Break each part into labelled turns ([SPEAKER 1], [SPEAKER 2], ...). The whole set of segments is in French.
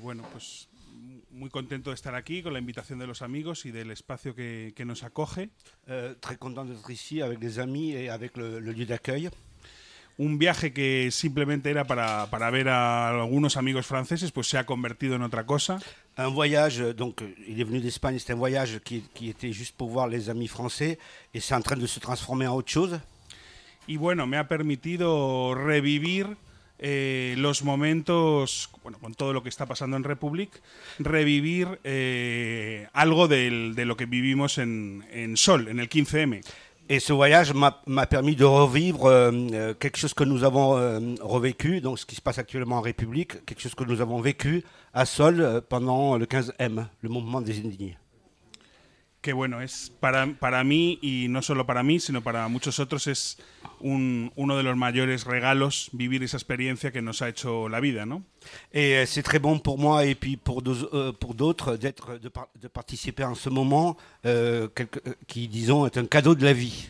[SPEAKER 1] bueno, pues muy contento de estar aquí con la invitación de los amigos y del espacio que nos acoge.
[SPEAKER 2] Très content d'être ici avec des amis et avec le lieu d'accueil.
[SPEAKER 1] Un viaje que simplemente era para ver a algunos amigos franceses, pues se ha convertido en otra cosa.
[SPEAKER 2] Un voyage, donc il est venu d'Espagne, c'était un voyage qui était juste pour voir les amis français et c'est en train de se transformer en autre chose.
[SPEAKER 1] Y bueno, me ha permitido revivir los momentos, bueno, con todo lo que está pasando en Republic, revivir algo de lo que vivimos en Sol, en el 15M.
[SPEAKER 2] Et ce voyage m'a permis de revivre quelque chose que nous avons revécu, donc ce qui se passe actuellement en République, quelque chose que nous avons vécu à Sol pendant le 15M, le mouvement des indignés.
[SPEAKER 1] Que bueno, es para mí, y no solo para mí, sino para muchos otros, es uno de los mayores regalos vivir esa experiencia que nos ha hecho la vida, ¿no?
[SPEAKER 2] Et c'est très bon pour moi et puis pour d'autres de participer en ce moment qui, disons, est un cadeau de la vie.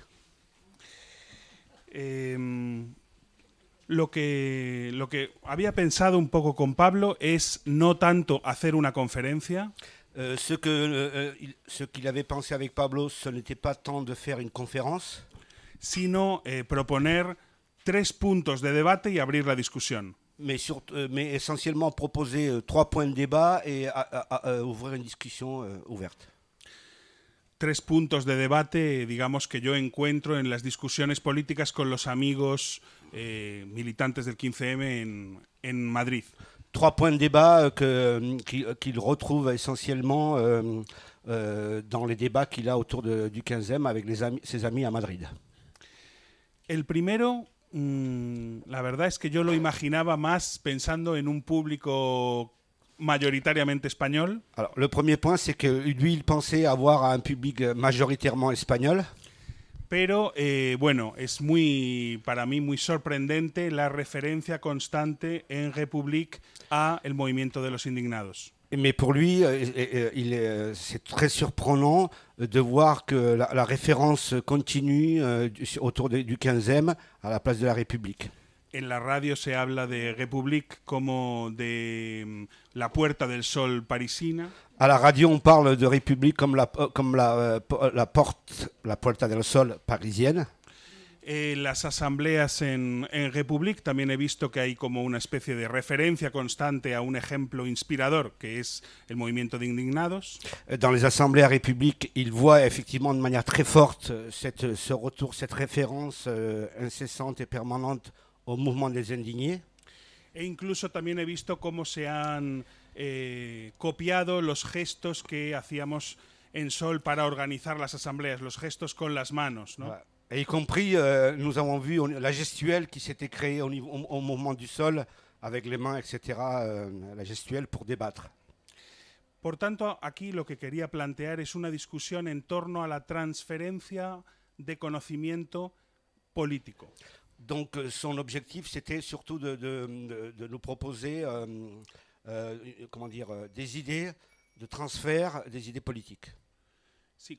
[SPEAKER 1] Lo que había pensado un poco con Pablo es no tanto hacer una conferencia.
[SPEAKER 2] Ce qu'il avait pensé avec Pablo, ce n'était pas tant de faire une conférence,
[SPEAKER 1] sino proponer 3 puntos de debate y abrir la discusión.
[SPEAKER 2] Mais essentiellement proposer 3 points de débat et ouvrir une discussion ouverte.
[SPEAKER 1] 3 puntos de debate, digamos, que yo encuentro en las discusiones políticas con los amigos militantes del 15M en Madrid.
[SPEAKER 2] 3 points de débat qu'il retrouve essentiellement dans les débats qu'il a autour du 15e avec ses amis à Madrid.
[SPEAKER 1] El primero, la verdad es que yo lo imaginaba más pensando en un público mayoritariamente espagnol.
[SPEAKER 2] Alors, le premier point, c'est que lui, il pensait avoir un public majoritairement espagnol.
[SPEAKER 1] Pero bueno, es para mí muy sorprendente la referencia constante en Republic a el movimiento de los indignados.
[SPEAKER 2] Mais pour lui, c'est très surprenant de voir que la référence continue autour du 15e à la place de la République.
[SPEAKER 1] En la radio se habla de République como de la Puerta del Sol parisina.
[SPEAKER 2] À la radio, on parle de République comme la Puerta del Sol parisienne.
[SPEAKER 1] Las asambleas en Republic también he visto que hay como una especie de referencia constante a un ejemplo inspirador que es el movimiento de indignados.
[SPEAKER 2] Dans les assemblées à République, il voit effectivement de manière très forte ce retour, cette référence incessante et permanente au mouvement des indignés.
[SPEAKER 1] E incluso también he visto cómo se han copiado los gestos que hacíamos en Sol para organizar las asambleas, los gestos con las manos, ¿no?
[SPEAKER 2] Ouais. Et y compris, nous avons vu la gestuelle qui s'était créée au mouvement du Sol, avec les mains, etc., la gestuelle pour débattre.
[SPEAKER 1] Por tanto, aquí lo que quería plantear es una discusión en torno a la transferencia de conocimiento político.
[SPEAKER 2] Donc son objectif, c'était surtout de nous proposer comment dire, des idées de transfert des idées politiques.
[SPEAKER 1] Sí,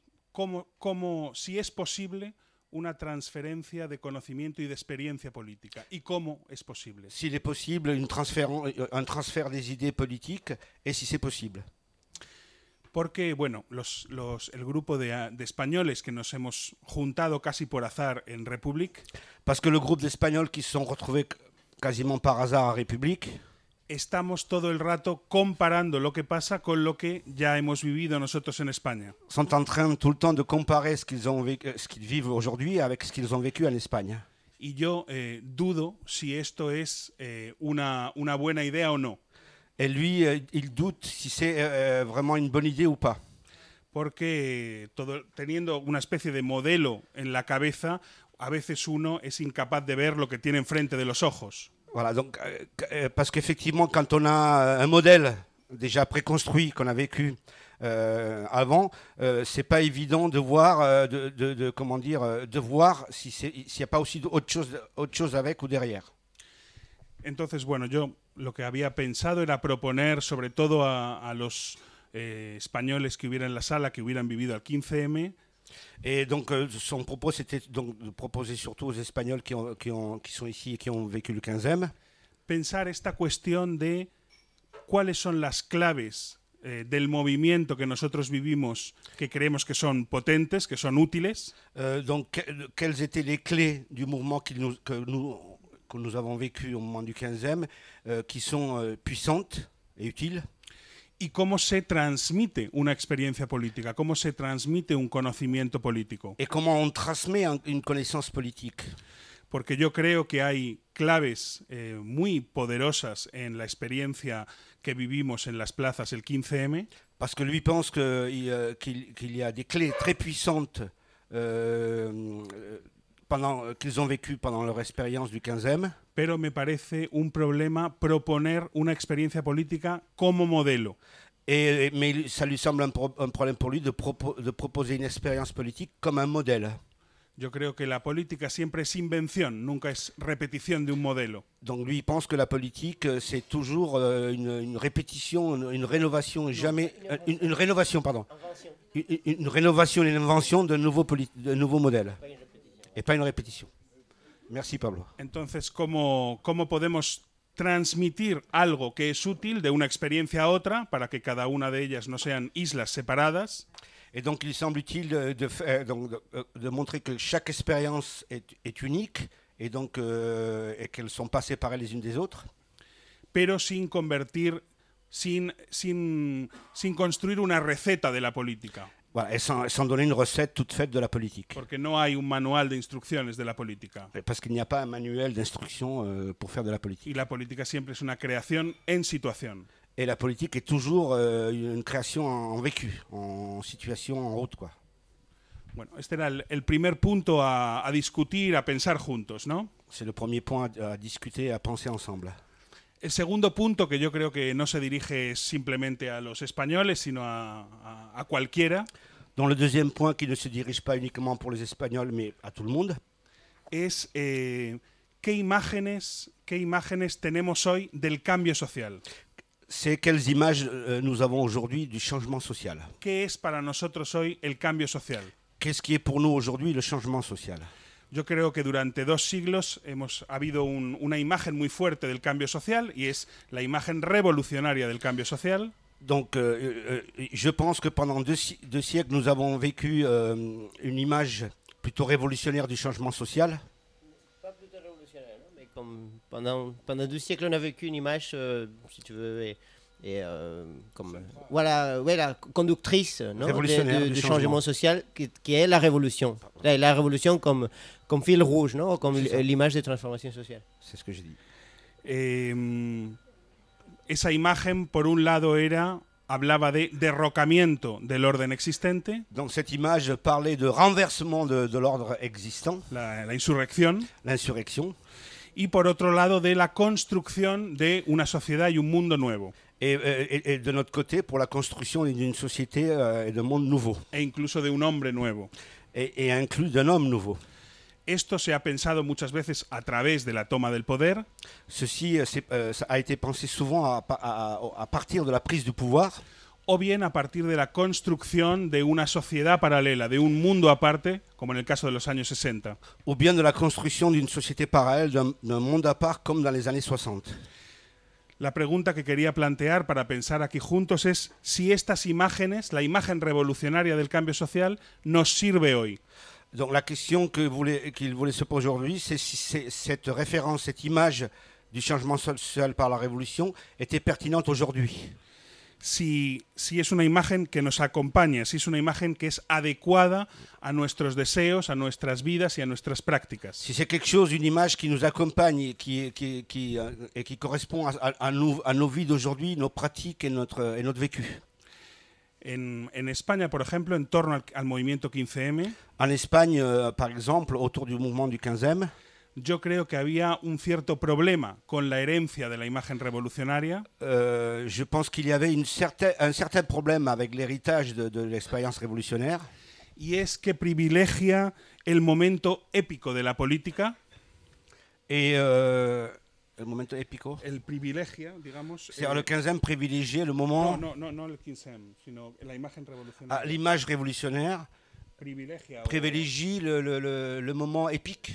[SPEAKER 1] si es posible una transferencia de conocimiento y de experiencia política. ¿Y cómo es posible?
[SPEAKER 2] S'il est possible, un transfert des idées politiques, et si c'est possible.
[SPEAKER 1] Porque, bueno, el grupo de españoles que nos hemos juntado casi por azar en Republic.
[SPEAKER 2] Parce que le groupe d'Espagnols qui se sont retrouvés quasiment par hasard à République.
[SPEAKER 1] Estamos todo el rato comparando lo que pasa con lo que ya hemos vivido nosotros en España.
[SPEAKER 2] Sont en train tout le temps de comparer ce qu'ils vivent aujourd'hui avec ce qu'ils ont vécu en Espagne.
[SPEAKER 1] Y yo dudo si esto es una buena idea o no.
[SPEAKER 2] Et lui, il doute si c'est vraiment une bonne idée ou pas.
[SPEAKER 1] Porque teniendo una especie de modelo en la cabeza, a veces uno es incapaz de ver lo que tiene enfrente de los ojos.
[SPEAKER 2] Voilà, donc, parce qu'effectivement, quand on a un modèle déjà préconstruit qu'on a vécu avant, c'est pas évident de voir, comment dire, de voir s'il n'y a pas aussi autre chose avec ou derrière.
[SPEAKER 1] Entonces, bueno, yo lo que había pensado era proponer sobre todo a los españoles que hubieran en la sala, que hubieran vivido al 15M.
[SPEAKER 2] Et donc son propos, c'était donc de proposer surtout aux Espagnols qui sont ici et qui ont vécu le 15e.
[SPEAKER 1] Pensar esta cuestión de cuáles son las claves del movimiento que nosotros vivimos, que creemos que son potentes, que son útiles.
[SPEAKER 2] Donc, quelles étaient les clés du mouvement que nous avons vécu au moment du 15e, qui sont puissantes et utiles?
[SPEAKER 1] Y cómo se transmite una experiencia política, cómo se transmite un conocimiento político.
[SPEAKER 2] Et comment on transmet une connaissance politique?
[SPEAKER 1] Porque yo creo que hay claves muy poderosas en la experiencia que vivimos en las plazas el 15M.
[SPEAKER 2] Parce que lui pense qu'il y a des clés très puissantes qu'ils ont vécues pendant leur expérience du 15e.
[SPEAKER 1] Pero me parece un problema proponer una experiencia política como modelo.
[SPEAKER 2] Mais ça lui semble un problème pour lui de proposer une expérience politique comme un modèle.
[SPEAKER 1] Yo creo que la política siempre es invención, nunca es repetición de un modelo.
[SPEAKER 2] Donc lui, il pense que la politique, c'est toujours une répétition, une rénovation, jamais une rénovation, pardon. Une rénovation, une invention de nouveaux modèles. Et pas une répétition. Merci, Pablo.
[SPEAKER 1] Entonces, ¿cómo podemos transmitir algo que es útil de una experiencia a otra para que cada una de ellas no sean islas separadas?
[SPEAKER 2] Et donc, il semble utile de montrer que chaque expérience est unique et donc et qu'elles ne sont pas séparées les unes des autres.
[SPEAKER 1] Pero sin construir una receta de la política.
[SPEAKER 2] Voilà, et sans donner une recette toute faite de la politique.
[SPEAKER 1] Porque no hay un manual de instrucciones de la política.
[SPEAKER 2] Parce qu'il n'y a pas un manuel d'instruction pour faire de la politique.
[SPEAKER 1] Y la política siempre es una creación en situación.
[SPEAKER 2] Et la politique est toujours une création en vécu, en situation, en route, quoi.
[SPEAKER 1] Bueno, este era el primer punto a discutir, a pensar juntos, ¿no?
[SPEAKER 2] C'est le premier point à discuter, à penser ensemble.
[SPEAKER 1] El segundo punto, que yo creo que no se dirige simplemente a los españoles, sino a cualquiera.
[SPEAKER 2] Donc le deuxième point, qui ne se dirige pas uniquement pour les Espagnols, mais à tout le monde.
[SPEAKER 1] Es qué imágenes tenemos hoy del cambio social.
[SPEAKER 2] C'est quelles images nous avons aujourd'hui du changement social.
[SPEAKER 1] ¿Qué es para nosotros hoy el cambio social?
[SPEAKER 2] Qu'est-ce qui est pour nous aujourd'hui le changement social?
[SPEAKER 1] Yo creo que durante 2 siglos ha habido una imagen muy fuerte del cambio social y es la imagen revolucionaria del cambio social.
[SPEAKER 2] Donc je pense que pendant deux siècles, nous avons vécu une image plutôt révolutionnaire du changement social.
[SPEAKER 3] Pas plutôt révolutionnaire, non? Mais comme pendant 2 siècles, on a vécu une image, si tu veux, comme voilà, ouais, la conductrice, non, du changement social, qui est la révolution. La révolution comme fil rouge, non, comme l'image de transformation sociale.
[SPEAKER 2] C'est ce que j'ai dit.
[SPEAKER 1] Esa imagen, por un lado, hablaba de derrocamiento del orden existente.
[SPEAKER 2] Donc cette image parlait de renversement de l'ordre existant.
[SPEAKER 1] La insurrección.
[SPEAKER 2] L'insurrection.
[SPEAKER 1] Y por otro lado, de la construcción de una sociedad y un mundo nuevo.
[SPEAKER 2] Et de notre côté, pour la construction d'une société et d'un monde nouveau.
[SPEAKER 1] E incluso de un hombre nuevo.
[SPEAKER 2] Et inclus d'un homme nouveau.
[SPEAKER 1] Esto se ha pensado muchas veces a través de la toma del poder.
[SPEAKER 2] Ceci a été pensé souvent à partir de la prise du pouvoir.
[SPEAKER 1] O bien a partir de la construcción de una sociedad paralela, de un mundo aparte, como en el caso de los años 60.
[SPEAKER 2] Ou bien de la construction d'une société parallèle, d'un monde à part, comme dans les années 60.
[SPEAKER 1] La pregunta que quería plantear para pensar aquí juntos es si estas imágenes, la imagen revolucionaria del cambio social, nos sirve hoy.
[SPEAKER 2] Donc la question qu'il voulait se poser aujourd'hui, c'est si cette référence, cette image du changement social par la révolution était pertinente aujourd'hui.
[SPEAKER 1] Si es una imagen que nos acompaña, si es una imagen que es adecuada a nuestros deseos, a nuestras vidas y a nuestras prácticas.
[SPEAKER 2] Si c'est quelque chose, une image qui nous accompagne et qui correspond à nos vies d'aujourd'hui, nos pratiques et notre vécu.
[SPEAKER 1] En España, por ejemplo, en torno al movimiento 15M.
[SPEAKER 2] En Espagne, par exemple, autour du mouvement du 15M.
[SPEAKER 1] Yo creo que había un cierto problema con la herencia de la imagen revolucionaria.
[SPEAKER 2] Je pense qu'il y avait un certain problème avec l'héritage de l'expérience révolutionnaire.
[SPEAKER 1] Y es que privilegia el momento épico de la política.
[SPEAKER 2] Et el momento épico.
[SPEAKER 1] El privilegia, digamos.
[SPEAKER 2] C'est-à-dire le 15e privilégié le moment.
[SPEAKER 1] No el 15e, sino la imagen revolucionaria.
[SPEAKER 2] L'image révolutionnaire privilégie le moment épique.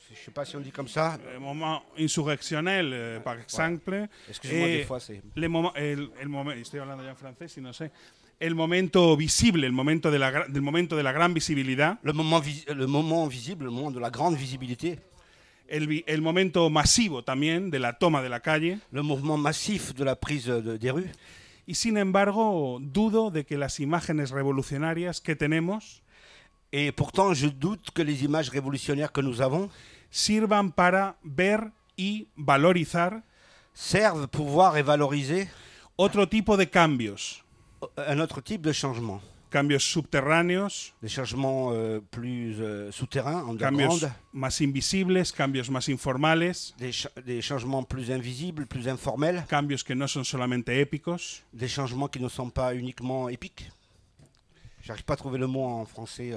[SPEAKER 2] je ne sais pas si on dit comme ça.
[SPEAKER 1] Le moment insurrectionnel, par exemple.
[SPEAKER 2] Excusez-moi, des fois c'est...
[SPEAKER 1] El momento, estoy hablando ya en francés y no sé. El momento visible, el momento del momento de la gran visibilidad.
[SPEAKER 2] Le moment visible, le moment de la grande visibilité.
[SPEAKER 1] El momento masivo también de la toma de la calle.
[SPEAKER 2] Le mouvement massif de la prise des rues.
[SPEAKER 1] Y sin embargo, dudo de que las imágenes revolucionarias que tenemos
[SPEAKER 2] Et pourtant, je doute que les images révolutionnaires que nous avons
[SPEAKER 1] sirvan para ver y valorizar
[SPEAKER 2] servent pour voir et valoriser
[SPEAKER 1] otro tipo de cambios.
[SPEAKER 2] un autre type de changement.
[SPEAKER 1] Cambios subterráneos,
[SPEAKER 2] Des changements plus souterrains,
[SPEAKER 1] cambios
[SPEAKER 2] underground,
[SPEAKER 1] más invisibles, cambios más informales,
[SPEAKER 2] des changements plus invisibles, plus informels,
[SPEAKER 1] cambios que no son solamente épicos.
[SPEAKER 2] des changements qui ne sont pas uniquement épiques. J'arrive pas à trouver le mot en français.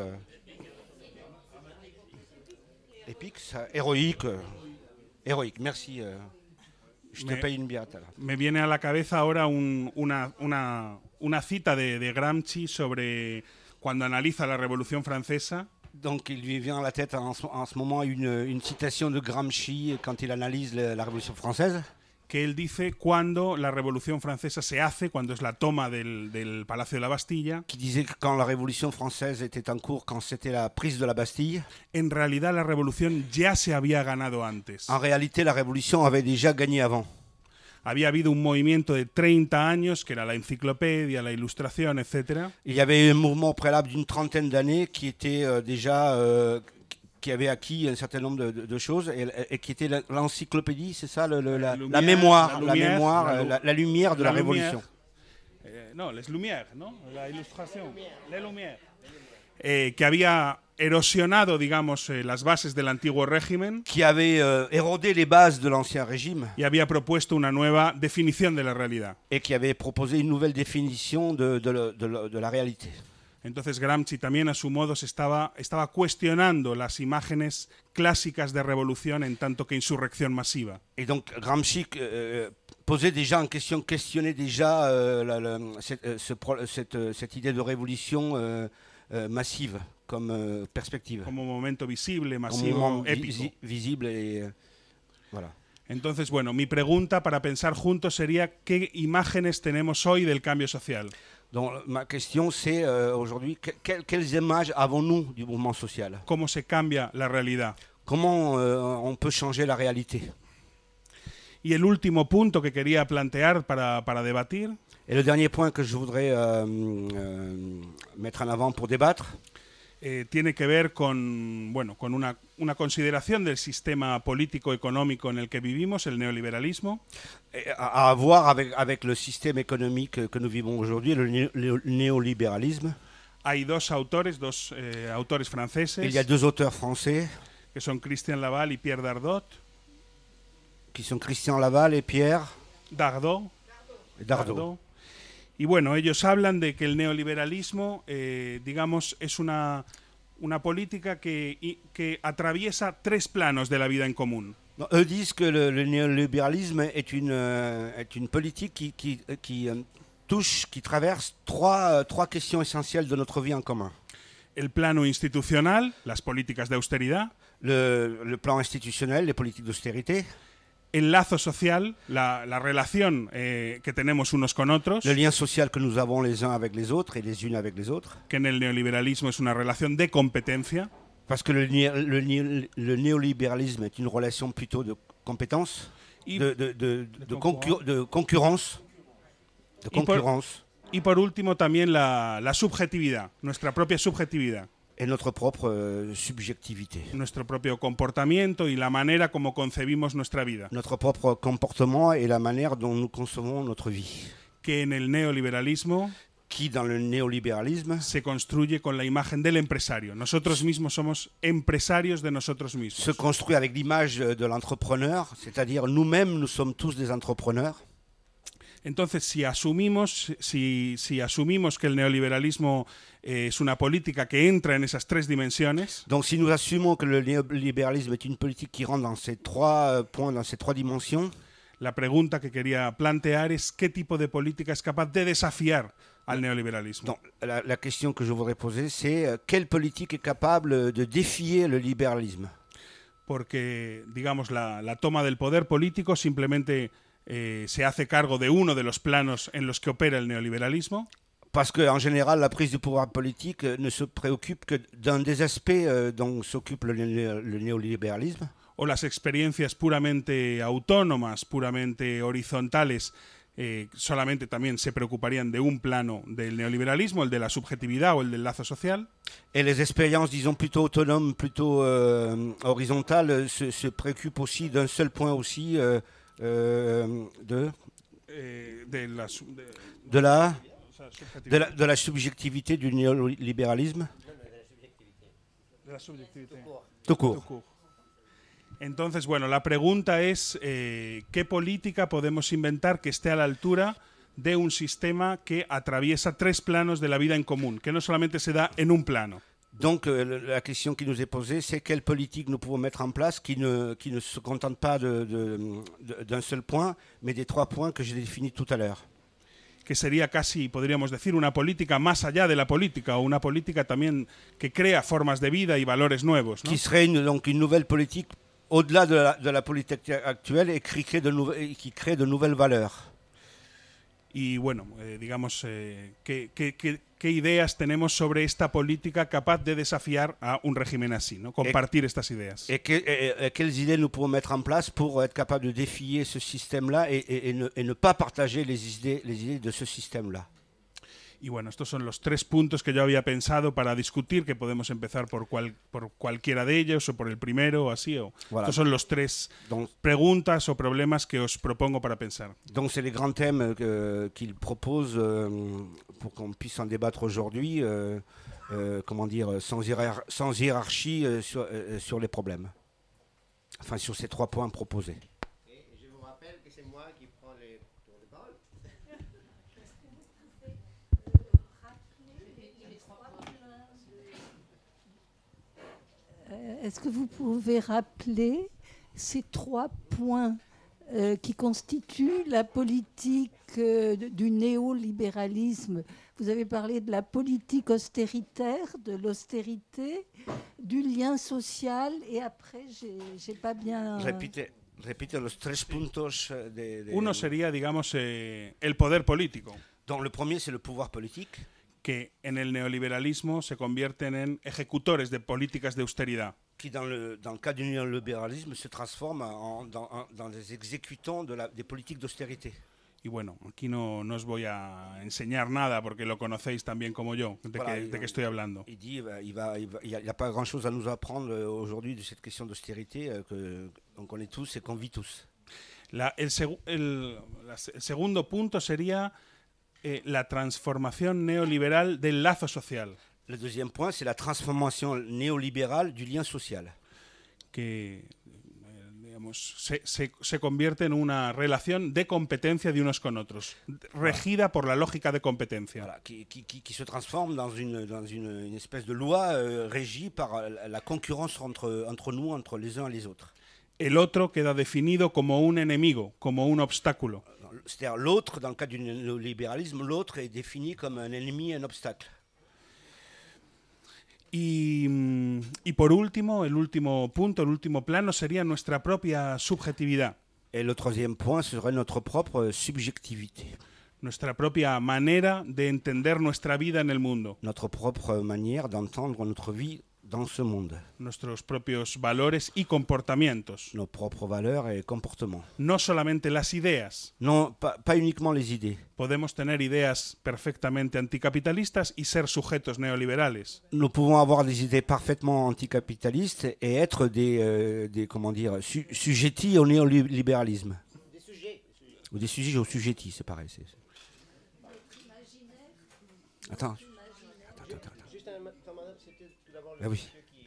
[SPEAKER 2] Épique, ça, héroïque. Héroïque, merci. Je te paye une bière.
[SPEAKER 1] Me viene a la cabeza ahora una cita de Gramsci sobre cuando analiza la Revolución Francesa.
[SPEAKER 2] Donc il lui vient à la tête en ce moment une citation de Gramsci quand il analyse la Révolution française.
[SPEAKER 1] Que él dice cuando la Revolución Francesa se hace, cuando es la toma del Palacio de la Bastilla.
[SPEAKER 2] Qui disait que quand la Révolution française était en cours, quand c'était la prise de la Bastille.
[SPEAKER 1] En realidad la revolución ya se había ganado antes.
[SPEAKER 2] En réalité, la Révolution avait déjà gagné avant.
[SPEAKER 1] Había habido un movimiento de 30 años, que era la enciclopedia, la ilustración, etc.
[SPEAKER 2] Il y avait un mouvement préalable d'une trentaine d'années qui était qui avait acquis un certain nombre de choses et qui était l'encyclopédie, c'est ça, la mémoire, la lumière de la Révolution.
[SPEAKER 1] No, les Lumières, ¿no? La ilustración, les Lumières. Que había erosionado, digamos, las bases del antiguo régimen.
[SPEAKER 2] Qui avait érodé les bases de l'ancien régime.
[SPEAKER 1] Y había propuesto una nueva definición de la realidad.
[SPEAKER 2] Et qui avait proposé une nouvelle définition de la réalité.
[SPEAKER 1] Entonces Gramsci también a su modo estaba cuestionando las imágenes clásicas de revolución en tanto que insurrección masiva.
[SPEAKER 2] Et donc Gramsci posait déjà en question, questionnait déjà cette idée de révolution massive comme perspective.
[SPEAKER 1] Como momento visible, masivo, épico.
[SPEAKER 2] Visible et voilà.
[SPEAKER 1] Entonces, bueno, mi pregunta para pensar juntos sería ¿qué imágenes tenemos hoy del cambio social?
[SPEAKER 2] Donc ma question c'est aujourd'hui quelles images avons-nous du mouvement social?
[SPEAKER 1] ¿Cómo se cambia la realidad?
[SPEAKER 2] Comment on peut changer la réalité?
[SPEAKER 1] Y el último punto que quería plantear para debatir.
[SPEAKER 2] Et le dernier point que je voudrais mettre en avant pour débattre.
[SPEAKER 1] Tiene que ver con una consideración del sistema político-económico en el que vivimos, el neoliberalismo.
[SPEAKER 2] À voir avec le système économique que nous vivons aujourd'hui, le néolibéralisme.
[SPEAKER 1] Hay dos autores franceses.
[SPEAKER 2] Il y a deux auteurs français.
[SPEAKER 1] Que son Christian Laval y Pierre Dardot.
[SPEAKER 2] Qui sont Christian Laval et Pierre
[SPEAKER 1] Dardot.
[SPEAKER 2] Dardot.
[SPEAKER 1] Y bueno, ellos hablan de que el neoliberalismo, digamos, es una política que atraviesa tres planos de la vida en común.
[SPEAKER 2] Eux disent que le néolibéralisme est une politique qui touche, qui traverse trois questions essentielles de notre vie en commun.
[SPEAKER 1] El plano institucional, las políticas de austeridad.
[SPEAKER 2] Le plan institutionnel, les politiques d'austérité.
[SPEAKER 1] El lazo social, la relación que tenemos unos con otros.
[SPEAKER 2] Le lien social que nous avons les uns avec les autres et les unes avec les autres.
[SPEAKER 1] Que en el neoliberalismo es una relación de competencia.
[SPEAKER 2] Parce que le néolibéralisme est une relation plutôt de compétence, de concurrence.
[SPEAKER 1] Y por último también la subjetividad, nuestra propia subjetividad.
[SPEAKER 2] Et notre propre subjectivité.
[SPEAKER 1] Nuestro propio comportamiento y la manera como concebimos nuestra vida.
[SPEAKER 2] Notre propre comportement et la manière dont nous concevons notre vie.
[SPEAKER 1] Que en el neoliberalismo,
[SPEAKER 2] qui dans le néolibéralisme,
[SPEAKER 1] se construye con la imagen del empresario. Nosotros mismos somos empresarios de nosotros mismos.
[SPEAKER 2] Se construit avec l'image de l'entrepreneur, c'est-à-dire nous-mêmes, nous sommes tous des entrepreneurs.
[SPEAKER 1] Entonces, si asumimos que el neoliberalismo es una política que entra en esas tres dimensiones.
[SPEAKER 2] Donc, si nous assumons que le néolibéralisme est une politique qui rentre dans ces trois points, dans ces trois dimensions.
[SPEAKER 1] La pregunta que quería plantear es qué tipo de política es capaz de desafiar al neoliberalismo.
[SPEAKER 2] Donc, la question que je voudrais poser, c'est quelle politique est capable de défier le libéralisme?
[SPEAKER 1] porque, digamos, la toma del poder político simplemente se hace cargo de uno de los planos en los que opera el neoliberalismo.
[SPEAKER 2] Parce qu'en général, la prise du pouvoir politique ne se préoccupe que d'un des aspects dont s'occupe le néolibéralisme.
[SPEAKER 1] O las experiencias puramente autónomas, puramente horizontales, solamente también se preocuparían de un plano del neoliberalismo, el de la subjetividad o el del lazo social.
[SPEAKER 2] Et les expériences, disons, plutôt autonomes, plutôt horizontales, se préoccupent aussi d'un seul point aussi de la subjectivité du néolibéralisme.
[SPEAKER 1] De la subjetividad.
[SPEAKER 2] Tout court.
[SPEAKER 1] Entonces, bueno, la pregunta es ¿qué política podemos inventar que esté a la altura de un sistema que atraviesa tres planos de la vida en común, que no solamente se da en un plano?
[SPEAKER 2] Donc la question qui nous est posée, c'est quelle politique nous pouvons mettre en place qui ne se contente pas d'un seul point, mais des trois points que j'ai définis tout à l'heure.
[SPEAKER 1] Que sería casi, podríamos decir, una política más allá de la política, o una política también que crea formas de vida y valores nuevos, ¿no?
[SPEAKER 2] Qui serait donc une nouvelle politique au-delà de la politique actuelle et qui crée de nouvelles valeurs.
[SPEAKER 1] Y bueno, digamos, ¿qué ideas tenemos sobre esta política capaz de desafiar a un régimen así, ¿no? Compartir estas ideas.
[SPEAKER 2] Et quelles idées nous pouvons mettre en place pour être capable de défier ce système-là et ne pas partager les idées de ce système-là.
[SPEAKER 1] Y bueno, estos son los tres puntos que yo había pensado para discutir, que podemos empezar por cualquiera de ellos, o por el primero, o así. Voilà. Estos son los tres preguntas o problemas que os propongo para pensar.
[SPEAKER 2] Donc c'est les grands thèmes qu'il propose pour qu'on puisse en débattre aujourd'hui, comment dire, sans hiérarchie sur les problèmes. Enfin, sur ces trois points proposés.
[SPEAKER 3] Je vous rappelle que c'est moi qui prends les tours de parole.
[SPEAKER 4] Est-ce que vous pouvez rappeler ces trois points qui constituent la politique du néolibéralisme? Vous avez parlé de la politique austéritaire, de l'austérité, du lien social, et après, j'ai pas bien...
[SPEAKER 2] Repite los tres puntos de...
[SPEAKER 1] Uno sería, digamos, el poder político.
[SPEAKER 2] Donc le premier, c'est le pouvoir politique.
[SPEAKER 1] Que en el neoliberalismo se convierten en ejecutores de políticas de austeridad.
[SPEAKER 2] Qui dans le cas du néolibéralisme se transforme dans des exécutants des politiques d'austérité.
[SPEAKER 1] Y bueno, aquí no os voy a enseñar nada porque lo conocéis tan bien como yo, de qué estoy hablando.
[SPEAKER 2] Il dit il n'y a pas grand-chose à nous apprendre aujourd'hui de cette question d'austérité qu'on connaît tous et qu'on vit tous.
[SPEAKER 1] El segundo punto sería la transformación neoliberal del lazo social.
[SPEAKER 2] Le deuxième point, c'est la transformation néolibérale du lien social.
[SPEAKER 1] Que digamos, se convierte en una relación de competencia de unos con otros, regida por la lógica de competencia.
[SPEAKER 2] Voilà, qui se transforme dans une espèce de loi régie par la concurrence entre nous, entre les uns et les autres.
[SPEAKER 1] El otro queda definido como un enemigo, como un obstáculo.
[SPEAKER 2] C'est-à-dire l'autre, dans le cas du néolibéralisme, l'autre est défini comme un ennemi, un obstacle.
[SPEAKER 1] Y por último, el último punto, el último plano sería nuestra propia subjetividad.
[SPEAKER 2] Et le troisième point serait notre propre subjectivité.
[SPEAKER 1] Nuestra propia manera de entender nuestra vida en el mundo.
[SPEAKER 2] Notre propre manière d'entendre notre vie dans ce monde.
[SPEAKER 1] Nuestros propios valores y comportamientos.
[SPEAKER 2] Nos propres valeurs et comportements.
[SPEAKER 1] No solamente las ideas.
[SPEAKER 2] Non, pas uniquement les idées.
[SPEAKER 1] Podemos tener ideas perfectamente anticapitalistas y ser sujetos neoliberales.
[SPEAKER 2] Nous pouvons avoir des idées parfaitement anticapitalistes et être des comment dire, sujettis au néolibéralisme.
[SPEAKER 3] Des sujets.
[SPEAKER 2] Ou des sujets aux sujettis, c'est pareil. Attends.
[SPEAKER 3] Juste un c'était tout d'abord le
[SPEAKER 2] Ah oui.
[SPEAKER 3] monsieur qui...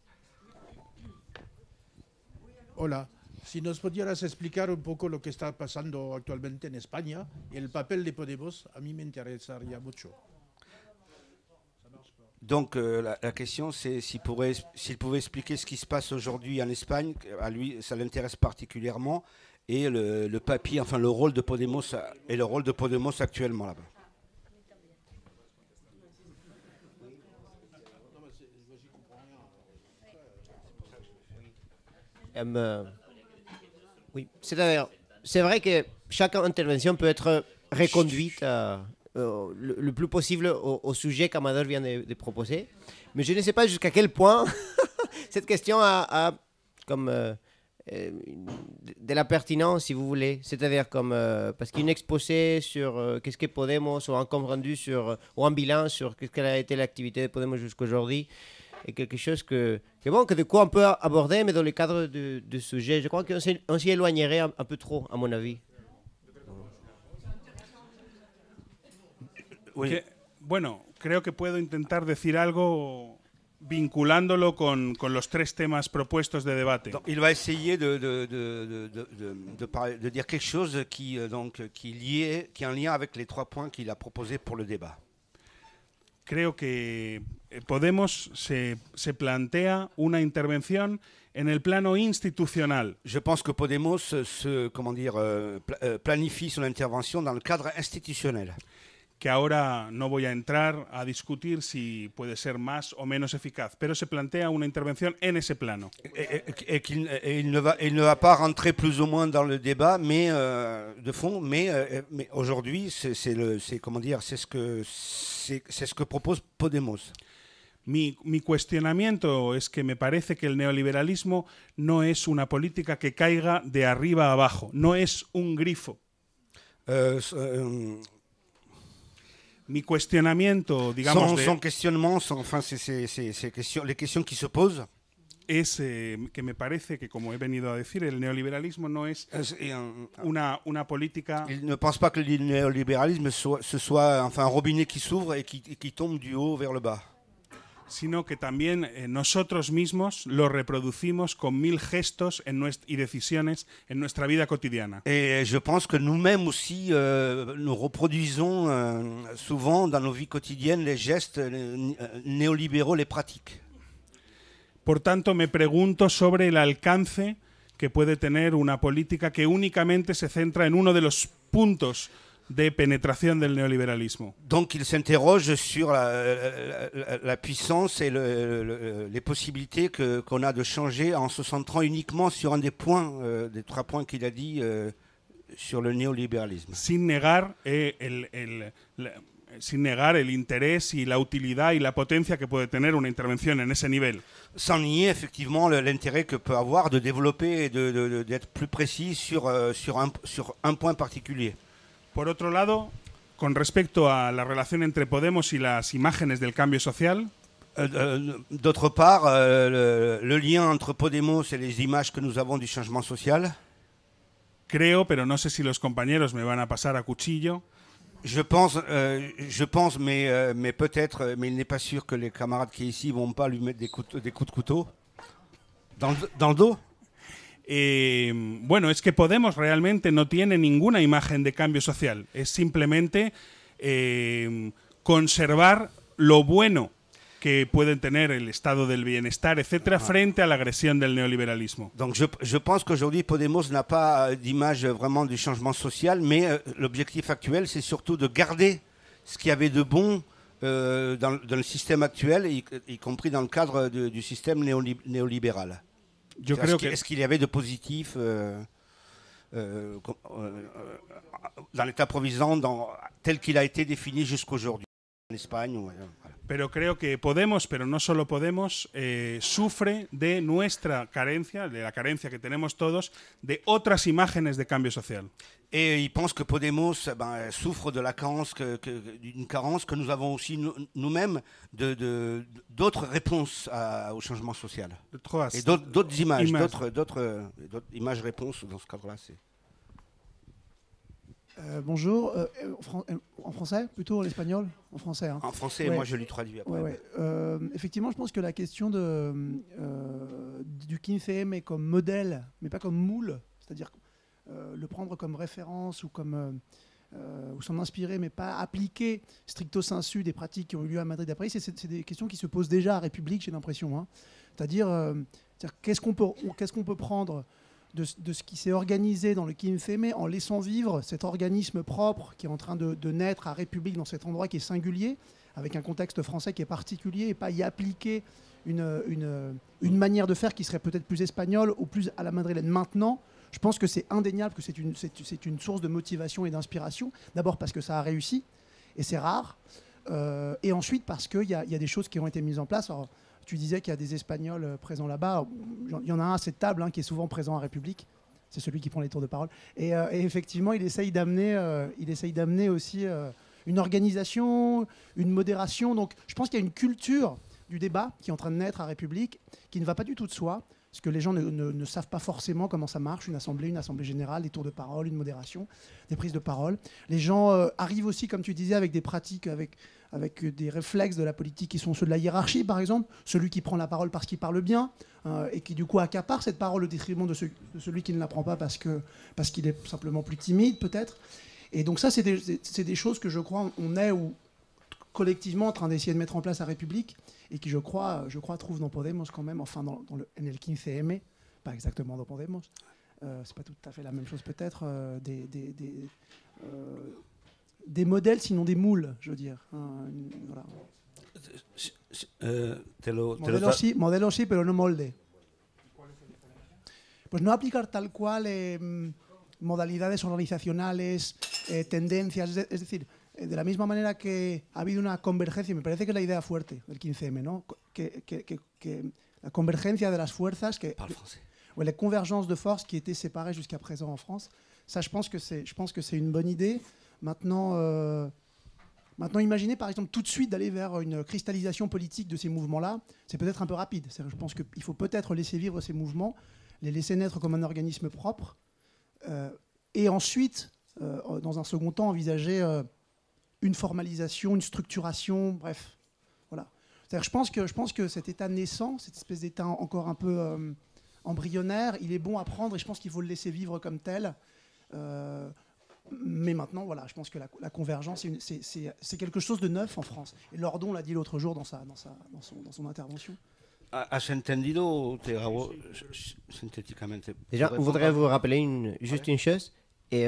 [SPEAKER 5] Hola, si nos pudieras explicar un poco lo que está pasando actualmente en España y el papel de Podemos, a mí me interesaría mucho.
[SPEAKER 2] Donc la question c'est s'il pouvait expliquer ce qui se passe aujourd'hui en Espagne, à lui ça l'intéresse particulièrement, et le papier, enfin le rôle de Podemos et le rôle de Podemos actuellement là-bas.
[SPEAKER 3] Oui, c'est vrai que chaque intervention peut être reconduite le plus possible au sujet qu'Amador vient de proposer. Mais je ne sais pas jusqu'à quel point cette question a comme de la pertinence, si vous voulez. C'est-à-dire comme parce qu'une exposé sur qu'est-ce que Podemos, ou un compte rendu ou un bilan sur qu'est-ce qu'elle a été l'activité de Podemos jusqu'aujourd'hui, est quelque chose que de quoi on peut aborder, mais dans le cadre du sujet. Je crois qu'on s'y éloignerait un peu trop, à mon avis.
[SPEAKER 1] Oui. Bueno, creo que puedo intentar decir algo vinculándolo con los tres temas propuestos de debate.
[SPEAKER 2] Donc, il va essayer de dire quelque chose qui est en lien avec les 3 points qu'il a proposés pour le débat.
[SPEAKER 1] Creo que Podemos se plantea una intervención en el plano institucional.
[SPEAKER 2] Je pense que Podemos planifie son intervention dans le cadre institutionnel.
[SPEAKER 1] Que ahora no voy a entrar a discutir si puede ser más o menos eficaz, pero se plantea una intervención en ese plano.
[SPEAKER 2] Il ne va pas rentrer plus ou moins dans le débat de fond, mais aujourd'hui, c'est ce que propose Podemos.
[SPEAKER 1] Mi cuestionamiento es que me parece que el neoliberalismo no es una política que caiga de arriba a abajo, no es un grifo. Mi cuestionamiento, digamos,
[SPEAKER 2] son questionnement, les questions qui se posent,
[SPEAKER 1] es que me parece que, como he venido a decir, el neoliberalismo no es una política.
[SPEAKER 2] Il ne pense pas que le néolibéralisme soit un robinet qui s'ouvre et qui tombe du haut vers le bas.
[SPEAKER 1] Sino que también nosotros mismos lo reproducimos con 1000 gestos y decisiones en nuestra vida cotidiana.
[SPEAKER 2] Et je pense que nous-mêmes aussi, nous reproduisons souvent dans nos vies quotidiennes les gestes néolibéraux, les pratiques.
[SPEAKER 1] Por tanto, me pregunto sobre el alcance que puede tener una política que únicamente se centra en uno de los puntos de penetración del neoliberalismo.
[SPEAKER 2] Donc il s'interroge sur la puissance et les possibilités qu'on a de changer en se centrant uniquement sur un des points, des 3 points qu'il a dit sur le néolibéralisme.
[SPEAKER 1] Sin negar el interés y la utilidad y la potencia que puede tener una intervención en ese nivel.
[SPEAKER 2] Sans nier effectivement l'intérêt que peut avoir de développer et d'être plus précis sur un point particulier.
[SPEAKER 1] Por otro lado, con respecto a la relación entre Podemos y las imágenes del cambio social,
[SPEAKER 2] d'autre part, le lien entre Podemos et les images que nous avons du changement social.
[SPEAKER 1] Creo, pero no sé si los compañeros me van a pasar a cuchillo.
[SPEAKER 2] Je pense, mais peut-être, mais il n'est pas sûr que les camarades qui ici vont pas lui mettre des coups de couteau dans le dos.
[SPEAKER 1] Bueno, es que Podemos realmente no tiene ninguna imagen de cambio social. Es simplemente conservar lo bueno que pueden tener el estado del bienestar, etcétera, frente a la agresión del neoliberalismo.
[SPEAKER 2] Donc je pense qu'aujourd'hui Podemos n'a pas d'image vraiment du changement social, mais l'objectif actuel, c'est surtout de garder ce qu'il y avait de bon dans le système actuel, y compris dans le cadre du système néolibéral. Est-ce qu'il y avait de positif dans l'État-providence tel qu'il a été défini jusqu'aujourd'hui en Espagne? Voilà.
[SPEAKER 1] Pero creo que Podemos, pero no solo Podemos, sufre de nuestra carencia, de la carencia que tenemos todos, de otras imágenes de cambio social.
[SPEAKER 2] Et il pense que Podemos souffre de la carence d'une carence que nous avons aussi nous-mêmes d'autres réponses au changement social. Et d'autres images, d'autres images réponses dans ce cadre-là.
[SPEAKER 6] Bonjour, en français plutôt, en espagnol? En français. Hein.
[SPEAKER 2] En français, ouais. Moi je lui traduis après.
[SPEAKER 6] Ouais. Effectivement, je pense que la question du 15M comme modèle, mais pas comme moule, c'est-à-dire le prendre comme référence ou ou s'en inspirer, mais pas appliquer stricto sensu des pratiques qui ont eu lieu à Madrid après, c'est des questions qui se posent déjà à République, j'ai l'impression. Hein. C'est-à-dire qu'est-ce qu'on peut prendre de ce qui s'est organisé dans le Kinfeme en laissant vivre cet organisme propre qui est en train de naître à République dans cet endroit qui est singulier, avec un contexte français qui est particulier, et pas y appliquer une manière de faire qui serait peut-être plus espagnole ou plus à la madrilène. Maintenant, je pense que c'est indéniable que c'est une source de motivation et d'inspiration. D'abord parce que ça a réussi, et c'est rare. Et ensuite parce qu'il y a des choses qui ont été mises en place. Alors, tu disais qu'il y a des Espagnols présents là-bas. Il y en a un à cette table qui est souvent présent à République. C'est celui qui prend les tours de parole. Et effectivement, il essaye d'amener aussi une organisation, une modération. Donc je pense qu'il y a une culture du débat qui est en train de naître à République, qui ne va pas du tout de soi, parce que les gens ne savent pas forcément comment ça marche, une assemblée générale, des tours de parole, une modération, des prises de parole. Les gens arrivent aussi, comme tu disais, avec des pratiques, avec des réflexes de la politique qui sont ceux de la hiérarchie, par exemple, celui qui prend la parole parce qu'il parle bien, et qui du coup accapare cette parole au détriment de celui qui ne la prend pas parce qu'il est simplement plus timide, peut-être. Et donc ça, c'est des choses que je crois on est collectivement en train d'essayer de mettre en place à République, et qui, je crois trouve dans Podemos quand même, enfin dans le el 15M, pas exactement dans Podemos, c'est pas tout à fait la même chose peut-être, des modèles, sinon des moules, je veux dire. Voilà. Modelo sí, pero no molde. Pues no aplicar tal cual modalidades organizacionales, tendencias, es decir, de la misma manera que ha habido una convergencia, me parece que es la idea fuerte del 15M, ¿no? Que la convergencia de las fuerzas, la convergence de forces qui étaient séparées jusqu'à présent en France, ça je pense que c'est une bonne idée. Maintenant, imaginez par exemple tout de suite d'aller vers une cristallisation politique de ces mouvements-là, c'est peut-être un peu rapide. Je pense qu'il faut peut-être laisser vivre ces mouvements, les laisser naître comme un organisme propre, et ensuite, dans un second temps, envisager une formalisation, une structuration, bref. Voilà. Je pense que cet état naissant, cette espèce d'état encore un peu embryonnaire, il est bon à prendre, et je pense qu'il faut le laisser vivre comme tel. Mais maintenant, voilà, je pense que la convergence, c'est quelque chose de neuf en France. Et Lordon l'a dit l'autre jour dans son intervention.
[SPEAKER 2] ¿Has entendido, sintéticamente?
[SPEAKER 3] Déjà, on voudrait vous rappeler juste une chose. Et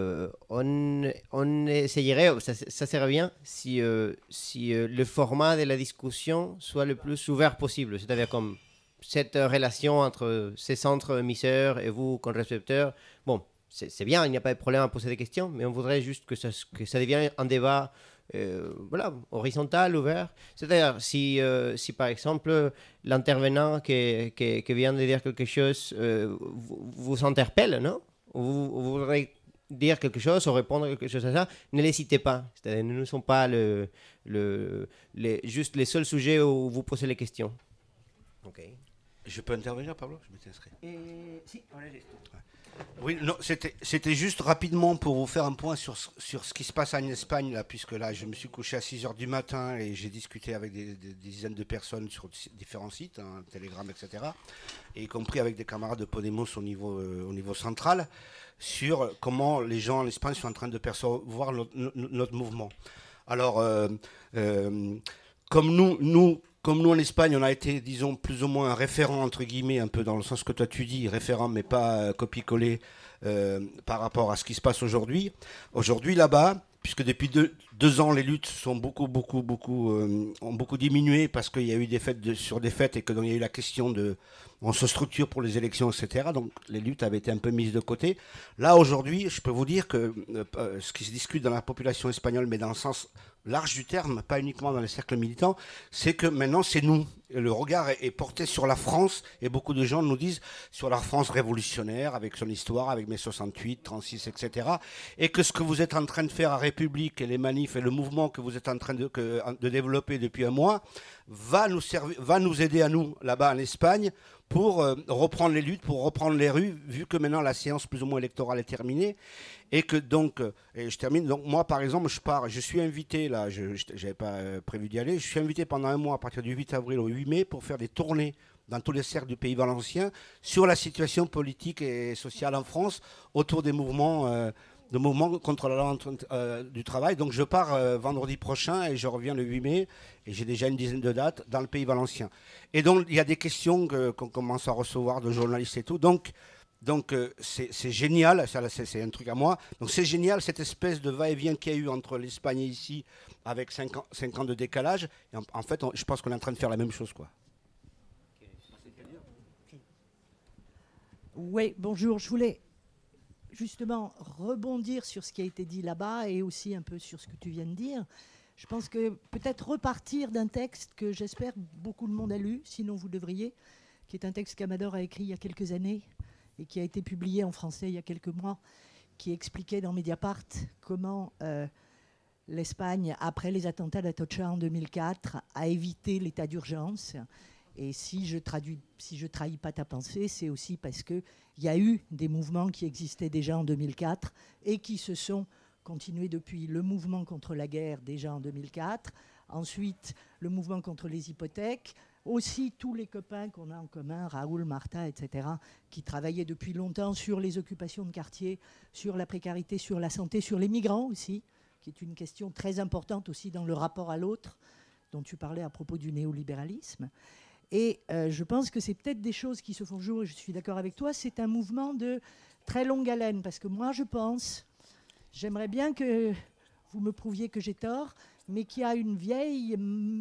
[SPEAKER 3] on essayerait, ça serait bien si le format de la discussion soit le plus ouvert possible. C'est-à-dire comme cette relation entre ces centres émisseurs et vous, comme récepteurs. Bon, c'est bien, il n'y a pas de problème à poser des questions, mais on voudrait juste que ça devienne un débat horizontal, ouvert. C'est-à-dire, si par exemple, l'intervenant qui vient de dire quelque chose vous interpelle, non ? Vous voudrez dire quelque chose ou répondre quelque chose à ça, ne l'hésitez pas. C'est-à-dire, nous ne sommes pas juste les seuls sujets où vous posez les questions. Okay.
[SPEAKER 2] Je peux intervenir, Pablo? Je m'étais inscrit. Si, oui, non, c'était juste rapidement pour vous faire un point sur ce qui se passe en Espagne, là, puisque là, je me suis couché à 6h du matin et j'ai discuté avec des dizaines de personnes sur différents sites, Telegram, etc., et y compris avec des camarades de Podemos au niveau central, sur comment les gens en Espagne sont en train de percevoir notre mouvement. Alors, comme nous en Espagne, on a été, disons, plus ou moins un référent, entre guillemets, un peu dans le sens que toi tu dis, référent, mais pas copier-coller par rapport à ce qui se passe aujourd'hui. Aujourd'hui, là-bas, puisque depuis deux ans, les luttes sont ont beaucoup diminué parce qu'il y a eu défaite sur défaite et que donc il y a eu la question on se structure pour les élections, etc. Donc les luttes avaient été un peu mises de côté. Là, aujourd'hui, je peux vous dire que ce qui se discute dans la population espagnole, mais dans le sens large du terme, pas uniquement dans les cercles militants, c'est que maintenant c'est nous. Le regard est porté sur la France, et beaucoup de gens nous disent sur la France révolutionnaire, avec son histoire, avec mai 68, 36, etc. Et que ce que vous êtes en train de faire à République, et les manifs et le mouvement que vous êtes en train de développer depuis un mois, va nous aider à nous, là-bas en Espagne, pour reprendre les luttes, pour reprendre les rues, vu que maintenant la séance plus ou moins électorale est terminée. Et que donc, et je termine, donc moi par exemple, je suis invité, là, je n'avais pas prévu d'y aller, je suis invité pendant un mois à partir du 8 avril au 8 mai pour faire des tournées dans tous les cercles du pays valencien sur la situation politique et sociale en France autour des mouvements contre la loi du travail. Donc je pars vendredi prochain et je reviens le 8 mai et j'ai déjà une dizaine de dates dans le pays valencien. Et donc il y a des questions qu'on commence à recevoir de journalistes et tout. Donc Donc c'est génial, c'est un truc à moi. Donc c'est génial cette espèce de va-et-vient qu'il y a eu entre l'Espagne et ici, avec 5 ans de décalage. Et en fait, je pense qu'on est en train de faire la même chose, quoi.
[SPEAKER 7] Oui, bonjour. Je voulais justement rebondir sur ce qui a été dit là-bas et aussi un peu sur ce que tu viens de dire. Je pense que peut-être repartir d'un texte que j'espère beaucoup de monde a lu, sinon vous devriez, qui est un texte qu'Amador a écrit il y a quelques années et qui a été publié en français il y a quelques mois, qui expliquait dans Mediapart comment l'Espagne, après les attentats d'Atocha en 2004, a évité l'état d'urgence. Et si je trahis pas ta pensée, c'est aussi parce qu'il y a eu des mouvements qui existaient déjà en 2004 et qui se sont continués depuis. Le mouvement contre la guerre déjà en 2004, ensuite le mouvement contre les hypothèques, aussi tous les copains qu'on a en commun, Raoul, Martha, etc., qui travaillaient depuis longtemps sur les occupations de quartier, sur la précarité, sur la santé, sur les migrants aussi, qui est une question très importante aussi dans le rapport à l'autre, dont tu parlais à propos du néolibéralisme. Et je pense que c'est peut-être des choses qui se font jour, et je suis d'accord avec toi, c'est un mouvement de très longue haleine, parce que moi je pense, j'aimerais bien que vous me prouviez que j'ai tort, mais qu'il y a une vieille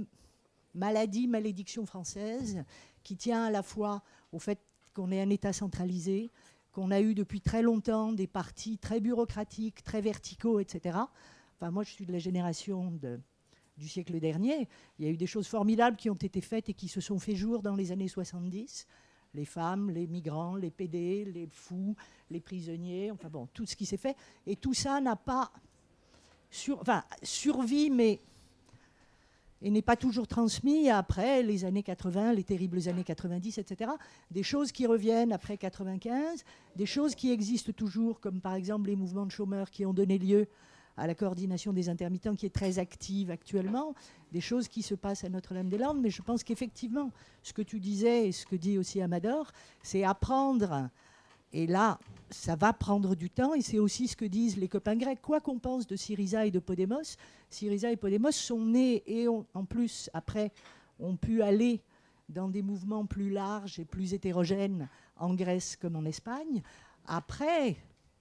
[SPEAKER 7] malédiction française, qui tient à la fois au fait qu'on est un État centralisé, qu'on a eu depuis très longtemps des partis très bureaucratiques, très verticaux, etc. Enfin, moi je suis de la génération du siècle dernier. Il y a eu des choses formidables qui ont été faites et qui se sont fait jour dans les années 70. Les femmes, les migrants, les PD, les fous, les prisonniers, enfin bon, tout ce qui s'est fait. Et tout ça n'a pas survie, mais et n'est pas toujours transmis après les années 80, les terribles années 90, etc. Des choses qui reviennent après 95, des choses qui existent toujours, comme par exemple les mouvements de chômeurs qui ont donné lieu à la coordination des intermittents qui est très active actuellement, des choses qui se passent à Notre-Dame-des-Landes, mais je pense qu'effectivement, ce que tu disais et ce que dit aussi Amador, c'est apprendre, et là, ça va prendre du temps, et c'est aussi ce que disent les copains grecs. Quoi qu'on pense de Syriza et de Podemos, Syriza et Podemos sont nés et en plus, après, ont pu aller dans des mouvements plus larges et plus hétérogènes en Grèce comme en Espagne, après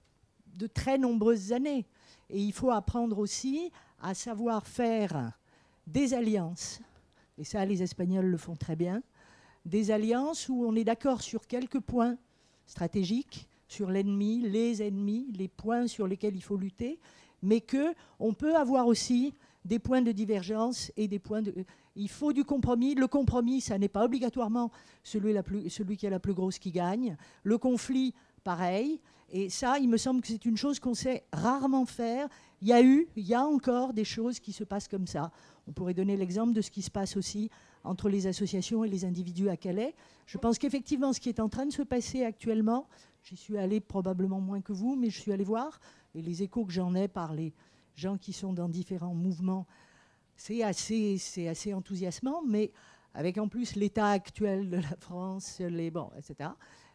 [SPEAKER 7] de très nombreuses années. Et il faut apprendre aussi à savoir faire des alliances, et ça les Espagnols le font très bien, des alliances où on est d'accord sur quelques points stratégiques, sur l'ennemi, les points sur lesquels il faut lutter, mais qu'on peut avoir aussi des points de divergence et des points de... Il faut du compromis. Le compromis, ça n'est pas obligatoirement celui qui a la plus grosse qui gagne. Le conflit, pareil. Et ça, il me semble que c'est une chose qu'on sait rarement faire. Il y a encore des choses qui se passent comme ça. On pourrait donner l'exemple de ce qui se passe aussi entre les associations et les individus à Calais. Je pense qu'effectivement, ce qui est en train de se passer actuellement, j'y suis allée probablement moins que vous, mais je suis allée voir, et les échos que j'en ai par les gens qui sont dans différents mouvements, c'est assez enthousiasmant, mais avec en plus l'état actuel de la France, etc.,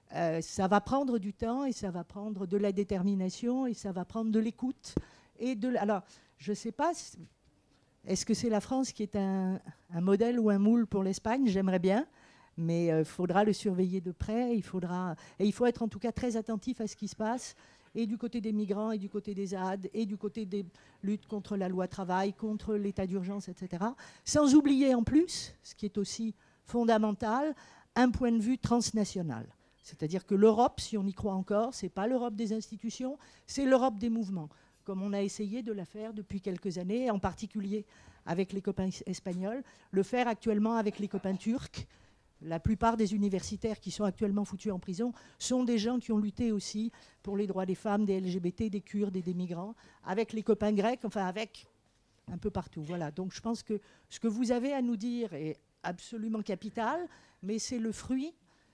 [SPEAKER 7] ça va prendre du temps et ça va prendre de la détermination et ça va prendre de l'écoute. Alors, je ne sais pas, est-ce que c'est la France qui est un modèle ou un moule pour l'Espagne? J'aimerais bien, mais il faudra le surveiller de près. Il faut être en tout cas très attentif à ce qui se passe, et du côté des migrants, et du côté des ZAD, et du côté des luttes contre la loi travail, contre l'état d'urgence, etc. Sans oublier en plus, ce qui est aussi fondamental, un point de vue transnational. C'est-à-dire que l'Europe, si on y croit encore, ce n'est pas l'Europe des institutions, c'est l'Europe des mouvements, comme on a essayé de la faire depuis quelques années, en particulier avec les copains espagnols, le faire actuellement avec les copains turcs. La plupart des universitaires qui sont actuellement foutus en prison sont des gens qui ont lutté aussi pour les droits des femmes, des LGBT, des Kurdes et des migrants, avec les copains grecs, enfin avec un peu partout. Voilà. Donc je pense que ce que vous avez à nous dire est absolument capital, mais c'est le fruit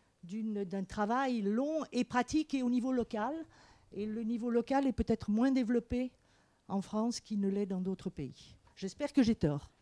[SPEAKER 7] d'un travail long et pratique et au niveau local. Et le niveau local est peut-être moins développé en France qu'il ne l'est dans d'autres pays. J'espère que j'ai tort.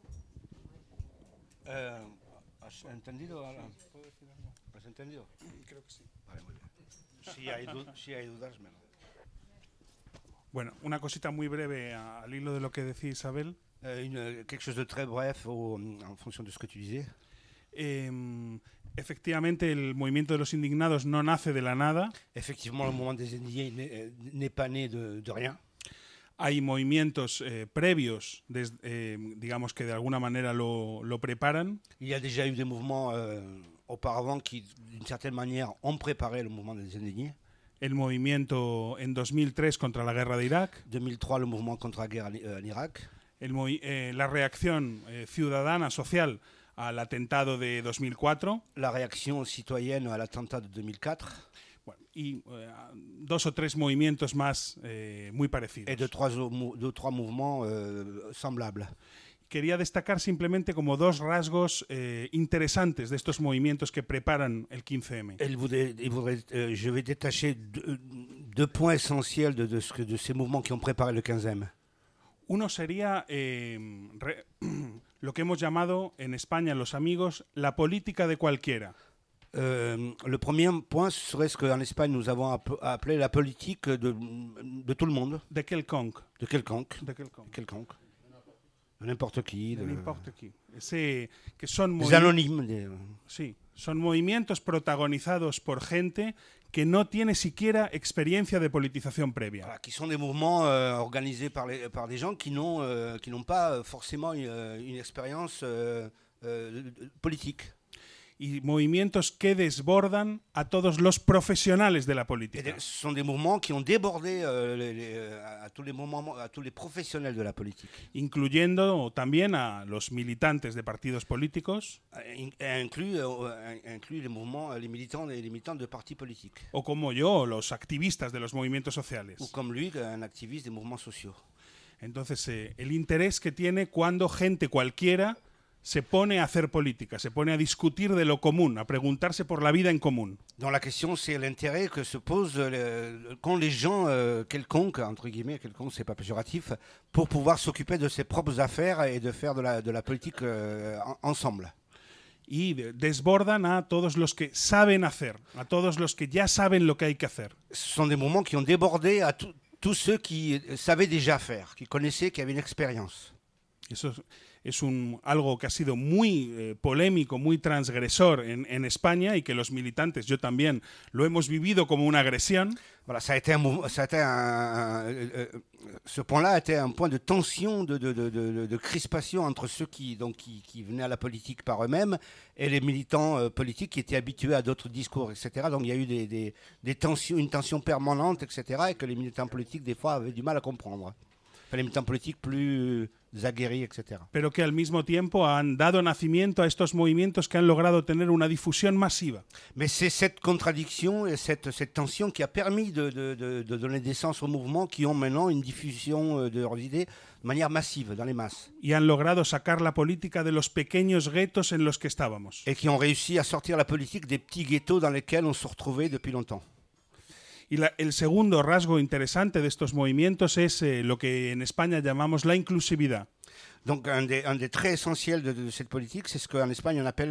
[SPEAKER 2] ¿Has entendido? ¿Has entendido?
[SPEAKER 1] Creo que sí.
[SPEAKER 2] Vale, muy bien. Si hay dudas, menos.
[SPEAKER 1] Bueno, una cosita muy breve al hilo de lo que decía Isabel.
[SPEAKER 2] Quelque chose de très bref en fonction de ce que tu disais.
[SPEAKER 1] Efectivamente, el movimiento de los indignados no nace de la nada.
[SPEAKER 2] Effectivement, le mouvement des indignés n'est pas né de rien.
[SPEAKER 1] Hay movimientos previos, digamos que de alguna manera lo preparan.
[SPEAKER 2] Il y a déjà eu des mouvements auparavant qui, d'une certaine manière, ont préparé le mouvement des indignés.
[SPEAKER 1] El movimiento en 2003 contra la guerra de Irak.
[SPEAKER 2] 2003, le mouvement contre la guerre en Irak.
[SPEAKER 1] La reacción ciudadana, social, al atentado de 2004.
[SPEAKER 2] La réaction citoyenne à l'attentat de 2004.
[SPEAKER 1] Bueno, y 2 o 3 movimientos más muy parecidos.
[SPEAKER 2] Et deux, trois mouvements semblables.
[SPEAKER 1] Quería destacar simplemente como 2 rasgos interesantes de estos movimientos que preparan el 15M.
[SPEAKER 2] Je vais détacher deux points essentiels de ces mouvements qui ont préparé le 15M.
[SPEAKER 1] Uno sería lo que hemos llamado en España los amigos la política de cualquiera.
[SPEAKER 2] Le premier point serait ce qu'en Espagne nous avons appelé la politique de tout le monde.
[SPEAKER 1] De quelconque.
[SPEAKER 2] De quelconque.
[SPEAKER 1] De quelconque.
[SPEAKER 2] Quelconque. De n'importe qui.
[SPEAKER 1] De n'importe qui. Que son
[SPEAKER 2] des anonymes.
[SPEAKER 1] Sí, son movimientos protagonizados por gente que no tiene siquiera experiencia de politización previa.
[SPEAKER 2] Voilà, qui sont des mouvements organisés par des gens qui n'ont pas forcément une expérience politique.
[SPEAKER 1] Y movimientos que desbordan a todos los profesionales de la política.
[SPEAKER 2] Ce sont des mouvements qui ont débordé à tous les professionnels de la politique.
[SPEAKER 1] Incluyendo también a los militantes de partidos políticos.
[SPEAKER 2] Inclut les mouvements, les militants de partis politiques.
[SPEAKER 1] O como yo, los activistas de los movimientos sociales.
[SPEAKER 2] Ou comme lui, un activiste des mouvements sociaux.
[SPEAKER 1] Entonces, el interés que tiene cuando gente cualquiera se pone a hacer política, se pone a discutir de lo común, a preguntarse por la vida en común.
[SPEAKER 2] Donc la question, c'est l'intérêt que se pose quand les gens quelconques, entre guillemets, quelconque, c'est pas péjoratif, pour pouvoir s'occuper de ses propres affaires et de faire de la politique ensemble.
[SPEAKER 1] Y desbordan a todos los que saben hacer, a todos los que ya saben lo que hay que hacer.
[SPEAKER 2] Ce sont des mouvements qui ont débordé à tous ceux qui savaient déjà faire, qui connaissaient, qui avaient une expérience.
[SPEAKER 1] Eso es algo que ha sido muy polémico, muy transgresor en España y que los militantes, yo también, lo hemos vivido como una agresión.
[SPEAKER 2] Voilà, ce point-là a été un point de tension, de crispation entre ceux qui venaient à la politique par eux-mêmes et les militants politiques qui étaient habitués à d'autres discours, etc. Donc il y a eu des tensions, une tension permanente, etc. et que les militants politiques, des fois, avaient du mal à comprendre. Enfin, les militants politiques plus aguerris, etc.
[SPEAKER 1] Pero que al mismo tiempo han dado nacimiento a estos movimientos que han logrado tener una difusión masiva.
[SPEAKER 2] Mais c'est cette contradiction et cette tension qui a permis de donner naissance aux mouvements qui ont maintenant une diffusion de leurs idées de manière massive dans les masses.
[SPEAKER 1] Y han logrado sacar la política de los pequeños guetos en los que estábamos.
[SPEAKER 2] Et qui ont réussi à sortir la politique des petits ghettos dans lesquels on se retrouvait depuis longtemps.
[SPEAKER 1] Y el segundo rasgo interesante de estos movimientos es lo que en España llamamos la inclusividad.
[SPEAKER 2] Donc un des traits essentiels de cette politique, c'est ce qu'en Espagne on appelle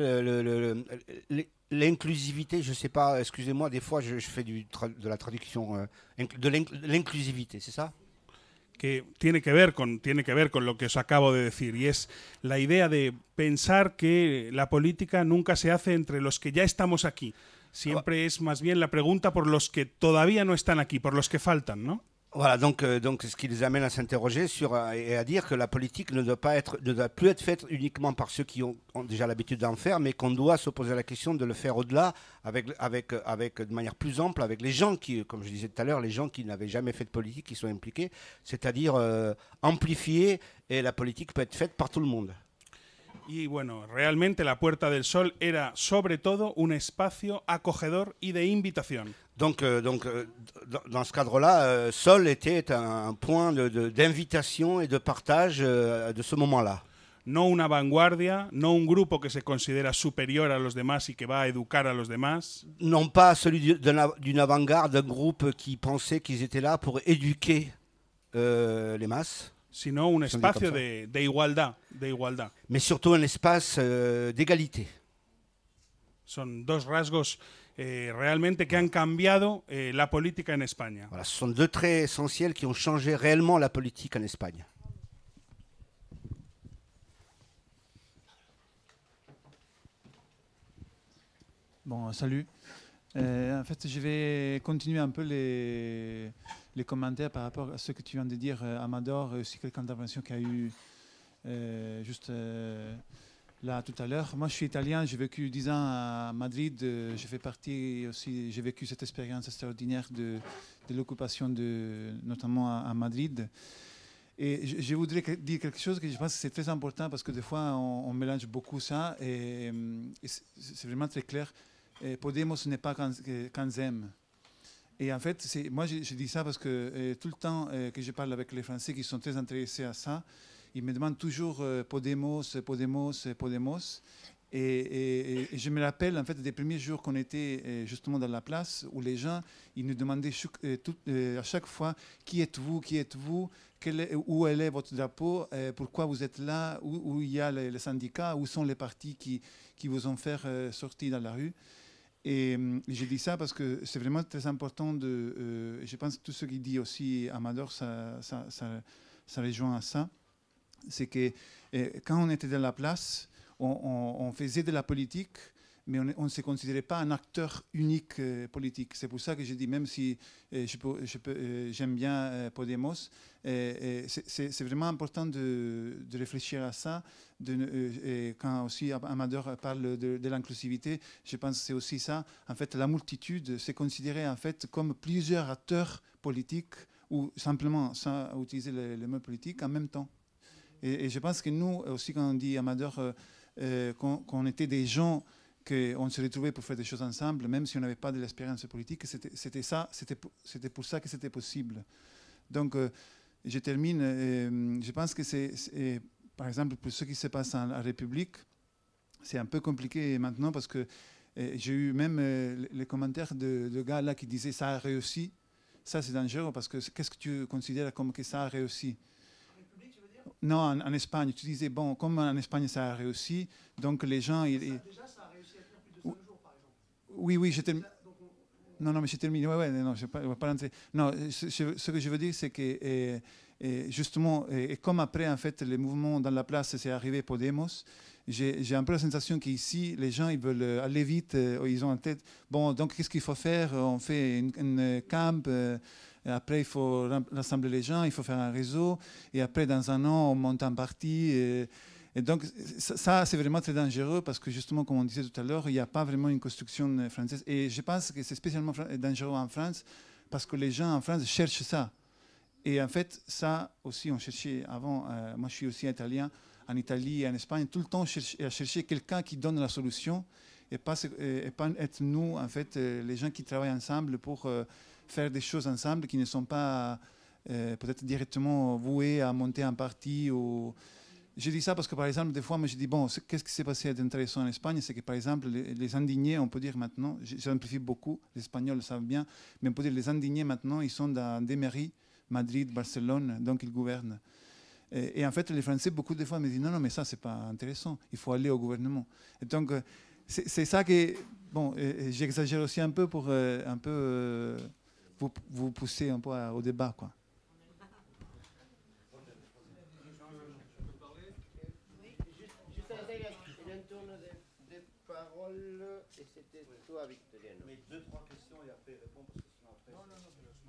[SPEAKER 2] l'inclusivité. Je ne sais pas, excusez-moi, des fois je fais de la traduction, de l'inclusivité, c'est ça?
[SPEAKER 1] Que tiene que ver con lo que os acabo de decir, y es la idea de pensar que la política nunca se hace entre los que ya estamos aquí. Siempre es más bien la pregunta por los que todavía no están aquí, por los que faltan, ¿no?
[SPEAKER 2] Voilà, donc ce qui les amène à s'interroger et à dire que la politique ne doit plus être faite uniquement par ceux qui ont déjà l'habitude d'en faire, mais qu'on doit se poser la question de le faire au-delà, avec de manière plus ample, avec les gens qui, comme je disais tout à l'heure, les gens qui n'avaient jamais fait de politique, qui sont impliqués, c'est-à-dire amplifier, et la politique peut être faite par tout le monde.
[SPEAKER 1] Y bueno, realmente la Puerta del Sol era sobre todo un espacio acogedor y de invitación.
[SPEAKER 2] Donc dans ce cadre-là, Sol était un point d'invitation et de partage de ce moment-là.
[SPEAKER 1] No una vanguardia, no un grupo que se considera superior a los demás y que va a educar a los demás.
[SPEAKER 2] Non pas celui d'une avant-garde, d'un groupe qui pensait qu'ils étaient là pour éduquer les masses.
[SPEAKER 1] Sino un espacio de igualdad,
[SPEAKER 2] Mais surtout un espace d'égalité.
[SPEAKER 1] Son dos rasgos realmente que han cambiado la política en España.
[SPEAKER 2] Voilà, ce sont deux traits essentiels qui ont changé réellement la politique en Espagne.
[SPEAKER 8] Bon, salut. En fait, je vais continuer un peu les commentaires par rapport à ce que tu viens de dire, Amador, et aussi quelques interventions qu'il y a eu juste là tout à l'heure. Moi, je suis italien, j'ai vécu 10 ans à Madrid. J'ai fait partie aussi, j'ai vécu cette expérience extraordinaire de l'occupation, notamment à Madrid. Et je voudrais dire quelque chose que je pense que c'est très important parce que des fois, on mélange beaucoup ça et c'est vraiment très clair. Podemos n'est pas Kanzem. Et en fait, moi, je dis ça parce que tout le temps que je parle avec les Français qui sont très intéressés à ça, ils me demandent toujours Podemos, Podemos, Podemos. Et je me rappelle en fait des premiers jours qu'on était justement dans la place où les gens ils nous demandaient à chaque fois qui êtes-vous, où est votre drapeau, pourquoi vous êtes là, où il y a les syndicats, où sont les partis qui vous ont fait sortir dans la rue. Et je dis ça parce que c'est vraiment très important je pense que tout ce qu'il dit aussi Amador, ça rejoint à ça. C'est que quand on était dans la place, on faisait de la politique, mais on ne se considérait pas un acteur unique politique. C'est pour ça que je dis, même si j'aime bien Podemos, c'est vraiment important de réfléchir à ça. Quand aussi Amador parle de l'inclusivité, je pense que c'est aussi ça. En fait, la multitude, c'est considéré en fait comme plusieurs acteurs politiques ou simplement sans utiliser le mot politique en même temps. Et je pense que nous, aussi, quand on dit Amador, qu'on était des gens, qu'on se retrouvait pour faire des choses ensemble, même si on n'avait pas de l'expérience politique, c'était pour ça que c'était possible. Donc, je termine. Je pense que c'est, par exemple, pour ce qui se passe en République, c'est un peu compliqué maintenant parce que j'ai eu même les commentaires de gars là qui disaient ça a réussi. Ça, c'est dangereux parce que qu'est-ce que tu considères comme que ça a réussi? Non, en Espagne, tu disais, bon, comme en Espagne ça a réussi, donc les gens...
[SPEAKER 6] Déjà, ça a réussi à tenir plus de 5 jours, par exemple.
[SPEAKER 8] Oui, je termine. Non, mais je termine. Non, je ne vais pas rentrer. Non, ce que je veux dire, c'est que, justement, comme après, en fait, les mouvements dans la place, c'est arrivé Podemos, j'ai un peu la sensation qu'ici, les gens, ils veulent aller vite, ils ont en tête, bon, donc qu'est-ce qu'il faut faire? On fait une camp... Après, il faut rassembler les gens, il faut faire un réseau. Et après, dans un an, on monte un parti. Et donc, ça, c'est vraiment très dangereux parce que, justement, comme on disait tout à l'heure, il n'y a pas vraiment une construction française. Et je pense que c'est spécialement dangereux en France parce que les gens en France cherchent ça. Et en fait, ça aussi, on cherchait avant. Moi, je suis aussi italien. En Italie et en Espagne, tout le temps, à chercher quelqu'un qui donne la solution et pas être nous, en fait, les gens qui travaillent ensemble pour... faire des choses ensemble qui ne sont pas peut-être directement vouées à monter un parti. Je dis ça parce que, par exemple, des fois, moi, je dis, bon, qu'est-ce qui s'est passé d'intéressant en Espagne? C'est que, par exemple, les indignés, on peut dire maintenant, je simplifie beaucoup, les Espagnols le savent bien, mais on peut dire les indignés maintenant, ils sont dans des mairies, Madrid, Barcelone, donc ils gouvernent. Et en fait, les Français, beaucoup de fois, me disent, non, mais ça, c'est pas intéressant, il faut aller au gouvernement. Et donc, c'est ça que, bon, j'exagère aussi un peu pour vous pousser un peu au débat, quoi.
[SPEAKER 3] Juste un tour de parole et c'était toi, Victorien.
[SPEAKER 2] Mais 2-3 questions et après répondre parce que sinon après... Non.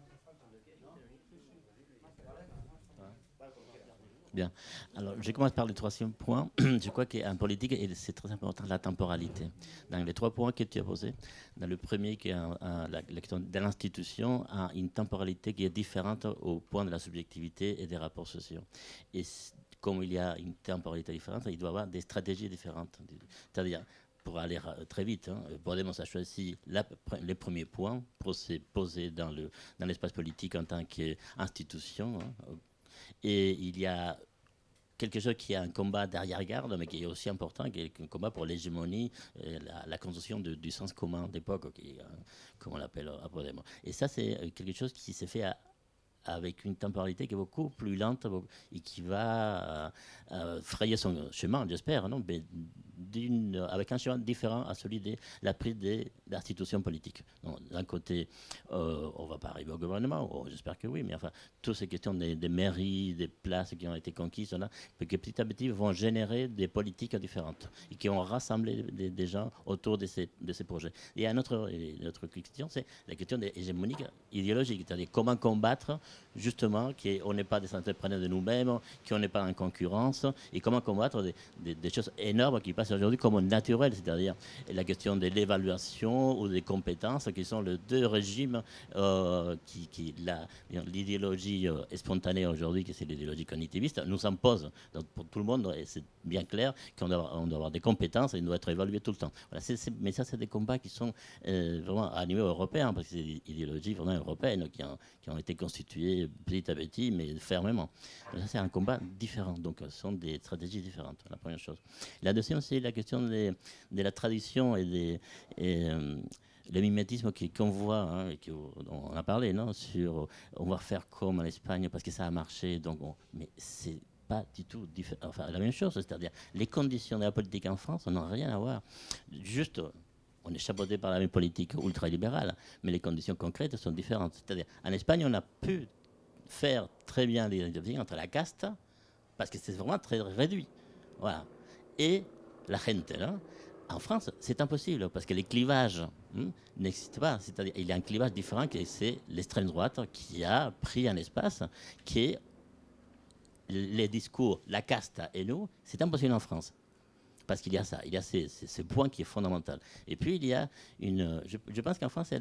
[SPEAKER 9] Bien. Alors, je commence par le troisième point. Je crois qu'en politique, c'est très important la temporalité. Dans les 3 points que tu as posés, dans le premier, qui est la question de l'institution, a une temporalité qui est différente au point de la subjectivité et des rapports sociaux. Et comme il y a une temporalité différente, il doit y avoir des stratégies différentes. C'est-à-dire, pour aller très vite, Podemos a choisi les premiers points pour se poser dans l'espace politique en tant qu'institution. Et il y a quelque chose qui est un combat d'arrière-garde, mais qui est aussi important, qui est un combat pour l'hégémonie, la construction du sens commun d'époque, comme on l'appelle à Podemos. Et ça, c'est quelque chose qui s'est fait avec une temporalité qui est beaucoup plus lente et qui va frayer son chemin, j'espère, non, mais avec un chemin différent à celui de la prise des institutions politiques. D'un côté, on ne va pas arriver au gouvernement, j'espère que oui, mais enfin, toutes ces questions des mairies, des places qui ont été conquises, là, que petit à petit vont générer des politiques différentes et qui ont rassemblé des gens autour de ces projets. Et une autre question, c'est la question des hégémoniques idéologiques, c'est-à-dire comment combattre justement qu'on n'est pas des entrepreneurs de nous-mêmes, qu'on n'est pas en concurrence, et comment combattre des choses énormes qui passent aujourd'hui comme naturelles, c'est-à-dire la question de l'évaluation ou des compétences, qui sont les deux régimes l'idéologie spontanée aujourd'hui, qui c'est l'idéologie cognitiviste, nous impose. Donc pour tout le monde, c'est bien clair qu'on doit avoir des compétences et il doit être évalué tout le temps. Voilà, mais ça, c'est des combats qui sont vraiment à niveau européen, parce que c'est des idéologies vraiment européennes qui ont été constituées petit à petit, mais fermement. Donc ça, c'est un combat différent. Donc ce sont des stratégies différentes, la première chose. La deuxième, c'est la question de la tradition et le mimétisme qu'on voit, hein, et on a parlé, non, sur on va faire comme en Espagne parce que ça a marché, donc mais c'est pas du tout enfin, la même chose, c'est-à-dire les conditions de la politique en France n'ont rien à voir. Juste, on est chapeauté par la même politique ultralibérale, mais les conditions concrètes sont différentes. C'est-à-dire, en Espagne, on a pu faire très bien l'identification entre la caste, parce que c'est vraiment très réduit. Voilà. Et la gente, là. En France, c'est impossible, parce que les clivages n'existent pas. C'est-à-dire il y a un clivage différent, c'est l'extrême droite qui a pris un espace qui est les discours, la caste et nous, c'est impossible en France. Parce qu'il y a ça, il y a ce point qui est fondamental. Et puis il y a je pense qu'en France,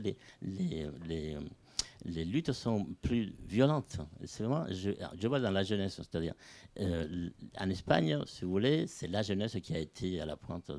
[SPEAKER 9] les luttes sont plus violentes. C'est vraiment, je vois dans la jeunesse, c'est-à-dire en Espagne, si vous voulez, c'est la jeunesse qui a été à la pointe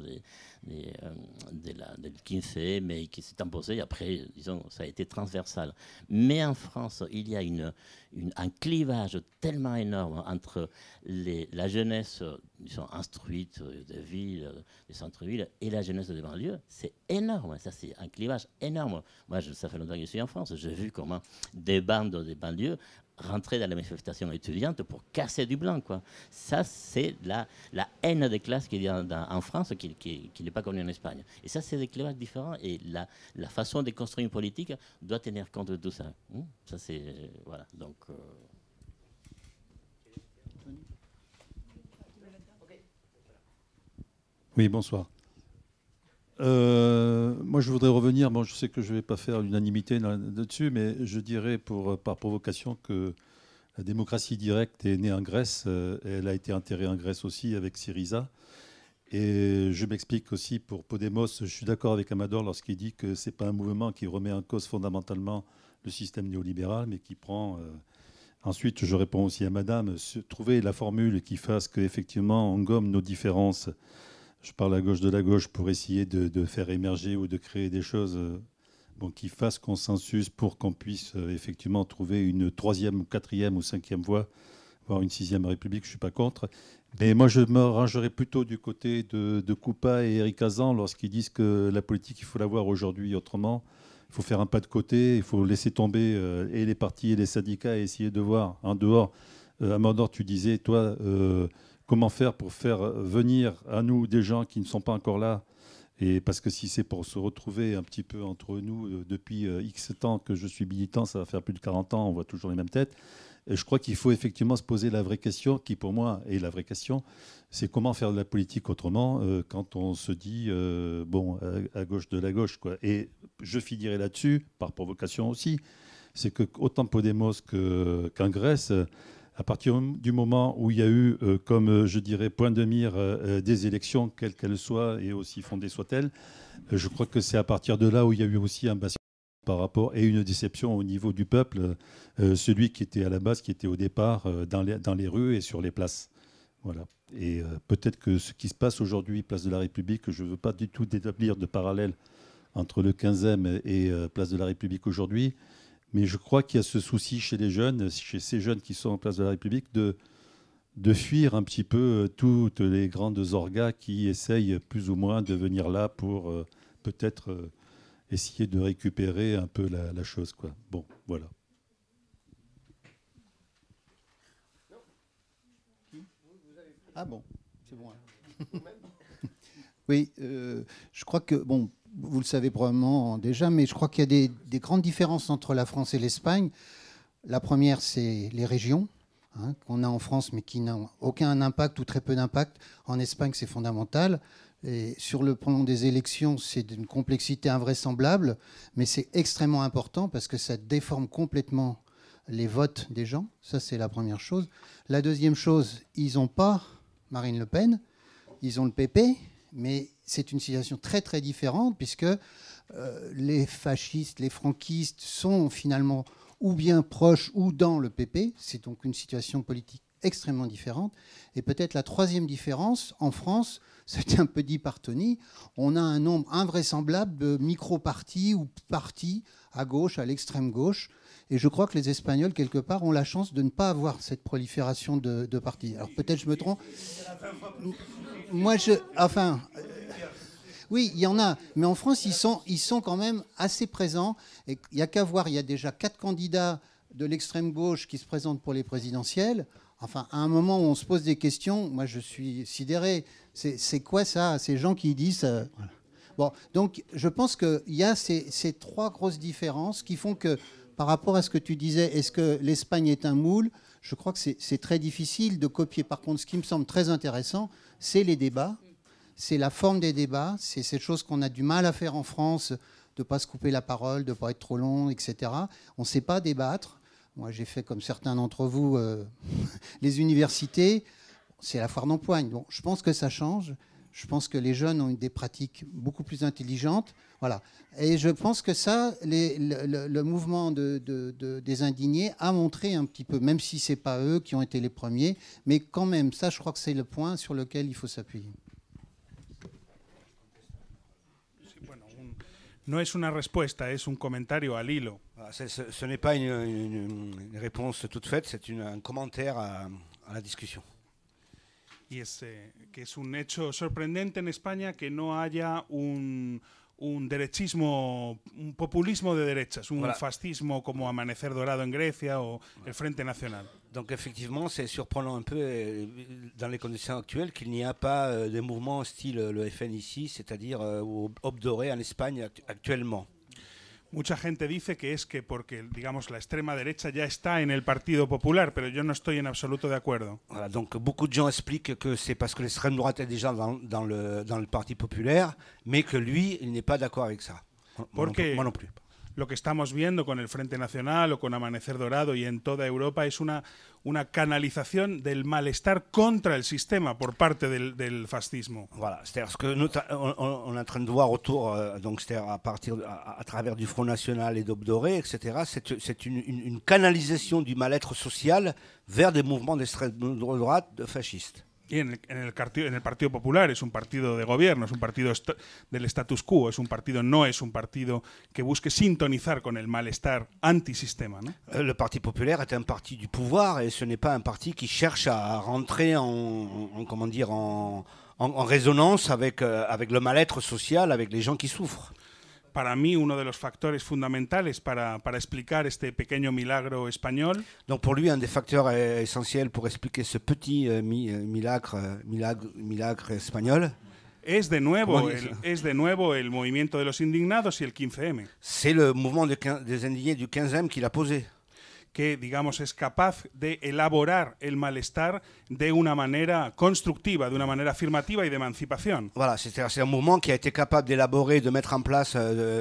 [SPEAKER 9] del 15, mais qui s'est imposée. Après, disons, ça a été transversal. Mais en France, il y a un clivage tellement énorme entre la jeunesse, disons, instruite des villes, des centres-villes, et la jeunesse des banlieues. C'est énorme. Ça, c'est un clivage énorme. Moi, ça fait longtemps que je suis en France. J'ai vu comment des bandes des banlieues rentrer dans les manifestations étudiantes pour casser du blanc, quoi. Ça, c'est la haine des classes qu'il y a en France qui n'est pas connue en Espagne. Et ça, c'est des clivages différents. Et la façon de construire une politique doit tenir compte de tout ça. Ça, c'est... voilà. Donc...
[SPEAKER 10] Oui, bonsoir. Moi, je voudrais revenir. Bon, je sais que je ne vais pas faire l'unanimité là-dessus, mais je dirais par provocation que la démocratie directe est née en Grèce. Et elle a été enterrée en Grèce aussi avec Syriza. Et je m'explique aussi pour Podemos. Je suis d'accord avec Amador lorsqu'il dit que ce n'est pas un mouvement qui remet en cause fondamentalement le système néolibéral, mais qui prend... Ensuite, je réponds aussi à Madame. Trouver la formule qui fasse qu'effectivement, on gomme nos différences. Je parle à gauche de la gauche pour essayer de faire émerger ou de créer des choses qui fassent consensus pour qu'on puisse effectivement trouver une troisième, quatrième ou cinquième voie, voire une sixième république. Je ne suis pas contre. Mais moi, je me rangerais plutôt du côté de Coupa et Éric Azan lorsqu'ils disent que la politique, il faut la voir aujourd'hui autrement. Il faut faire un pas de côté, il faut laisser tomber et les partis et les syndicats et essayer de voir en dehors. Amador, tu disais, toi... comment faire pour faire venir à nous des gens qui ne sont pas encore là? Et parce que si c'est pour se retrouver un petit peu entre nous, depuis X temps que je suis militant, ça va faire plus de 40 ans, on voit toujours les mêmes têtes. Et je crois qu'il faut effectivement se poser la vraie question, qui pour moi est la vraie question, c'est comment faire de la politique autrement quand on se dit, à gauche de la gauche, quoi. Et je finirai là-dessus, par provocation aussi, c'est que autant Podemos qu'en Grèce, à partir du moment où il y a eu, comme je dirais, point de mire des élections, quelles qu'elles soient et aussi fondées soient-elles, je crois que c'est à partir de là où il y a eu aussi un basculement par rapport et une déception au niveau du peuple, celui qui était à la base, qui était au départ dans les rues et sur les places. Voilà. Et peut-être que ce qui se passe aujourd'hui, place de la République, je ne veux pas du tout établir de parallèle entre le 15e et place de la République aujourd'hui. Mais je crois qu'il y a ce souci chez les jeunes, chez ces jeunes qui sont en place de la République, de fuir un petit peu toutes les grandes orgas qui essayent plus ou moins de venir là pour peut-être essayer de récupérer un peu la chose, quoi. Bon, voilà.
[SPEAKER 11] Ah bon, c'est bon. Oui, je crois que, bon, vous le savez probablement déjà, mais je crois qu'il y a des grandes différences entre la France et l'Espagne. La première, c'est les régions, hein, qu'on a en France, mais qui n'ont aucun impact ou très peu d'impact. En Espagne, c'est fondamental. Et sur le plan des élections, c'est d'une complexité invraisemblable, mais c'est extrêmement important parce que ça déforme complètement les votes des gens. Ça, c'est la première chose. La deuxième chose, ils n'ont pas Marine Le Pen, ils ont le PP, mais c'est une situation très, très différente puisque les fascistes, les franquistes sont finalement ou bien proches ou dans le PP. C'est donc une situation politique extrêmement différente. Et peut-être la troisième différence, en France, c'était un peu dit par Tony, on a un nombre invraisemblable de micro-partis ou partis à gauche, à l'extrême gauche. Et je crois que les Espagnols, quelque part, ont la chance de ne pas avoir cette prolifération de partis. Alors peut-être je me trompe. Moi, oui, il y en a. Mais en France, ils sont quand même assez présents. Et il n'y a qu'à voir, il y a déjà 4 candidats de l'extrême gauche qui se présentent pour les présidentielles. Enfin, à un moment où on se pose des questions, moi je suis sidéré. C'est quoi ça, ces gens qui disent... Voilà. Bon, donc je pense qu'il y a ces 3 grosses différences qui font que, par rapport à ce que tu disais, est-ce que l'Espagne est un moule? Je crois que c'est très difficile de copier. Par contre, ce qui me semble très intéressant, c'est les débats, c'est la forme des débats, c'est cette chose qu'on a du mal à faire en France, de ne pas se couper la parole, de ne pas être trop long, etc. On ne sait pas débattre. Moi, j'ai fait, comme certains d'entre vous, les universités. C'est la foire d'empoigne. Bon, je pense que ça change. Je pense que les jeunes ont des pratiques beaucoup plus intelligentes. Voilà. Et je pense que ça, le mouvement des indignés a montré un petit peu, même si ce n'est pas eux qui ont été les premiers, mais quand même, ça, je crois que c'est le point sur lequel il faut s'appuyer.
[SPEAKER 1] No es una respuesta, es un comentario al hilo.
[SPEAKER 2] Ce n'est pas une réponse toute faite, c'est un commentaire à la discussion.
[SPEAKER 1] Y es que es un hecho sorprendente en España que no haya un derechismo, un populismo de derechas, un fascismo como Amanecer Dorado en Grecia o el Frente Nacional.
[SPEAKER 2] Donc effectivement, c'est surprenant un peu dans les conditions actuelles qu'il n'y a pas de mouvement style le FN ici, c'est-à-dire au Aube Dorée en Espagne actuellement.
[SPEAKER 1] Mucha gente dice que es que porque, digamos, la extrema derecha ya está en el Partido Popular, pero yo no estoy en absoluto de acuerdo.
[SPEAKER 2] Voilà, donc beaucoup de gens expliquent que c'est parce que l'extrême droite est déjà dans le Parti populaire, mais que lui, il n'est pas d'accord avec ça. Moi non plus.
[SPEAKER 1] Lo que estamos viendo con el Frente Nacional o con Amanecer Dorado y en toda Europa es una canalización del malestar contra el sistema por parte del fascismo.
[SPEAKER 2] Voilà, c'est-à-dire ce que on est en train de voir autour, donc c'est-à-dire à travers du Front National et d'Aube Dorée, etc. C'est une canalisation du mal-être social vers des mouvements d'extrême droite fascistes.
[SPEAKER 1] Y en el Partido Popular es un partido de gobierno, es un partido del status quo, no es un partido que busque sintonizar con el malestar antisistema, ¿no?
[SPEAKER 2] Le Parti populaire est un parti du pouvoir et ce n'est pas un parti qui cherche à rentrer en résonance avec le mal-être social, avec les gens qui souffrent.
[SPEAKER 1] Para mí, uno de los factores fundamentales para explicar este pequeño milagro español.
[SPEAKER 2] Donc pour lui, un des facteurs essentiels pour expliquer ce petit milagre espagnol.
[SPEAKER 1] Es de nuevo el movimiento de los indignados y el 15M.
[SPEAKER 2] C'est le mouvement des indignés du 15M qui l'a posé.
[SPEAKER 1] Que, digamos, es capaz de elaborar el malestar de una manera constructiva, de una manera afirmativa y de emancipación.
[SPEAKER 2] Voilà, c'est un mouvement qui a été capable d'élaborer, de mettre en place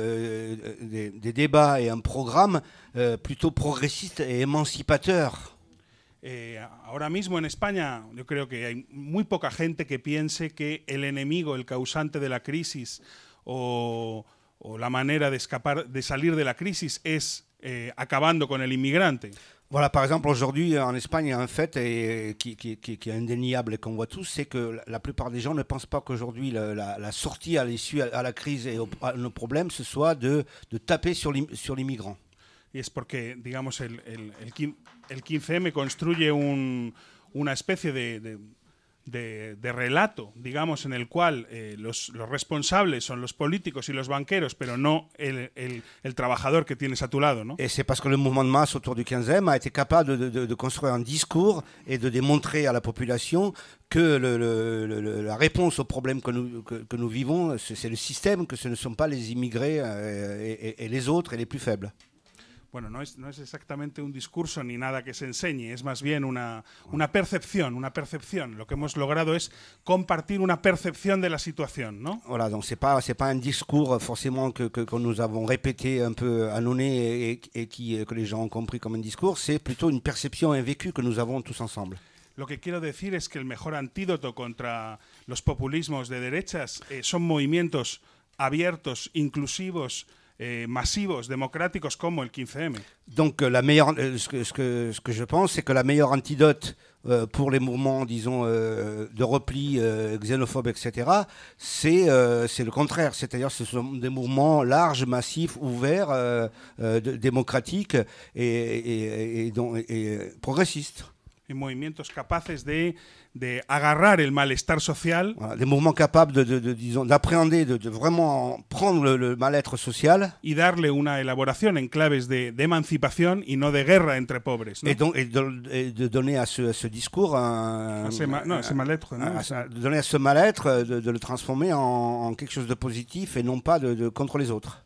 [SPEAKER 2] des débats et un programme plutôt progressiste et émancipateur.
[SPEAKER 1] Ahora mismo en España yo creo que hay muy poca gente que piense que el enemigo, el causante de la crisis o la manera de escapar, de salir de la crisis es acabando con el inmigrante.
[SPEAKER 2] Voilà, par exemple, aujourd'hui, en Espagne, il y a un fait qui est indéniable et qu'on voit tous, c'est que la plupart des gens ne pensent pas qu'aujourd'hui, la sortie à l'issue à la crise et à nos problèmes, ce soit de taper sur l'immigrant.
[SPEAKER 1] Y es porque, digamos, el 15M construye una especie de de relato, digamos, en el cual los responsables son los políticos y los banqueros, pero no el trabajador que tienes a tu lado, ¿no?
[SPEAKER 2] Et c'est parce que le mouvement de masse autour du 15e a été capable de construire un discours et de démontrer à la population que la réponse aux problèmes que nous vivons, c'est le système, que ce ne sont pas les immigrés et les autres et les plus faibles.
[SPEAKER 1] Bueno, no es exactamente un discurso ni nada que se enseñe, es más bien una percepción. Lo que hemos logrado es compartir una percepción de la situación, ¿no?
[SPEAKER 2] Voilà, donc c'est pas un discours forcément que nous avons répété un peu à nos nez et que les gens ont compris comme un discours, c'est plutôt une perception, un vécu que nous avons tous ensemble.
[SPEAKER 1] Lo que quiero decir es que el mejor antídoto contra los populismos de derechas son movimientos abiertos, inclusivos, masivos, démocratique comme le 15M.
[SPEAKER 2] Donc ce que je pense, c'est que la meilleure antidote pour les mouvements, disons, de repli xénophobe, etc., c'est le contraire. C'est-à-dire ce sont des mouvements larges, massifs, ouverts, démocratiques et progressistes.
[SPEAKER 1] Y movimientos capaces de agarrar el malestar social.
[SPEAKER 2] Voilà, des mouvements capables d'appréhender, de vraiment prendre le mal-être social.
[SPEAKER 1] Y darle una elaboración en claves de emancipación y no de guerra entre pobres, ¿no?
[SPEAKER 2] Et de donner à ce discours
[SPEAKER 1] ese mal-être, ¿no?
[SPEAKER 2] De donner à ce mal-être, de le transformer en quelque chose de positif et non pas contre les autres.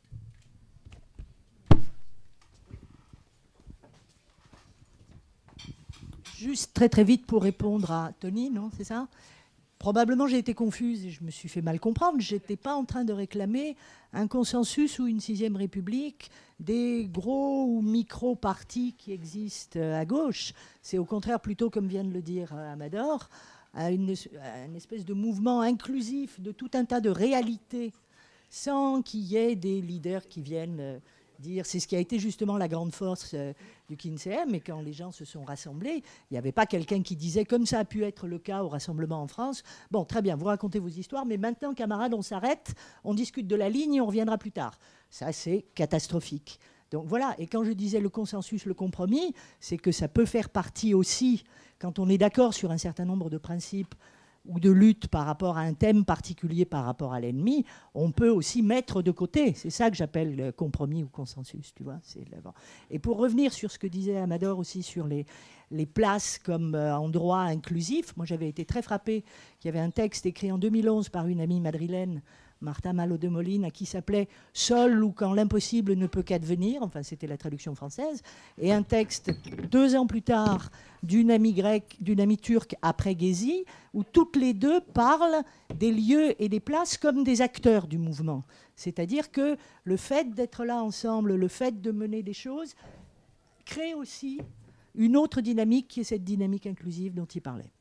[SPEAKER 7] Juste très très vite pour répondre à Tony, non, c'est ça? Probablement j'ai été confuse et je me suis fait mal comprendre. Je n'étais pas en train de réclamer un consensus ou une 6e République, des gros ou micro-partis qui existent à gauche. C'est au contraire plutôt, comme vient de le dire Amador, une espèce de mouvement inclusif de tout un tas de réalités sans qu'il y ait des leaders qui viennent... dire, c'est ce qui a été justement la grande force du 15M, et quand les gens se sont rassemblés, il n'y avait pas quelqu'un qui disait, comme ça a pu être le cas au rassemblement en France, bon, très bien, vous racontez vos histoires, mais maintenant, camarades, on s'arrête, on discute de la ligne et on reviendra plus tard. Ça, c'est catastrophique. Donc voilà, et quand je disais le consensus, le compromis, c'est que ça peut faire partie aussi, quand on est d'accord sur un certain nombre de principes, ou de lutte par rapport à un thème particulier par rapport à l'ennemi, on peut aussi mettre de côté. C'est ça que j'appelle compromis ou consensus, tu vois. Et pour revenir sur ce que disait Amador aussi sur les places comme endroit inclusif, moi j'avais été très frappée qu'il y avait un texte écrit en 2011 par une amie madrilène, Marta Malo de Molina, qui s'appelait « Seul ou quand l'impossible ne peut qu'advenir », enfin c'était la traduction française, et un texte 2 ans plus tard d'une amie grecque, d'une amie turque après Gezi, où toutes les deux parlent des lieux et des places comme des acteurs du mouvement. C'est-à-dire que le fait d'être là ensemble, le fait de mener des choses, crée aussi une autre dynamique qui est cette dynamique inclusive dont il parlait.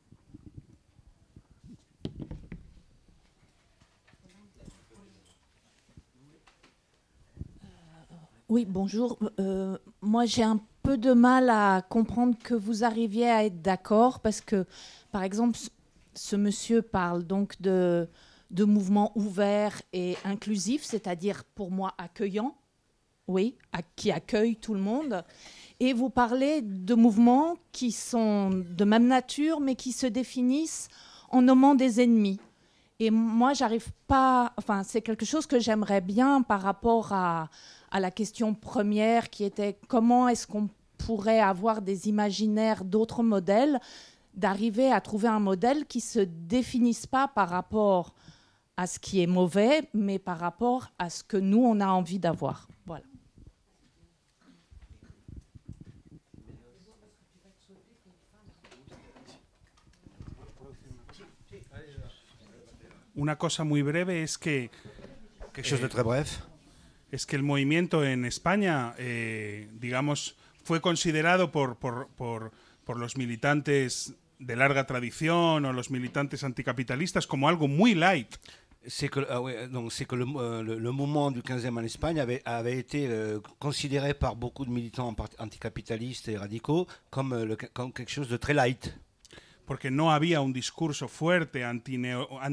[SPEAKER 12] Oui, bonjour. Moi, j'ai un peu de mal à comprendre que vous arriviez à être d'accord parce que, par exemple, ce monsieur parle donc de mouvements ouverts et inclusifs, c'est-à-dire pour moi accueillants, oui, qui accueillent tout le monde. Et vous parlez de mouvements qui sont de même nature, mais qui se définissent en nommant des ennemis. Et moi, j'arrive pas... Enfin, c'est quelque chose que j'aimerais bien par rapport à la question première qui était comment est-ce qu'on pourrait avoir des imaginaires d'autres modèles, d'arriver à trouver un modèle qui ne se définisse pas par rapport à ce qui est mauvais, mais par rapport à ce que nous, on a envie d'avoir. Voilà.
[SPEAKER 1] Una cosa muy breve es que...
[SPEAKER 2] Quelque chose de très bref.
[SPEAKER 1] Es que el movimiento en España, digamos, fue considerado por los militantes de larga tradición o los militantes anticapitalistas como algo muy light.
[SPEAKER 2] C'est que le mouvement du 15e en Espagne avait été considéré par beaucoup de militants anticapitalistes et radicaux comme quelque chose de très light.
[SPEAKER 1] Porque no había un discurso fuerte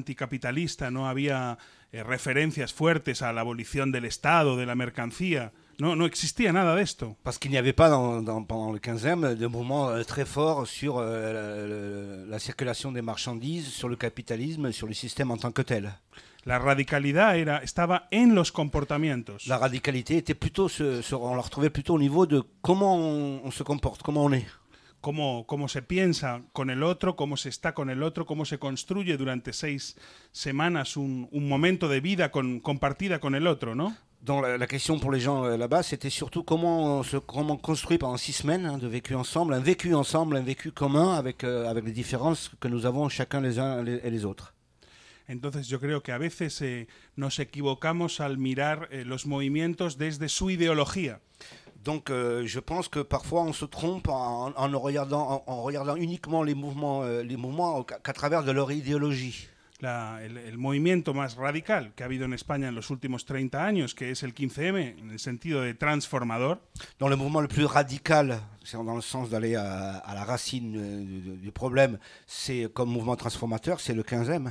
[SPEAKER 1] anticapitalista, no había referencias fuertes a la abolición del Estado, de la mercancía. No existía nada de esto.
[SPEAKER 2] Parce qu'il n'y avait pas pendant le 15e de mouvement très fort sur la circulation des marchandises, sur le capitalisme, sur le système en tant que tel.
[SPEAKER 1] La radicalidad estaba en los comportamientos.
[SPEAKER 2] La radicalité était plutôt, on la retrouvait plutôt au niveau de comment on se comporte, comment on est.
[SPEAKER 1] Cómo se piensa con el otro, cómo se está con el otro, cómo se construye durante 6 semanas un momento de vida compartida con el otro, ¿no?
[SPEAKER 2] Donc la question pour les gens là-bas, c'était surtout comment construire pendant 6 semaines de vécu ensemble, un vécu commun avec les différences que nous avons chacun les uns et les autres.
[SPEAKER 1] Entonces yo creo que a veces nos equivocamos al mirar los movimientos desde su ideología.
[SPEAKER 2] Donc je pense que parfois on se trompe en regardant uniquement les mouvements qu'à travers de leur idéologie.
[SPEAKER 1] El movimiento más radical que ha habido en España en los últimos 30 años, que es el 15M, en el sentido de transformador.
[SPEAKER 2] Dans le mouvement le plus radical, c'est dans le sens d'aller à la racine du problème, c'est comme mouvement transformateur, c'est le 15M.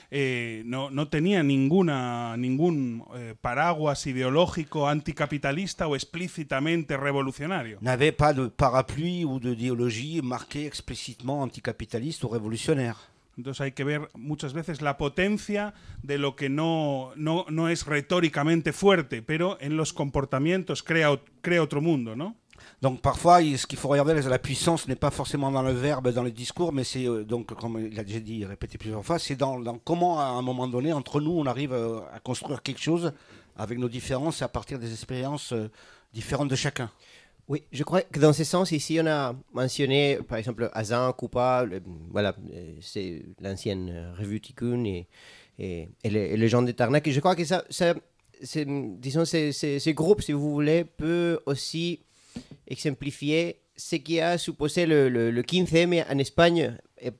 [SPEAKER 1] No tenía ningún paraguas ideológico anticapitalista o explícitamente revolucionario.
[SPEAKER 2] N'avait pas de parapluie ou d'idéologie marquée explicitement anticapitaliste ou révolutionnaire.
[SPEAKER 1] Entonces hay que ver muchas veces la potencia de lo que no es retóricamente fuerte, pero en los comportamientos crea otro mundo, ¿no?
[SPEAKER 2] Donc parfois, ce qu'il faut regarder, la puissance n'est pas forcément dans le verbe, dans le discours, mais c'est donc, comme il a déjà dit, répété plusieurs fois, c'est dans comment à un moment donné, entre nous, on arrive à construire quelque chose avec nos différences à partir des expériences différentes de chacun.
[SPEAKER 3] Oui, je crois que dans ce sens, ici, on a mentionné, par exemple, Azan, Coupa, voilà, c'est l'ancienne revue Tikkun et les gens de Tarnac. Et je crois que disons, ces groupes, si vous voulez, peut aussi exemplifier ce qui a supposé le 15M en Espagne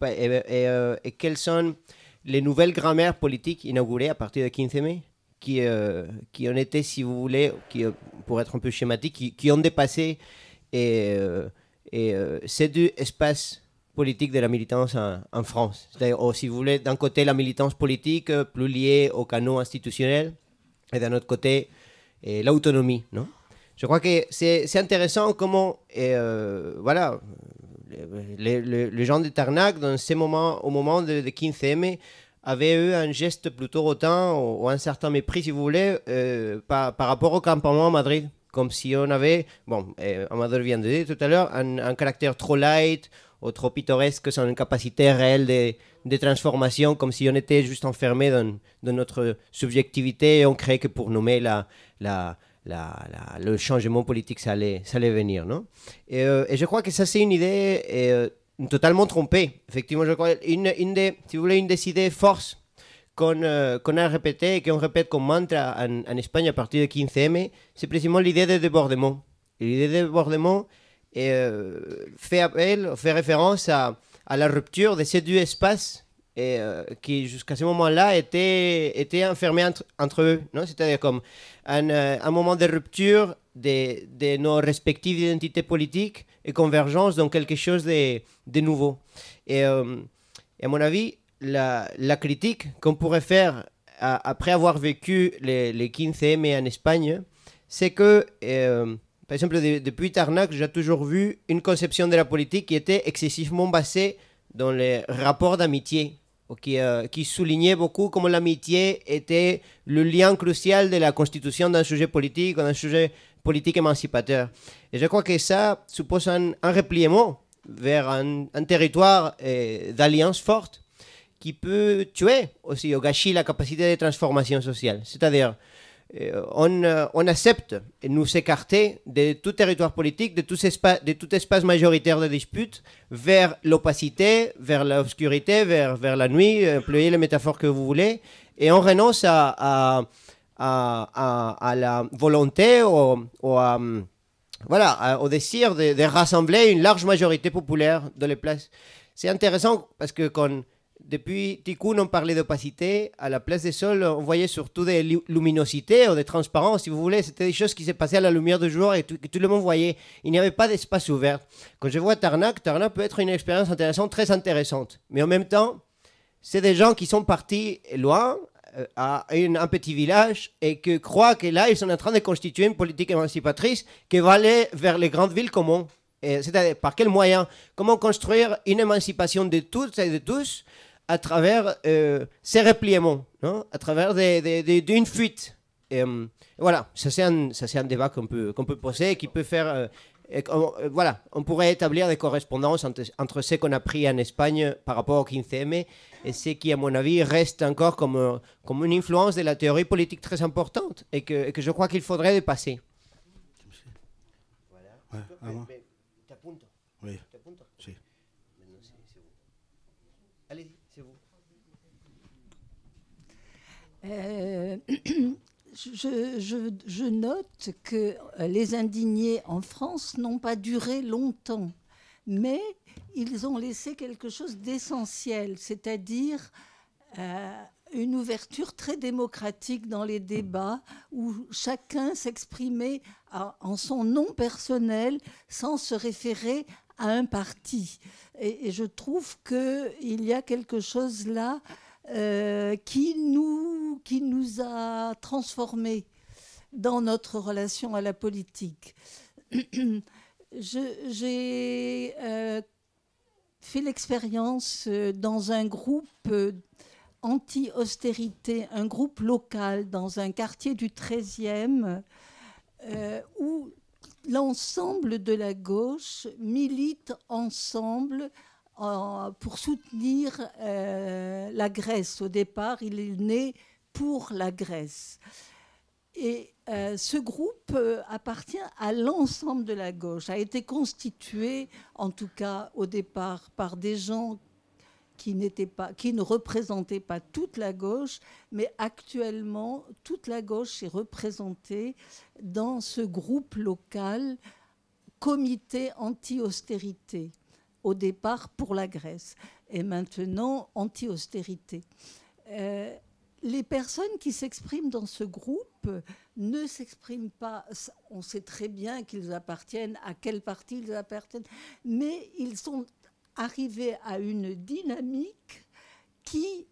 [SPEAKER 3] et quelles sont les nouvelles grammaires politiques inaugurées à partir du 15M. Qui ont été, si vous voulez, pour être un peu schématique, qui ont dépassé ces deux espaces politiques de la militance en France. C'est-à-dire, si vous voulez, d'un côté, la militance politique plus liée au canon institutionnel, et d'un autre côté, l'autonomie. Non ? Je crois que c'est intéressant comment, voilà, les gens de Tarnac, dans ces moments, au moment de 15M, avait eu un geste plutôt hautain ou un certain mépris, si vous voulez, par rapport au campement à Madrid. Comme si on avait, Amador vient de dire tout à l'heure, un caractère trop light ou trop pittoresque sans une capacité réelle de transformation, comme si on était juste enfermé dans notre subjectivité et on créait que pour nommer le changement politique, ça allait venir. Non et je crois que ça, c'est une idée... totalement trompé. Effectivement, je crois une des idées forces qu'on a répétées et qu'on répète comme mantra en Espagne à partir de 15M, c'est précisément l'idée de débordement. Et l'idée de débordement fait référence à la rupture de ces deux espaces qui, jusqu'à ce moment-là, étaient enfermés entre eux. Non ? C'est-à-dire comme un moment de rupture de nos respectives identités politiques et convergence dans quelque chose de nouveau. Et à mon avis, la critique qu'on pourrait faire après avoir vécu les 15M en Espagne, c'est que, par exemple, depuis Tarnac, j'ai toujours vu une conception de la politique qui était excessivement basée dans les rapports d'amitié, qui soulignait beaucoup comment l'amitié était le lien crucial de la constitution d'un sujet politique, d'un sujet politique émancipateur. Et je crois que ça suppose un repliement vers un territoire d'alliance forte qui peut tuer aussi au gâchis la capacité de transformation sociale. C'est-à-dire, on accepte nous écarter de tout territoire politique, de tout espace majoritaire de dispute, vers l'opacité, vers l'obscurité, vers la nuit, employez les métaphores que vous voulez, et on renonce à la volonté au désir de rassembler une large majorité populaire dans les places. C'est intéressant parce que depuis Tikkun, on parlait d'opacité. À la place des sols, on voyait surtout des luminosités ou des transparences, si vous voulez. C'était des choses qui se passaient à la lumière du jour et que tout le monde voyait. Il n'y avait pas d'espace ouvert. Quand je vois Tarnac peut être une expérience intéressante, très intéressante. Mais en même temps, c'est des gens qui sont partis loin, à un petit village et qui croient que là, ils sont en train de constituer une politique émancipatrice qui va aller vers les grandes villes communes. C'est-à-dire, par quels moyens? Comment construire une émancipation de toutes et de tous à travers ces repliements, non? À travers d'une fuite. Voilà, ça c'est un débat qu'on peut poser, qui peut faire... voilà, on pourrait établir des correspondances entre ce qu'on a pris en Espagne par rapport au 15M et ce qui, à mon avis, reste encore comme une influence de la théorie politique très importante et que je crois qu'il faudrait dépasser.
[SPEAKER 2] Voilà. Ouais, oui. Si.
[SPEAKER 3] Allez, c'est vous.
[SPEAKER 4] Je note que les indignés en France n'ont pas duré longtemps, mais ils ont laissé quelque chose d'essentiel, c'est-à-dire une ouverture très démocratique dans les débats où chacun s'exprimait en son nom personnel sans se référer à un parti. Et je trouve qu'il y a quelque chose là qui nous a transformés dans notre relation à la politique. J'ai fait l'expérience dans un groupe anti-austérité, un groupe local dans un quartier du 13e où l'ensemble de la gauche milite ensemble pour soutenir la Grèce. Au départ, il est né pour la Grèce. Et ce groupe appartient à l'ensemble de la gauche, a été constitué, en tout cas au départ, par des gens qui ne représentaient pas toute la gauche, mais actuellement, toute la gauche est représentée dans ce groupe local, comité anti-austérité, au départ pour la Grèce, et maintenant anti-austérité. Les personnes qui s'expriment dans ce groupe ne s'expriment pas, on sait très bien qu'ils appartiennent, à quel parti ils appartiennent, mais ils sont arrivés à une dynamique qui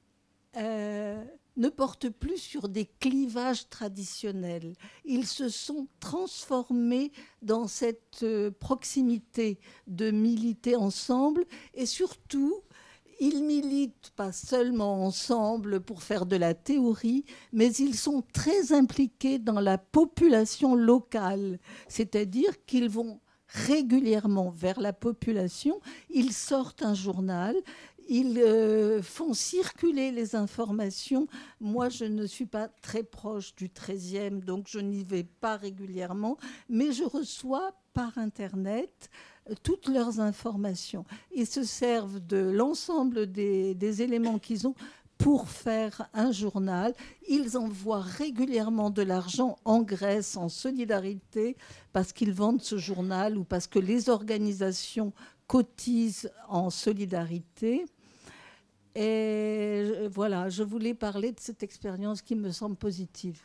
[SPEAKER 4] ne porte plus sur des clivages traditionnels. Ils se sont transformés dans cette proximité de militer ensemble et surtout, ils militent pas seulement ensemble pour faire de la théorie, mais ils sont très impliqués dans la population locale, c'est-à-dire qu'ils vont régulièrement vers la population, ils sortent un journal, ils font circuler les informations. Moi, je ne suis pas très proche du 13e, donc je n'y vais pas régulièrement, mais je reçois par Internet toutes leurs informations. Ils se servent de l'ensemble des éléments qu'ils ont pour faire un journal. Ils envoient régulièrement de l'argent en Grèce en solidarité parce qu'ils vendent ce journal ou parce que les organisations cotisent en solidarité. Et voilà, je voulais parler de cette expérience qui me semble positive.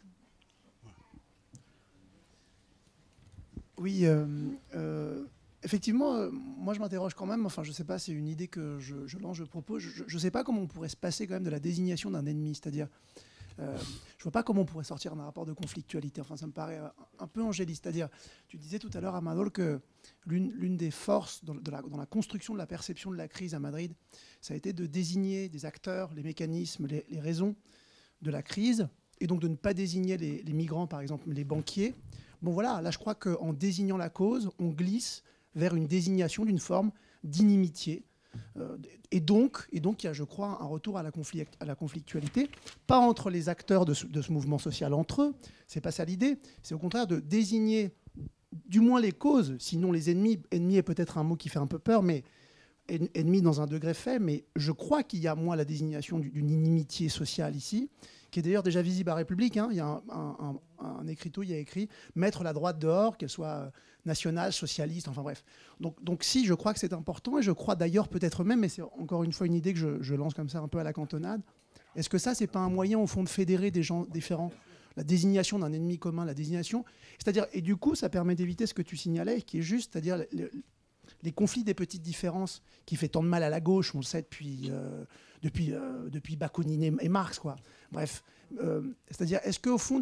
[SPEAKER 6] Oui, effectivement, moi je m'interroge quand même, enfin je ne sais pas, c'est une idée que je lance, je propose, je ne sais pas comment on pourrait se passer quand même de la désignation d'un ennemi, c'est-à-dire, je ne vois pas comment on pourrait sortir d'un rapport de conflictualité, enfin ça me paraît un peu angélique, c'est-à-dire, tu disais tout à l'heure, Amador, que l'une des forces dans la construction de la perception de la crise à Madrid, ça a été de désigner des acteurs, les mécanismes, les raisons de la crise, et donc de ne pas désigner les migrants, par exemple, les banquiers. Bon voilà, là je crois qu'en désignant la cause, on glisse vers une désignation d'une forme d'inimitié. Et donc, il y a, je crois, un retour à la conflictualité, pas entre les acteurs de ce mouvement social entre eux, c'est pas ça l'idée, c'est au contraire de désigner du moins les causes, sinon les ennemis. Ennemi est peut-être un mot qui fait un peu peur, mais ennemi dans un degré fait, mais je crois qu'il y a moins la désignation d'une inimitié sociale ici, qui est d'ailleurs déjà visible à République. Hein. Il y a un écriteau, il y a écrit « Mettre la droite dehors, qu'elle soit nationale, socialiste », enfin bref. Donc si, je crois que c'est important, et je crois d'ailleurs peut-être même, mais c'est encore une fois une idée que je lance comme ça un peu à la cantonade, est-ce que ça, c'est pas un moyen au fond de fédérer des gens différents ? La désignation d'un ennemi commun, la désignation, c'est-à-dire, et du coup, ça permet d'éviter ce que tu signalais, qui est juste, c'est-à-dire les conflits des petites différences qui fait tant de mal à la gauche, on le sait depuis depuis Bakounine et Marx, quoi. Bref, c'est-à-dire, est-ce qu'au fond,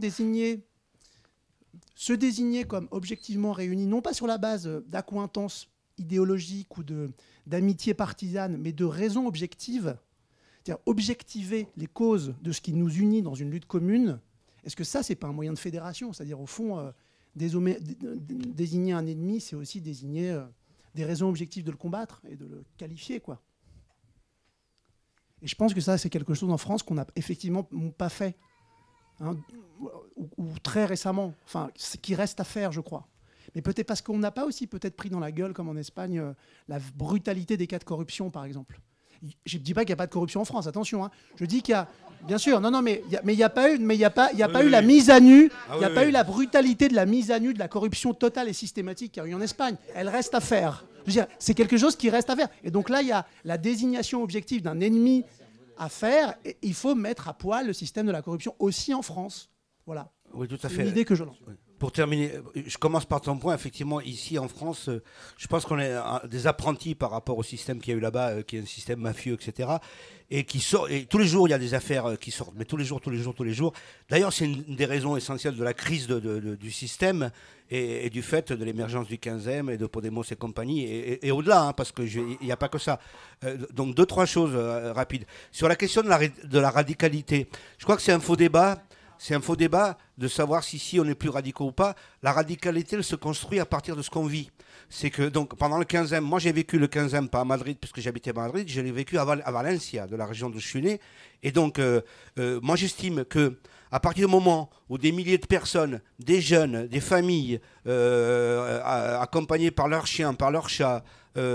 [SPEAKER 6] se désigner comme objectivement réunis, non pas sur la base d'accointance idéologique ou d'amitié partisane, mais de raisons objectives, c'est-à-dire objectiver les causes de ce qui nous unit dans une lutte commune, est-ce que ça, c'est pas un moyen de fédération? C'est-à-dire, au fond, désigner un ennemi, c'est aussi désigner des raisons objectives de le combattre et de le qualifier, quoi. Et je pense que ça, c'est quelque chose en France qu'on n'a effectivement pas fait, hein, ou très récemment, enfin, ce qui reste à faire, je crois. Mais peut-être parce qu'on n'a pas aussi peut-être pris dans la gueule, comme en Espagne, la brutalité des cas de corruption, par exemple. Je ne dis pas qu'il n'y a pas de corruption en France, attention. Hein. Je dis qu'il y a, bien sûr, non, mais il n'y a pas eu, la mise à nu, il n'y a pas eu la brutalité de la mise à nu de la corruption totale et systématique qu'il y a eu en Espagne. Elle reste à faire. Je veux dire, c'est quelque chose qui reste à faire. Et donc là, il y a la désignation objective d'un ennemi à faire. Et il faut mettre à poil le système de la corruption aussi en France. Voilà.
[SPEAKER 2] Oui, tout à fait.
[SPEAKER 6] C'est une idée que je lance.
[SPEAKER 2] Pour terminer, je commence par ton point. Effectivement, ici en France, je pense qu'on est des apprentis par rapport au système qu'il y a eu là-bas, qui est un système mafieux, etc. Et qui sort. Et tous les jours, il y a des affaires qui sortent. Mais tous les jours. D'ailleurs, c'est une des raisons essentielles de la crise du système et du fait de l'émergence du 15e et de Podemos et compagnie. Et au-delà, hein, parce qu'il n'y a pas que ça. Donc, 2-3 choses rapides. Sur la question de la radicalité, je crois que c'est un faux débat. C'est un faux débat de savoir si on est plus radicaux ou pas. La radicalité, elle se construit à partir de ce qu'on vit. C'est que, donc, pendant le 15e, moi j'ai vécu le 15e pas à Madrid, puisque j'habitais à Madrid, je l'ai vécu à Valencia, de la région d'où je suis né. Et donc, moi j'estime que à partir du moment où des milliers de personnes, des jeunes, des familles, accompagnés par leurs chiens, par leurs chats,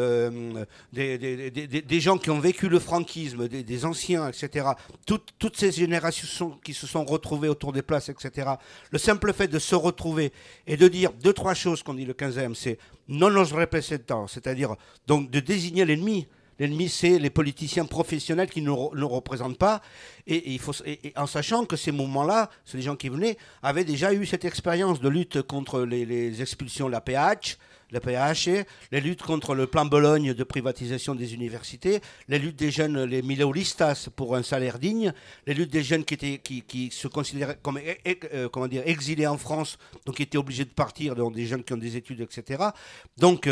[SPEAKER 2] des gens qui ont vécu le franquisme, des anciens, etc. Toutes ces générations qui se sont retrouvées autour des places, etc. Le simple fait de se retrouver et de dire 2-3 choses qu'on dit le 15e, c'est non nos représentants, c'est-à-dire donc de désigner l'ennemi. L'ennemi, c'est les politiciens professionnels qui ne représentent pas. Et en sachant que ces mouvements-là, c'est les gens qui venaient, avaient déjà eu cette expérience de lutte contre les expulsions de la PH, les luttes contre le plan Bologne de privatisation des universités, les luttes des jeunes, les mileuristas pour un salaire digne, les luttes des jeunes qui se considéraient comme exilés en France, donc qui étaient obligés de partir, donc des jeunes qui ont des études, etc. Donc,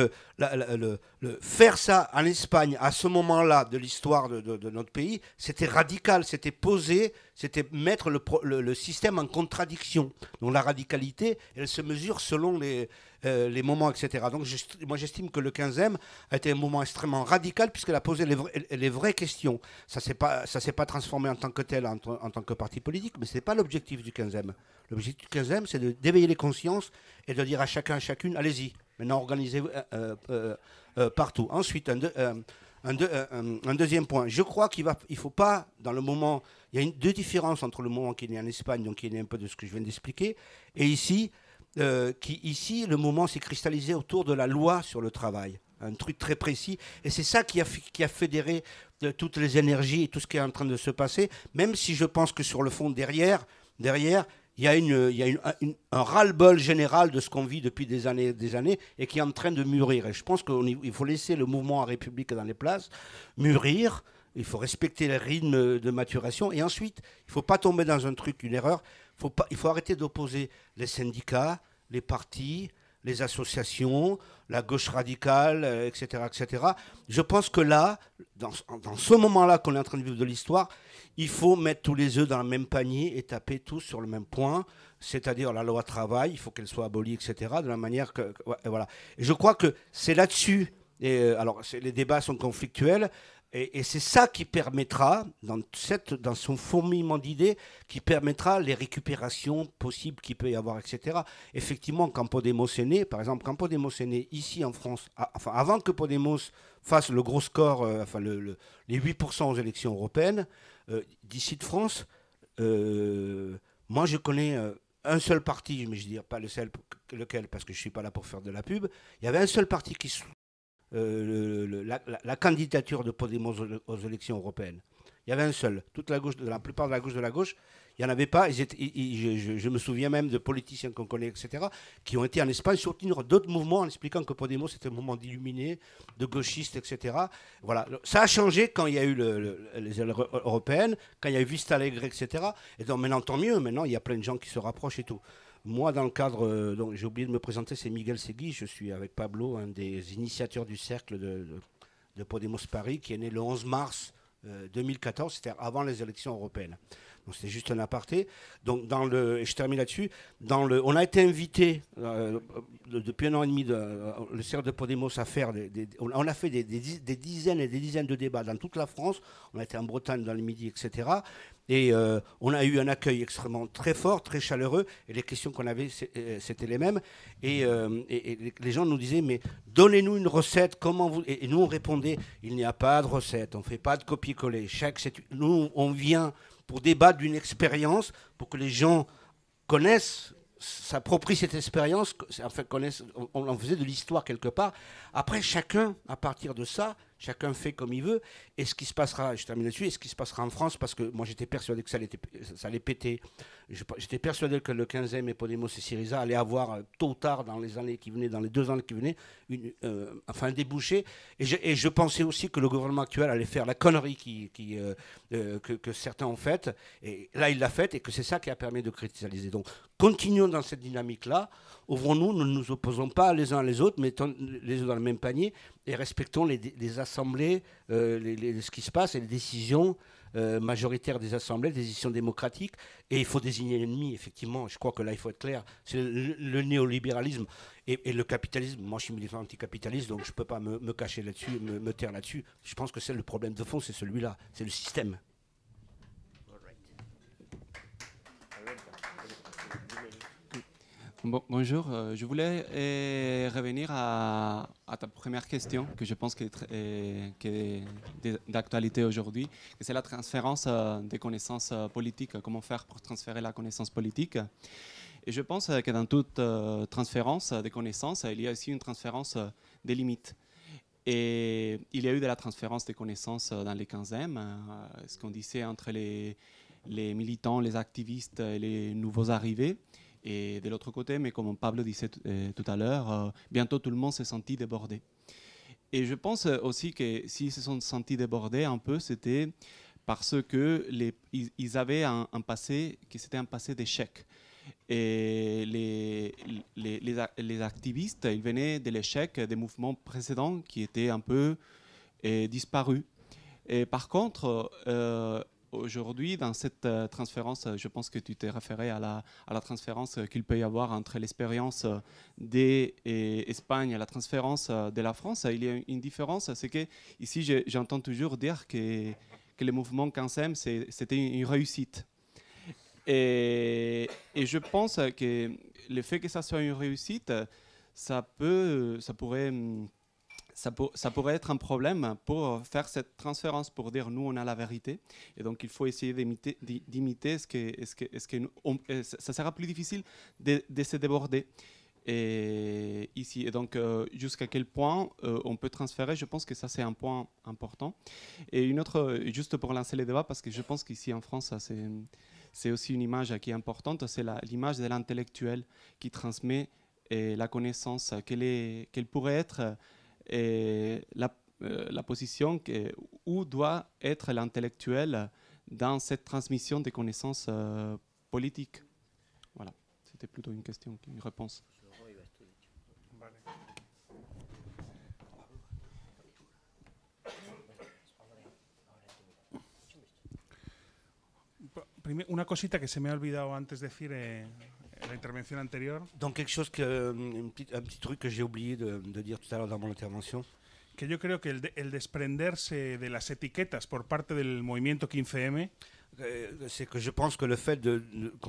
[SPEAKER 2] faire ça en Espagne, à ce moment-là de l'histoire de notre pays, c'était radical, c'était posé, c'était mettre le système en contradiction. Donc la radicalité, elle se mesure selon les moments, etc. Donc moi j'estime que le 15e a été un moment extrêmement radical puisqu'elle a posé les vraies questions. Ça ne s'est pas transformé en tant que tel, en tant que parti politique, mais ce n'est pas l'objectif du 15e. L'objectif du 15e, c'est d'éveiller les consciences et de dire à chacun, à chacune, allez-y, maintenant organisez-vous partout. Ensuite, un deuxième point. Je crois qu'il ne faut pas, dans le moment... Il y a deux différences entre le moment qui est né en Espagne, donc qui est né un peu de ce que je viens d'expliquer, et ici, ici, le moment s'est cristallisé autour de la loi sur le travail. Un truc très précis. Et c'est ça qui a fédéré toutes les énergies et tout ce qui est en train de se passer, même si je pense que sur le fond, derrière il y a un ras-le-bol général de ce qu'on vit depuis des années et qui est en train de mûrir. Et je pense qu'il faut laisser le mouvement en République dans les places mûrir. Il faut respecter les rythmes de maturation. Et ensuite, il ne faut pas tomber dans un truc, une erreur. Il faut arrêter d'opposer les syndicats, les partis, les associations, la gauche radicale, etc., etc. Je pense que là, dans ce moment-là qu'on est en train de vivre de l'histoire, il faut mettre tous les œufs dans le même panier et taper tous sur le même point, c'est-à-dire la loi travail, il faut qu'elle soit abolie, etc., de la manière que... voilà. Et je crois que c'est là-dessus, alors les débats sont conflictuels, et c'est ça qui permettra, dans son fourmillement d'idées, qui permettra les récupérations possibles qu'il peut y avoir, etc. Effectivement, quand Podemos est né, par exemple, quand Podemos est né ici en France, avant que Podemos fasse le gros score, les 8% aux élections européennes, d'ici de France, moi je connais un seul parti, mais je ne dirais pas lequel, parce que je ne suis pas là pour faire de la pub, il y avait un seul parti qui... la candidature de Podemos aux élections européennes. Il y avait un seul. Toute la gauche, la plupart de la gauche, il n'y en avait pas. Je me souviens même de politiciens qu'on connaît, etc., qui ont été en Espagne soutenir d'autres mouvements en expliquant que Podemos c'était un mouvement d'illuminés, de gauchistes, etc. Voilà. Ça a changé quand il y a eu les européennes, quand il y a eu Vista Alegre, etc. Et donc maintenant, tant mieux. Maintenant, il y a plein de gens qui se rapprochent et tout. Moi, dans le cadre, donc j'ai oublié de me présenter, c'est Miguel Segui. Je suis avec Pablo, un des initiateurs du cercle de Podemos Paris, qui est né le 11 mars 2014, c'était avant les élections européennes. Donc c'était juste un aparté. Donc et je termine là-dessus. On a été invité depuis 1 an et demi, le cercle de Podemos, à faire on a fait des dizaines et des dizaines de débats dans toute la France. On a été en Bretagne, dans le Midi, etc. Et on a eu un accueil extrêmement très fort, très chaleureux. Et les questions qu'on avait, c'était les mêmes. Et les gens nous disaient, mais donnez-nous une recette, comment vous... Et nous, on répondait, il n'y a pas de recette, on ne fait pas de copier-coller. Nous, on vient pour débattre d'une expérience, pour que les gens connaissent, s'approprient cette expérience, enfin, on en faisait de l'histoire quelque part. Après, chacun, à partir de ça, chacun fait comme il veut. Et ce qui se passera, je termine là-dessus, et ce qui se passera en France, parce que moi j'étais persuadé que ça allait péter. J'étais persuadé que le 15e et Podemos et Syriza allaient avoir, tôt ou tard, dans les années qui venaient, dans les 2 ans qui venaient, un débouché. Et je pensais aussi que le gouvernement actuel allait faire la connerie que certains ont faite. Et là, il l'a faite, et que c'est ça qui a permis de cristalliser. Donc, continuons dans cette dynamique-là. Ouvrons-nous, ne nous opposons pas les uns les autres, mettons les œufs dans le même panier et respectons les assemblées, ce qui se passe et les décisions majoritaires des assemblées, des décisions démocratiques. Et il faut désigner l'ennemi, effectivement. Je crois que là, il faut être clair. C'est le néolibéralisme et le capitalisme. Moi, je suis militant anticapitaliste, donc je ne peux pas me cacher là-dessus, me taire là-dessus. Je pense que c'est le problème de fond, c'est celui-là, c'est le système.
[SPEAKER 13] Bonjour, je voulais revenir à ta première question, que je pense qu'est d'actualité aujourd'hui, que c'est la transférence des connaissances politiques, comment faire pour transférer la connaissance politique. Et je pense que dans toute transférence des connaissances, il y a aussi une transférence des limites. Et il y a eu de la transférence des connaissances dans les 15e, ce qu'on disait entre les militants, les activistes et les nouveaux arrivés. Et de l'autre côté, mais comme Pablo disait tout à l'heure, bientôt tout le monde s'est senti débordé. Et je pense aussi que s'ils se sont sentis débordés un peu, c'était parce qu'ils avaient un passé qui c'était un passé d'échec. Et les activistes, ils venaient de l'échec des mouvements précédents qui étaient un peu disparus. Et par contre, aujourd'hui, dans cette transférence, je pense que tu t'es référé à la transférence qu'il peut y avoir entre l'expérience d'Espagne et la transférence de la France. Il y a une différence, c'est que ici, j'entends toujours dire que le mouvement 15e, c'était une réussite. Et je pense que le fait que ça soit une réussite, ça pourrait être un problème pour faire cette transférence, pour dire nous on a la vérité, et donc il faut essayer d'imiter ça sera plus difficile de se déborder. Et ici, et donc jusqu'à quel point on peut transférer, je pense que ça c'est un point important. Et une autre, juste pour lancer le débat, parce que je pense qu'ici en France c'est aussi une image qui est importante, c'est l'image de l'intellectuel qui transmet la connaissance, quelle pourrait être la position où doit être l'intellectuel dans cette transmission des connaissances politiques. Voilà, c'était plutôt une question qu'une réponse.
[SPEAKER 1] Una cosita que se me ha olvidado antes de decir en la intervención anterior.
[SPEAKER 2] Donc quelque chose un petit truc que j'ai oublié de dire tout à l'heure dans mon intervention.
[SPEAKER 1] Que yo creo que el desprenderse de las etiquetas por parte del movimiento 15M.
[SPEAKER 2] C'est que je pense que le fait de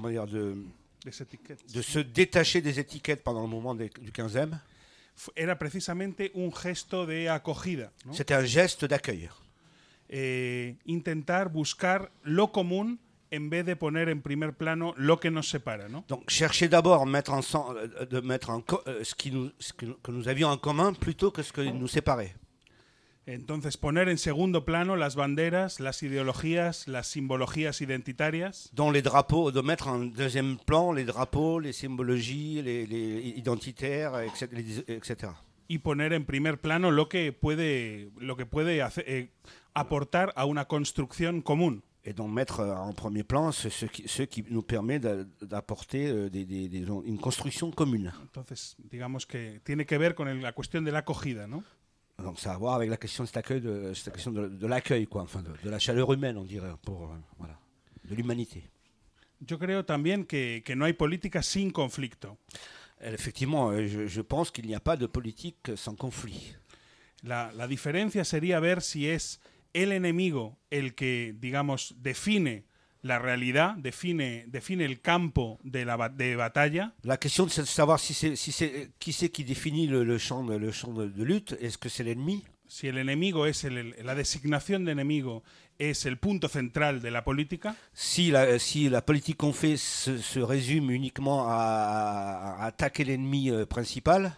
[SPEAKER 2] se détacher des étiquettes pendant le mouvement du 15e.
[SPEAKER 1] Era precisamente un gesto de acogida, ¿no?
[SPEAKER 2] C'était un geste d'accueil.
[SPEAKER 1] Intentar buscar lo común en vez de poner en primer plano lo que nos separa, ¿no?
[SPEAKER 2] Donc chercher d'abord ce que nous avions en commun plutôt que ce que nous séparait.
[SPEAKER 1] Entonces, poner en segundo plano las banderas, las ideologías, las simbologías identitarias.
[SPEAKER 2] Dont les drapeaux, de mettre en deuxième plan les drapeaux, les symbologies, les identitaires, etc.
[SPEAKER 1] Y poner en primer plano lo que puede aportar a una construcción común.
[SPEAKER 2] Et donc mettre en premier plan ce qui nous permet d'apporter une construction commune.
[SPEAKER 1] Entonces, digamos que tiene que ver con la cuestión de la acogida, ¿no?
[SPEAKER 2] Donc ça a à voir avec la question de l'accueil, quoi, enfin de la chaleur humaine, on dirait, voilà, de l'humanité.
[SPEAKER 1] Yo creo también que no hay política sin conflicto.
[SPEAKER 2] Effectivement, je pense qu'il n'y a pas de politique sans conflit.
[SPEAKER 1] La diferencia sería ver si es el enemigo el que, digamos, define la realidad, define el campo de batalla.
[SPEAKER 2] La question c'est de savoir qui c'est qui définit le champ de lutte. Est-ce que c'est l'ennemi?
[SPEAKER 1] Si el enemigo es la designación de enemigo es el punto central de la política.
[SPEAKER 2] Si la politique qu'on fait se résume uniquement à attaquer l'ennemi principal.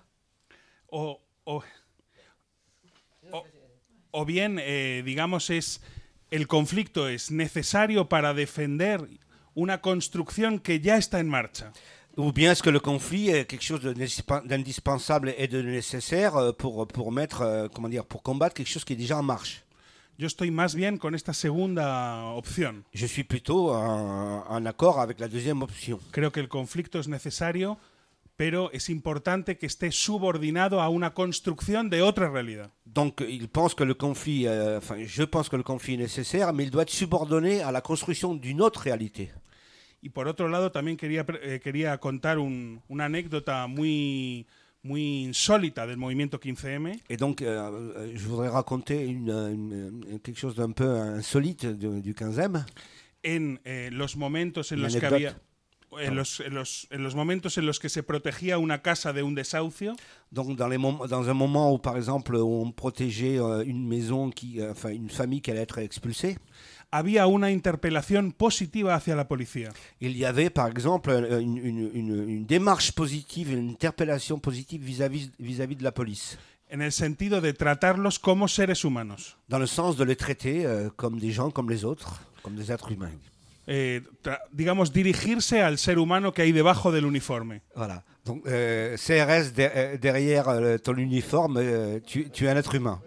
[SPEAKER 1] O bien, digamos, el conflicto es necesario para defender una construcción que ya está en marcha.
[SPEAKER 2] Ou bien est-ce que le conflit est quelque chose d'indispensable et de nécessaire pour combattre quelque chose qui est déjà en marche?
[SPEAKER 1] Yo estoy más bien con esta segunda opción.
[SPEAKER 2] Je suis plutôt en accord avec la deuxième option.
[SPEAKER 1] Creo que el conflicto es necesario, pero es importante que esté subordinado a una construcción de otra realidad.
[SPEAKER 2] Donc, je pense que le conflit est nécessaire, mais il doit être subordonné à la construction d'une autre réalité.
[SPEAKER 1] Y por otro lado, también quería contar una anécdota muy insólita del movimiento 15M.
[SPEAKER 2] Et donc, je voudrais raconter quelque chose d'un peu insolite du 15M.
[SPEAKER 1] En los momentos en los que había... En los momentos en los que se protegía una casa de un desahucio.
[SPEAKER 2] Donc dans un moment où, par exemple, on protégeait une maison une famille qui allait être expulsée.
[SPEAKER 1] Había una interpelación positiva hacia la policía.
[SPEAKER 2] Il y avait, par exemple, une démarche positive, une interpellation positive vis-à-vis de la police.
[SPEAKER 1] En el sentido de tratarlos como seres humanos.
[SPEAKER 2] Dans le sens de les traiter comme des gens, comme les autres, comme des êtres humains.
[SPEAKER 1] Digamos, dirigirse al ser humano que hay debajo del uniforme.
[SPEAKER 2] Voilà. Donc, CRS, derrière ton uniforme, tu es un être humain.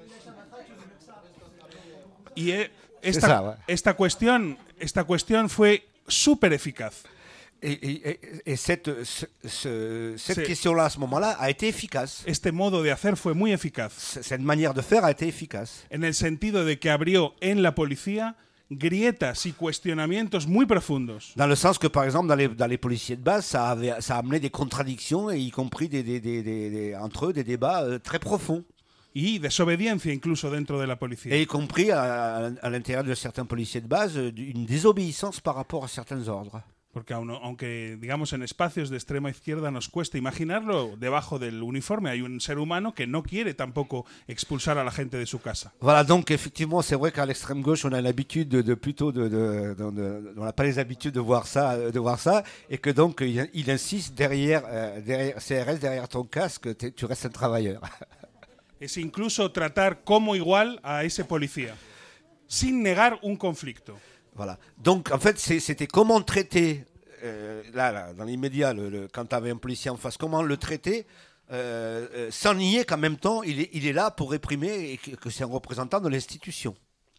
[SPEAKER 1] Y esta cuestión fue súper eficaz.
[SPEAKER 2] Et cette question-là, à ce moment-là, a été efficace.
[SPEAKER 1] Este modo de hacer fue muy eficaz.
[SPEAKER 2] Cette manière de faire a été efficace.
[SPEAKER 1] En el sentido de que abrió en la policía grietas y cuestionamientos muy profundos.
[SPEAKER 2] Dans le sens que, par exemple, dans les policiers de base, ça a amené des contradictions, y compris entre eux des débats très profonds.
[SPEAKER 1] Y desobediencia incluso dentro de la policía.
[SPEAKER 2] Et y compris à l'intérieur de certains policiers de base, une désobéissance par rapport à certains ordres.
[SPEAKER 1] Porque aunque, digamos, en espacios de extrema izquierda nos cuesta imaginarlo, debajo del uniforme hay un ser humano que no quiere tampoco expulsar a la gente de su casa.
[SPEAKER 2] Voilà, donc effectivement, c'est vrai qu'à l'extrême gauche, on a l'habitude on n'a pas les habitudes de voir ça, et que donc il insiste derrière CRS, derrière ton casque, tu restes un travailleur.
[SPEAKER 1] Es incluso tratar como igual a ese policía, sin negar un conflicto.
[SPEAKER 2] Voilà. Donc, en fait, c'était comment traiter, là, dans l'immédiat, quand tu avais un policier en face, comment le traiter sans nier qu'en même temps, il est là pour réprimer et que c'est un représentant de l'institution.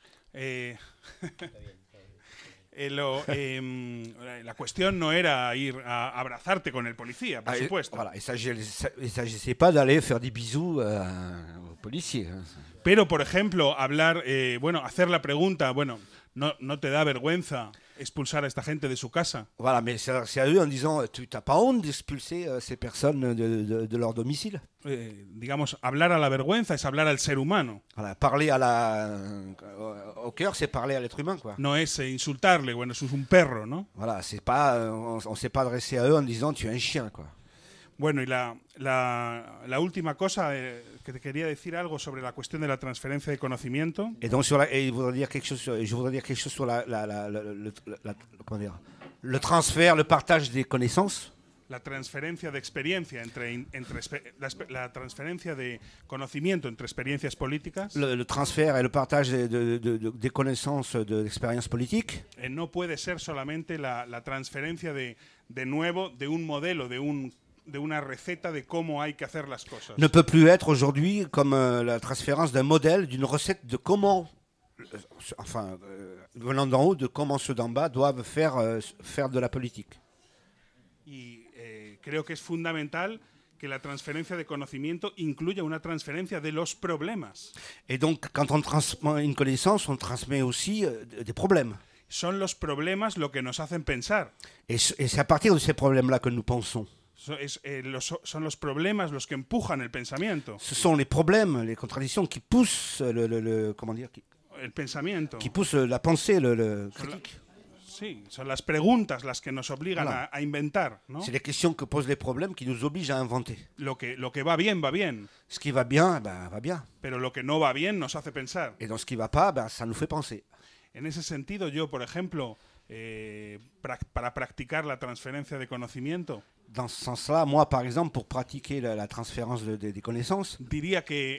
[SPEAKER 1] La cuestión no era ir a abrazarte con el policía, por supuesto.
[SPEAKER 2] Voilà. Il ne s'agissait pas d'aller faire des bisous aux policiers.
[SPEAKER 1] Pero, por ejemplo, hacer la pregunta, ¿no te da vergüenza expulsar a esta gente de su casa?
[SPEAKER 2] Voilà, mais c'est à eux en disant, tu n'as pas honte d'expulser ces personnes de leur domicile?
[SPEAKER 1] Digamos, hablar a la vergüenza es hablar al ser humano.
[SPEAKER 2] Voilà, parler au cœur, c'est parler à l'être humain, quoi.
[SPEAKER 1] No es insultarle, eso es un perro, ¿no?
[SPEAKER 2] Voilà, c'est pas, on ne s'est pas adressé à eux en disant, tu es un chien, quoi.
[SPEAKER 1] Bueno, y la última cosa que te quería decir algo sobre la cuestión de la transferencia de conocimiento.
[SPEAKER 2] Et donc je voudrais dire quelque chose sur le transfert, le partage des connaissances.
[SPEAKER 1] la transferencia de experiencia la transferencia de conocimiento entre experiencias políticas.
[SPEAKER 2] Le transfert et le partage des connaissances, d'expériences politiques.
[SPEAKER 1] No puede ser solamente la transferencia de nuevo de un modelo, de una receta de cómo hay que hacer las cosas.
[SPEAKER 2] Ne peut plus être aujourd'hui comme la transférence d'un modèle, d'une recette de comment, venant d'en haut, de comment ceux d'en bas doivent faire de la politique.
[SPEAKER 1] Y creo que es fundamental que la transferencia de conocimiento incluya una transferencia de los problemas.
[SPEAKER 2] Et donc, quand on transmet une connaissance, on transmet aussi des problèmes.
[SPEAKER 1] Son los problemas lo que nos hacen pensar.
[SPEAKER 2] Et c'est à partir de ces problèmes-là que nous pensons.
[SPEAKER 1] Son los problemas los que empujan el pensamiento.
[SPEAKER 2] Ce sont les problèmes, les contradictions qui poussent el
[SPEAKER 1] pensamiento.
[SPEAKER 2] Qui poussent la pensée, le critique.
[SPEAKER 1] Sí, son las preguntas las que nos obligan a inventar, ¿no?
[SPEAKER 2] C'est les questions que posent les problèmes qui nous obligent à inventer.
[SPEAKER 1] Lo que va bien, va bien.
[SPEAKER 2] Ce qui va bien, va bien.
[SPEAKER 1] Pero lo que no va bien nos hace pensar.
[SPEAKER 2] Et dans ce qui va pas, ça nous fait penser.
[SPEAKER 1] En ese sentido, yo, por ejemplo, para practicar la transferencia de conocimiento,
[SPEAKER 2] dans ce sens-là, moi, par exemple, pour pratiquer la transférence des connaissances,
[SPEAKER 1] diría que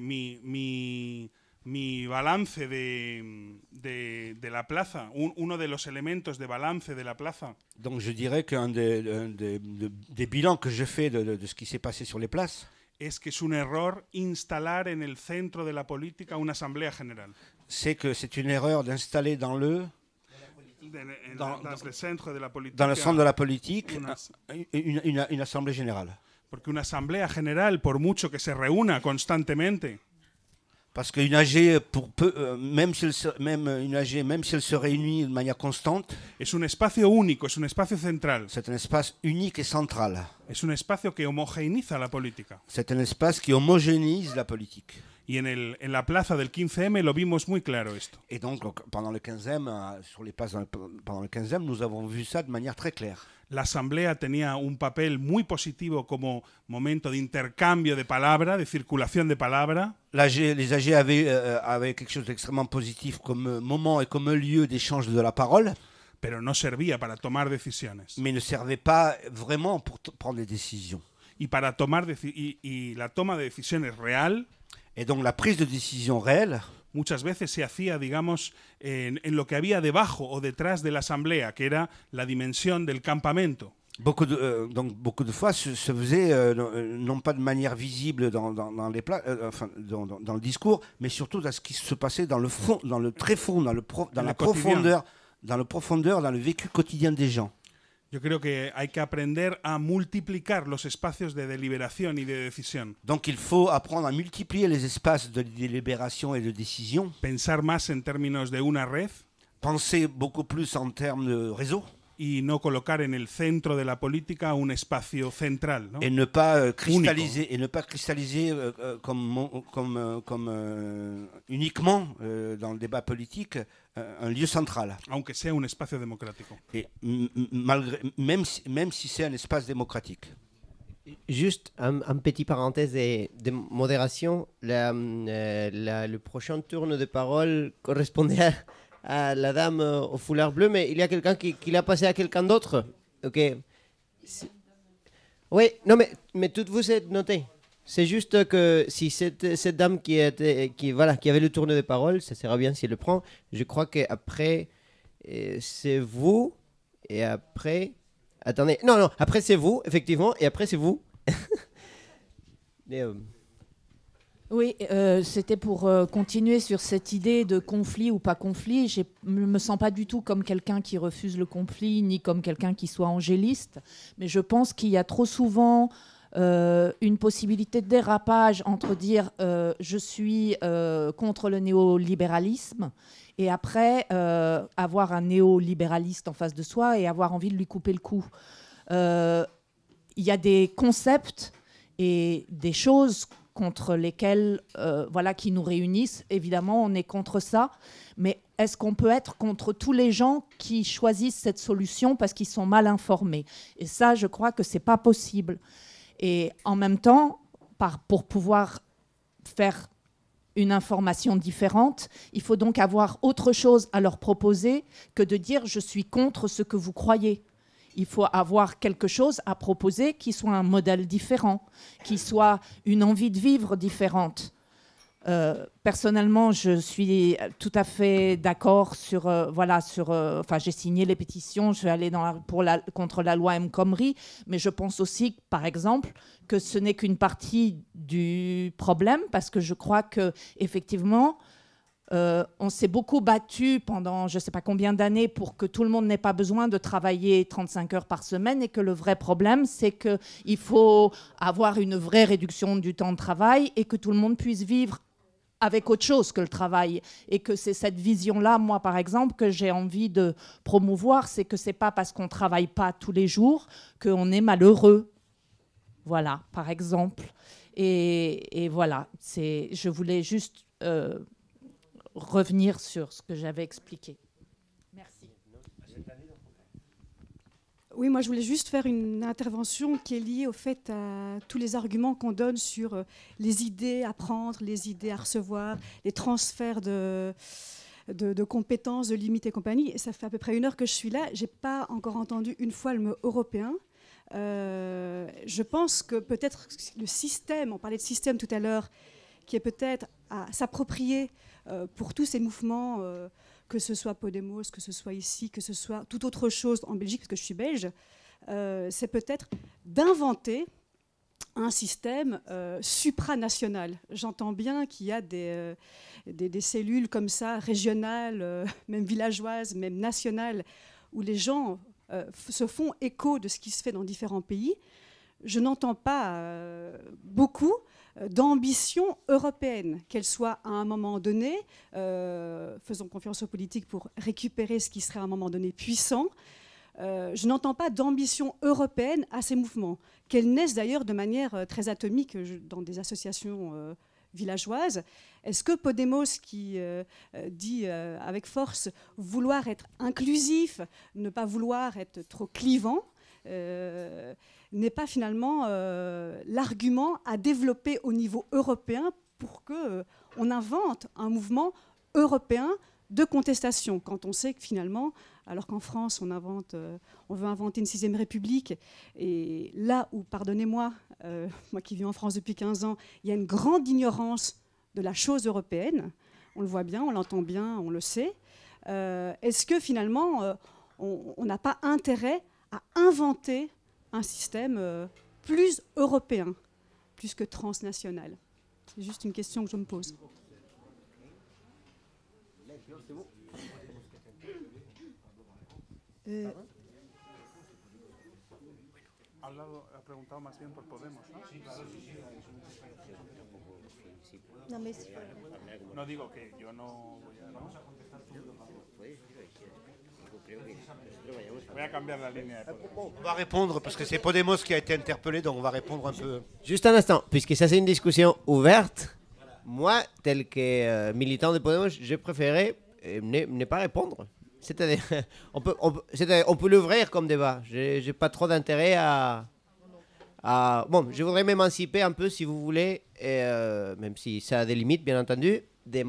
[SPEAKER 1] mi balance de la plaza, uno de los elementos de balance de la plaza.
[SPEAKER 2] Donc je dirais qu'un des bilans que je fais de ce qui s'est passé sur les places,
[SPEAKER 1] es que es un error instalar en el centro de la política una asamblea general.
[SPEAKER 2] C'est que c'est une erreur d'installer dans le
[SPEAKER 1] centre de la politique,
[SPEAKER 2] dans le centre de la politique une assemblée générale.
[SPEAKER 1] Porque una asamblea general, por mucho que se reúna constantemente,
[SPEAKER 2] parce qu'une AG, même si elle se réunit de manière constante,
[SPEAKER 1] es un espacio único, es un espacio central.
[SPEAKER 2] C'est un espace unique et central.
[SPEAKER 1] Es un espacio que homogeneiza la política.
[SPEAKER 2] C'est un espace qui homogénéise la politique.
[SPEAKER 1] Y en la plaza del 15M lo vimos muy claro esto.
[SPEAKER 2] Et donc pendant le 15e, sur les places pendant le 15e, nous avons vu ça de manière très claire.
[SPEAKER 1] La asamblea tenía un papel muy positivo como momento de intercambio de palabra, de circulación de palabra.
[SPEAKER 2] Les AG avaient quelque chose d'extrêmement positif comme moment et comme lieu d'échange de la parole.
[SPEAKER 1] Pero no servía para tomar decisiones.
[SPEAKER 2] Mais ne servait pas vraiment pour prendre des décisions.
[SPEAKER 1] Y para tomar y la toma de decisiones real.
[SPEAKER 2] Et donc la prise de décision réelle,
[SPEAKER 1] muchas veces se hacía, digamos, en lo que había debajo o detrás de la asamblea, que era la dimensión del campamento.
[SPEAKER 2] Beaucoup de fois se faisait non pas de manière visible dans le discours, mais surtout dans ce qui se passait dans le fond, dans le très fond, dans la profondeur, dans le vécu quotidien des gens.
[SPEAKER 1] Yo creo que hay que aprender a multiplicar los espacios de deliberación y de decisión.
[SPEAKER 2] Donc il faut apprendre à multiplier les espaces de délibération et de décision.
[SPEAKER 1] Pensar más en términos de una red.
[SPEAKER 2] Penser beaucoup plus en termes de réseau.
[SPEAKER 1] Y no colocar en el centro de la política un espacio central, ¿no?
[SPEAKER 2] Et ne pas cristalliser, uniquement dans le débat politique un lieu central.
[SPEAKER 1] Aunque sea un espacio democrático.
[SPEAKER 2] Et même si c'est un espace démocratique.
[SPEAKER 3] Juste un petit parenthèse de modération. Le prochain tour de parole correspondait à la dame au foulard bleu, mais il y a quelqu'un qui l'a passé à quelqu'un d'autre. Ok. Oui, non, mais toutes vous êtes notés. C'est juste que si cette dame qui avait le tourne de parole, ça sera bien si elle le prend. Je crois qu'après, c'est vous, et après... Attendez, non, après c'est vous, effectivement, et après c'est vous.
[SPEAKER 12] Oui, c'était pour continuer sur cette idée de conflit ou pas conflit. Je ne me sens pas du tout comme quelqu'un qui refuse le conflit, ni comme quelqu'un qui soit angéliste, mais je pense qu'il y a trop souvent une possibilité de dérapage entre dire je suis contre le néolibéralisme et après avoir un néolibéraliste en face de soi et avoir envie de lui couper le cou. Il y a des concepts et des choses contre lesquelles, qui nous réunissent. Évidemment, on est contre ça, mais est-ce qu'on peut être contre tous les gens qui choisissent cette solution parce qu'ils sont mal informés? Et ça, je crois que c'est pas possible. Et en même temps, pour pouvoir faire une information différente, il faut donc avoir autre chose à leur proposer que de dire « je suis contre ce que vous croyez ». Il faut avoir quelque chose à proposer qui soit un modèle différent, qui soit une envie de vivre différente. Personnellement, je suis tout à fait d'accord sur, j'ai signé les pétitions, je vais aller contre la loi El Khomri, mais je pense aussi, par exemple, que ce n'est qu'une partie du problème, parce que je crois que effectivement, on s'est beaucoup battu pendant je ne sais pas combien d'années pour que tout le monde n'ait pas besoin de travailler 35 heures par semaine, et que le vrai problème, c'est qu'il faut avoir une vraie réduction du temps de travail et que tout le monde puisse vivre avec autre chose que le travail. Et que c'est cette vision-là, moi, par exemple, que j'ai envie de promouvoir, c'est que ce n'est pas parce qu'on ne travaille pas tous les jours qu'on est malheureux. Voilà, par exemple. Et voilà, je voulais juste revenir sur ce que j'avais expliqué. Merci.
[SPEAKER 14] Oui, moi je voulais juste faire une intervention qui est liée au fait à tous les arguments qu'on donne sur les idées à prendre, les idées à recevoir, les transferts de compétences, de limites et compagnie. Et ça fait à peu près 1 heure que je suis là. Je n'ai pas encore entendu une fois le mot européen. Je pense que peut-être le système, on parlait de système tout à l'heure, qui est peut-être à s'approprier pour tous ces mouvements, que ce soit Podemos, que ce soit ici, que ce soit toute autre chose en Belgique, parce que je suis belge, c'est peut-être d'inventer un système supranational. J'entends bien qu'il y a des cellules comme ça, régionales, même villageoises, même nationales, où les gens se font écho de ce qui se fait dans différents pays. Je n'entends pas beaucoup d'ambition européenne, qu'elle soit à un moment donné, faisons confiance aux politiques pour récupérer ce qui serait à un moment donné puissant. Je n'entends pas d'ambition européenne à ces mouvements, qu'elles naissent d'ailleurs de manière très atomique dans des associations villageoises. Est-ce que Podemos, qui dit avec force vouloir être inclusif, ne pas vouloir être trop clivant, n'est pas finalement l'argument à développer au niveau européen pour qu'on invente un mouvement européen de contestation, quand on sait que finalement, alors qu'en France, on veut inventer une 6e République, et là où, pardonnez-moi, moi qui vis en France depuis 15 ans, il y a une grande ignorance de la chose européenne, on le voit bien, on l'entend bien, on le sait, est-ce que finalement, on n'a pas intérêt à inventer un système plus européen, plus que transnational? C'est juste une question que je me pose.
[SPEAKER 1] No digo que yo no voy a... Voy a cambiar la ligne.
[SPEAKER 2] On va répondre parce que c'est Podemos qui a été interpellé, donc on va répondre un peu.
[SPEAKER 3] Juste un instant, puisque ça c'est une discussion ouverte, moi, tel que militant de Podemos, je préférais ne pas répondre. C'est-à-dire, on peut l'ouvrir comme débat. Je n'ai pas trop d'intérêt à... Bon, je voudrais m'émanciper un peu, si vous voulez, et, même si ça a des limites, bien entendu, de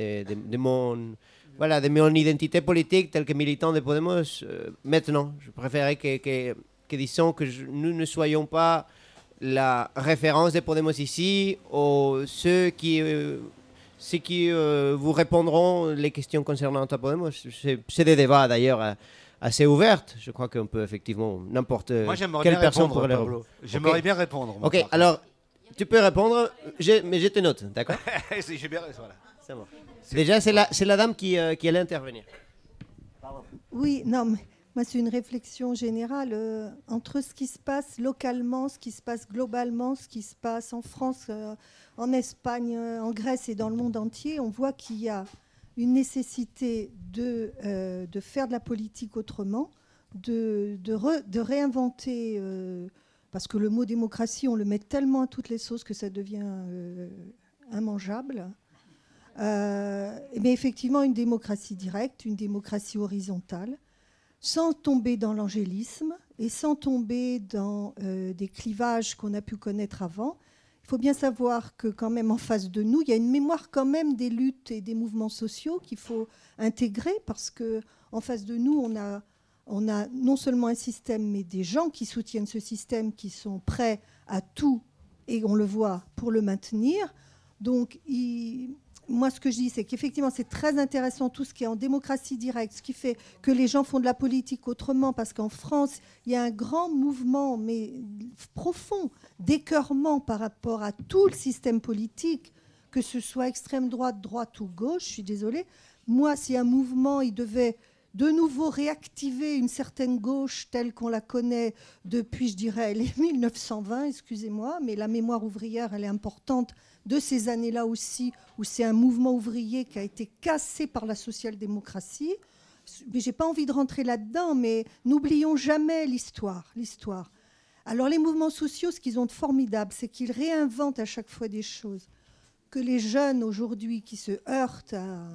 [SPEAKER 3] mon identité politique telle que militant de Podemos. Maintenant, je préférais que disons que nous ne soyons pas la référence de Podemos ici, ou ceux qui vous répondront les questions concernant Podemos. C'est des débats d'ailleurs assez ouverts. Je crois qu'on peut effectivement n'importe quelle personne pourrait les répondre.
[SPEAKER 2] J'aimerais bien répondre.
[SPEAKER 3] Ok, alors tu peux répondre, mais je te note, d'accord?
[SPEAKER 2] J'ai bien raison. Voilà.
[SPEAKER 3] C'est bon. Déjà, c'est la dame qui allait intervenir.
[SPEAKER 4] Pardon. Oui, non, mais moi, c'est une réflexion générale entre ce qui se passe localement, ce qui se passe globalement, ce qui se passe en France, en Espagne, en Grèce et dans le monde entier. On voit qu'il y a une nécessité de faire de la politique autrement, de réinventer, parce que le mot démocratie, on le met tellement à toutes les sauces que ça devient immangeable. Mais effectivement, une démocratie directe, une démocratie horizontale, sans tomber dans l'angélisme et sans tomber dans des clivages qu'on a pu connaître avant. Il faut bien savoir que quand même en face de nous, il y a une mémoire quand même des luttes et des mouvements sociaux qu'il faut intégrer, parce qu'en face de nous, on a
[SPEAKER 15] On a non seulement un système, mais des gens qui soutiennent ce système, qui sont prêts à tout, et on le voit, pour le maintenir. Donc, moi, ce que je dis, c'est qu'effectivement, c'est très intéressant tout ce qui est en démocratie directe, ce qui fait que les gens font de la politique autrement, parce qu'en France, il y a un grand mouvement, mais profond, d'écœurement par rapport à tout le système politique, que ce soit extrême droite, droite ou gauche, je suis désolée. Moi, si un mouvement, il devait de nouveau réactiver une certaine gauche telle qu'on la connaît depuis, je dirais, les 1920, excusez-moi, mais la mémoire ouvrière, elle est importante de ces années-là aussi, où c'est un mouvement ouvrier qui a été cassé par la social-démocratie. Mais je n'ai pas envie de rentrer là-dedans, mais n'oublions jamais l'histoire. Alors les mouvements sociaux, ce qu'ils ont de formidable, c'est qu'ils réinventent à chaque fois des choses. Que les jeunes aujourd'hui qui se heurtent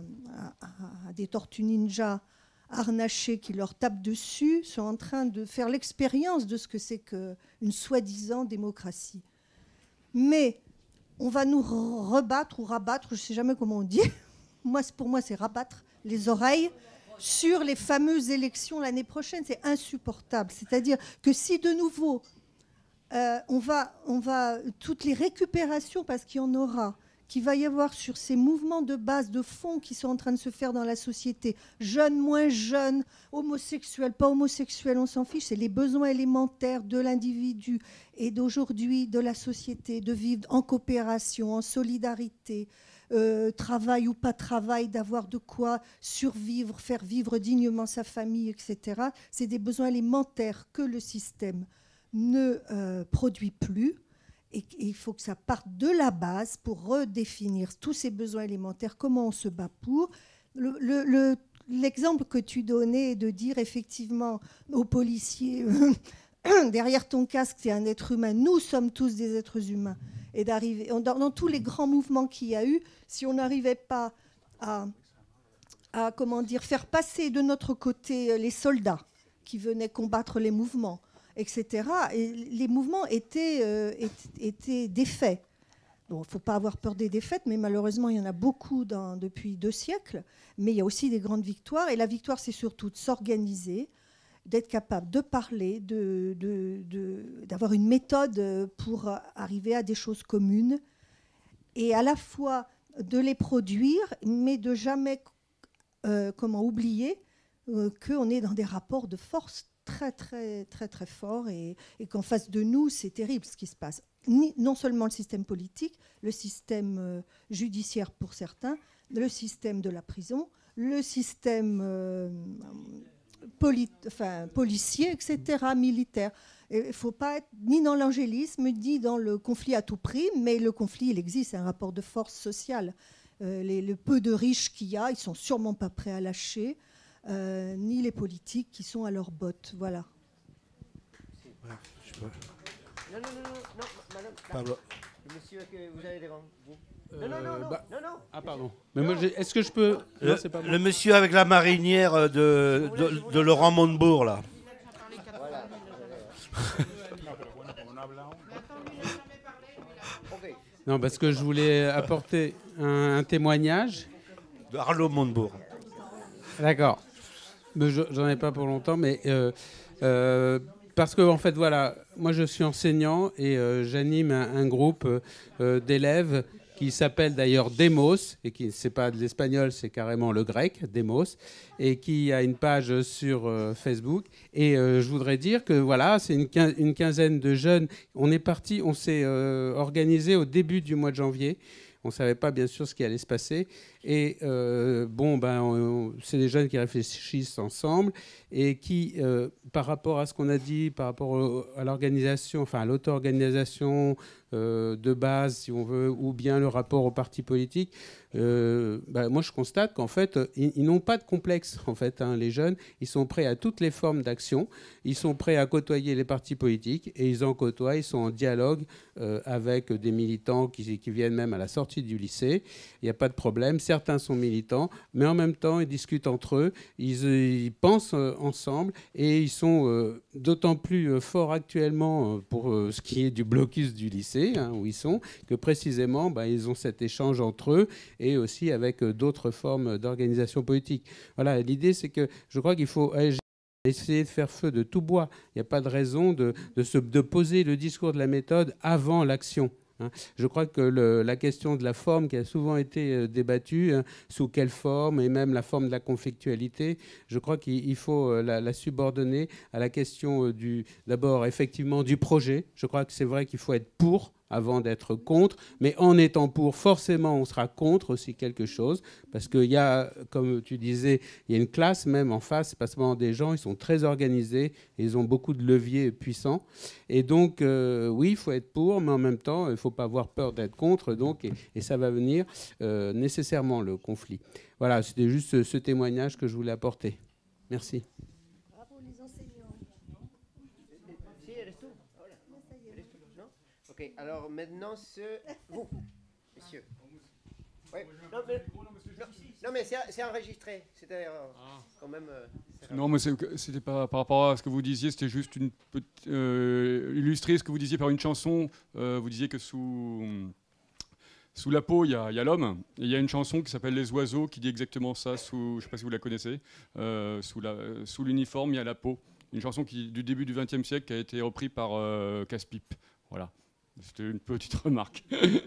[SPEAKER 15] à des tortues ninja harnachés qui leur tapent dessus sont en train de faire l'expérience de ce que c'est qu'une soi-disant démocratie. Mais on va nous rebattre ou rabattre, je ne sais jamais comment on dit, pour moi c'est rabattre les oreilles sur les fameuses élections l'année prochaine. C'est insupportable. C'est-à-dire que si de nouveau on va toutes les récupérations, parce qu'il y en aura, qu'il va y avoir sur ces mouvements de base, de fond qui sont en train de se faire dans la société, jeunes, moins jeunes, homosexuels, pas homosexuels, on s'en fiche, c'est les besoins élémentaires de l'individu et d'aujourd'hui de la société, de vivre en coopération, en solidarité, travail ou pas travail, d'avoir de quoi survivre, faire vivre dignement sa famille, etc. C'est des besoins élémentaires que le système ne produit plus. Et il faut que ça parte de la base pour redéfinir tous ces besoins élémentaires, comment on se bat pour. L'exemple que tu donnais de dire effectivement aux policiers, derrière ton casque, tu es un être humain, nous sommes tous des êtres humains. Et d'arriver, dans tous les grands mouvements qu'il y a eu, si on n'arrivait pas à faire passer de notre côté les soldats qui venaient combattre les mouvements, etc. Et les mouvements étaient défaits. Bon, il ne faut pas avoir peur des défaites, mais malheureusement, il y en a beaucoup depuis 2 siècles. Mais il y a aussi des grandes victoires. Et la victoire, c'est surtout de s'organiser, d'être capable de parler, d'avoir une méthode pour arriver à des choses communes, et à la fois de les produire, mais de jamais oublier qu'on est dans des rapports de force très, très, très, très fort et qu'en face de nous, c'est terrible ce qui se passe. Non seulement le système politique, le système judiciaire pour certains, le système de la prison, le système policier, etc., militaire. Il ne faut pas être ni dans l'angélisme, ni dans le conflit à tout prix, mais le conflit, il existe, c'est un rapport de force sociale. Le peu de riches qu'il y a, ils ne sont sûrement pas prêts à lâcher. Ni les politiques qui sont à leurs bottes. Voilà.
[SPEAKER 3] Non, madame.
[SPEAKER 2] Pablo.
[SPEAKER 3] Le monsieur que vous avez devant vous. Non.
[SPEAKER 16] Ah, pardon. Mais moi, est-ce que je peux. Non, c'est pas
[SPEAKER 2] le monsieur avec la marinière de Laurent Montebourg, là.
[SPEAKER 3] Voilà.
[SPEAKER 16] Non, parce que je voulais apporter un témoignage.
[SPEAKER 2] De Arnaud Montebourg.
[SPEAKER 16] D'accord. J'en ai pas pour longtemps, mais parce que en fait, voilà, moi je suis enseignant et j'anime un groupe d'élèves qui s'appelle d'ailleurs Demos, et qui c'est pas de l'espagnol, c'est carrément le grec, Demos, et qui a une page sur Facebook. Et je voudrais dire que voilà, c'est une quinzaine de jeunes. On s'est organisé au début du mois de janvier. On ne savait pas bien sûr ce qui allait se passer. Et c'est des jeunes qui réfléchissent ensemble et qui, par rapport à ce qu'on a dit, par rapport à l'organisation, enfin à l'auto-organisation de base, si on veut, ou bien le rapport aux partis politiques, moi je constate qu'en fait, ils n'ont pas de complexe. En fait, les jeunes, ils sont prêts à toutes les formes d'action. Ils sont prêts à côtoyer les partis politiques et ils en côtoient. Ils sont en dialogue avec des militants qui viennent même à la sortie du lycée. Il n'y a pas de problème. Certains sont militants, mais en même temps, ils discutent entre eux, ils pensent ensemble, et ils sont d'autant plus forts actuellement pour ce qui est du blocus du lycée, où ils sont, que précisément, ils ont cet échange entre eux, et aussi avec d'autres formes d'organisation politique. Voilà, l'idée, c'est que je crois qu'il faut agir essayer de faire feu de tout bois. Il n'y a pas de raison de poser le discours de la méthode avant l'action. Je crois que la question de la forme qui a souvent été débattue, sous quelle forme, et même la forme de la conflictualité, je crois qu'il faut la subordonner à la question d'abord effectivement du projet. Je crois que c'est vrai qu'il faut être pour avant d'être contre, mais en étant pour, forcément, on sera contre aussi quelque chose, parce qu'il y a, comme tu disais, il y a une classe même en face, c'est pas seulement des gens, ils sont très organisés, et ils ont beaucoup de leviers puissants, et donc, oui, il faut être pour, mais en même temps, il ne faut pas avoir peur d'être contre, donc, et ça va venir nécessairement, le conflit. Voilà, c'était juste ce témoignage que je voulais apporter. Merci.
[SPEAKER 3] Ok, alors maintenant, vous, monsieur. Ouais. Non, mais c'est enregistré. C'était quand même.
[SPEAKER 17] Non, mais c'était pas par rapport à ce que vous disiez, c'était juste illustrer ce que vous disiez par une chanson. Vous disiez que sous la peau, il y a l'homme. Et il y a une chanson qui s'appelle Les Oiseaux qui dit exactement ça. Je ne sais pas si vous la connaissez. Sous l'uniforme, il y a la peau. Une chanson du début du XXe siècle qui a été reprise par Casse-Pipe. Voilà. C'était une petite remarque.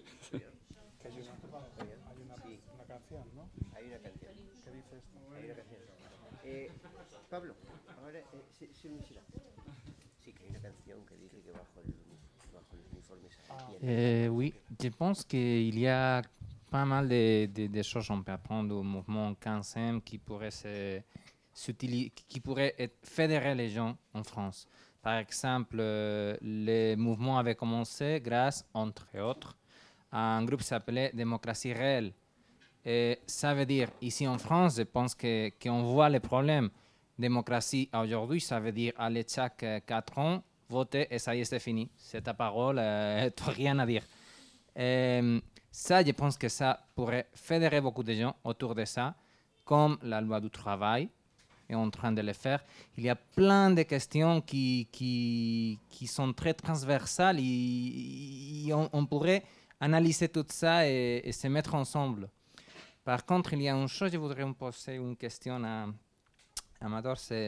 [SPEAKER 3] Et Pablo, c'est celui-là. Sí, que hay una canción que dice que bajo el uniforme.
[SPEAKER 18] Oui, je pense qu'il y a pas mal de choses qu'on peut apprendre au mouvement 15e qui pourrait fédérer les gens en France. Par exemple, le mouvement avait commencé grâce, entre autres, à un groupe qui s'appelait Démocratie réelle. Et ça veut dire, ici en France, je pense qu'on voit les problèmes. Démocratie aujourd'hui, ça veut dire aller chaque 4 ans, voter et ça y est, c'est fini. C'est ta parole, tu n'as rien à dire. Ça, je pense que ça pourrait fédérer beaucoup de gens autour de ça, comme la loi du travail. Est en train de le faire. Il y a plein de questions qui sont très transversales et on pourrait analyser tout ça et se mettre ensemble. Par contre, il y a une chose, je voudrais me poser une question à Amador, c'est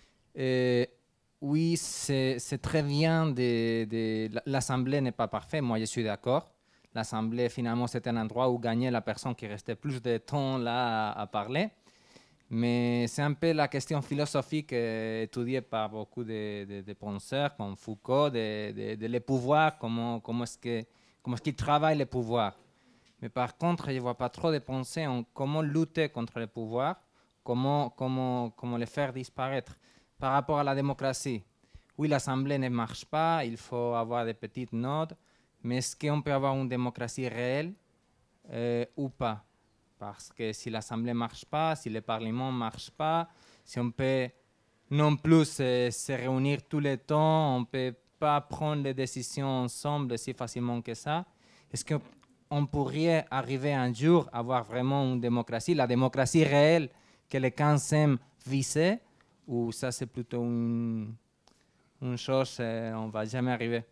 [SPEAKER 18] oui, c'est très bien, l'Assemblée n'est pas parfaite, moi je suis d'accord. L'Assemblée, finalement, c'est un endroit où gagnait la personne qui restait plus de temps là à parler. Mais c'est un peu la question philosophique étudiée par beaucoup de penseurs comme Foucault, de les pouvoirs, comment est-ce qu'ils travaillent les pouvoirs. Mais par contre, je ne vois pas trop de pensées en comment lutter contre les pouvoirs, comment les faire disparaître. Par rapport à la démocratie, oui, l'Assemblée ne marche pas, il faut avoir des petites notes, mais est-ce qu'on peut avoir une démocratie réelle ou pas? Parce que si l'Assemblée ne marche pas, si le Parlement ne marche pas, si on peut non plus se réunir tous les temps, on ne peut pas prendre les décisions ensemble si facilement que ça, est-ce qu'on pourrait arriver un jour à avoir vraiment une démocratie, la démocratie réelle que les 15e visaient, ou ça c'est plutôt une chose, on ne va jamais arriver?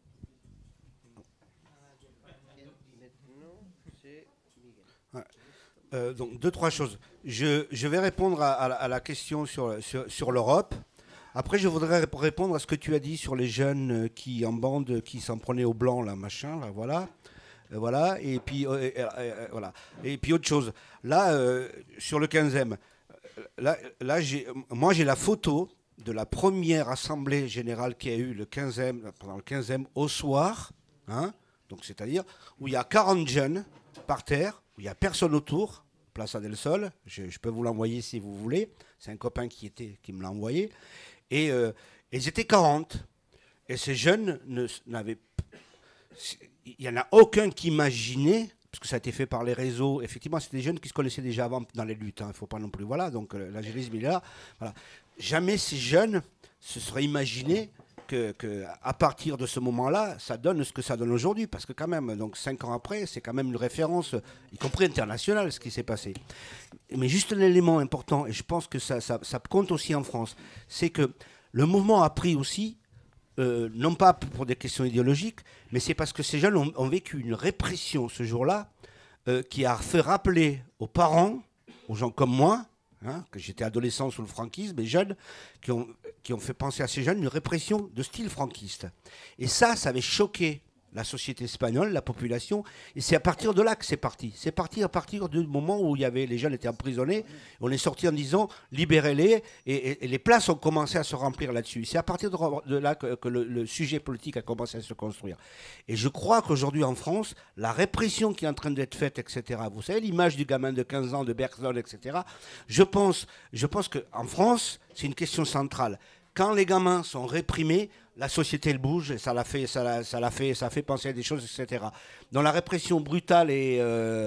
[SPEAKER 2] Donc, 2-3 choses. Je vais répondre à la question sur l'Europe. Après, je voudrais répondre à ce que tu as dit sur les jeunes qui, en bande, qui s'en prenaient au blanc, là, machin, là, voilà. Voilà. Et puis, voilà. Et puis, autre chose. Là, sur le 15e, moi, j'ai la photo de la première assemblée générale qui a eu pendant le 15e au soir, hein, donc c'est-à-dire où il y a 40 jeunes par terre, où il n'y a personne autour, Plaza del Sol, je peux vous l'envoyer si vous voulez, c'est un copain qui me l'a envoyé, et ils étaient 40, et ces jeunes n'avaient... Il n'y en a aucun qui imaginait, parce que ça a été fait par les réseaux, effectivement c'est des jeunes qui se connaissaient déjà avant dans les luttes, il ne faut pas non plus, voilà, donc l'agérisme il est là, voilà. Jamais ces jeunes se seraient imaginés qu'à partir de ce moment-là, ça donne ce que ça donne aujourd'hui. Parce que quand même, donc 5 ans après, c'est quand même une référence, y compris internationale, ce qui s'est passé. Mais juste un élément important, et je pense que ça compte aussi en France, c'est que le mouvement a pris aussi, non pas pour des questions idéologiques, mais c'est parce que ces jeunes ont vécu une répression ce jour-là qui a fait rappeler aux parents, aux gens comme moi, hein, que j'étais adolescent sous le franquisme, mais jeunes, qui ont fait penser à ces jeunes une répression de style franquiste. Et ça avait choqué la société espagnole, la population, et c'est à partir de là que c'est parti. C'est parti à partir du moment où les jeunes étaient emprisonnés, on est sorti en disant libérez-les, et les places ont commencé à se remplir là-dessus. C'est à partir de là que le sujet politique a commencé à se construire. Et je crois qu'aujourd'hui en France, la répression qui est en train d'être faite, etc., vous savez l'image du gamin de 15 ans, de Bergson, etc., je pense qu'en France, c'est une question centrale. Quand les gamins sont réprimés, la société elle bouge, et ça fait penser à des choses, etc. Dans la répression brutale et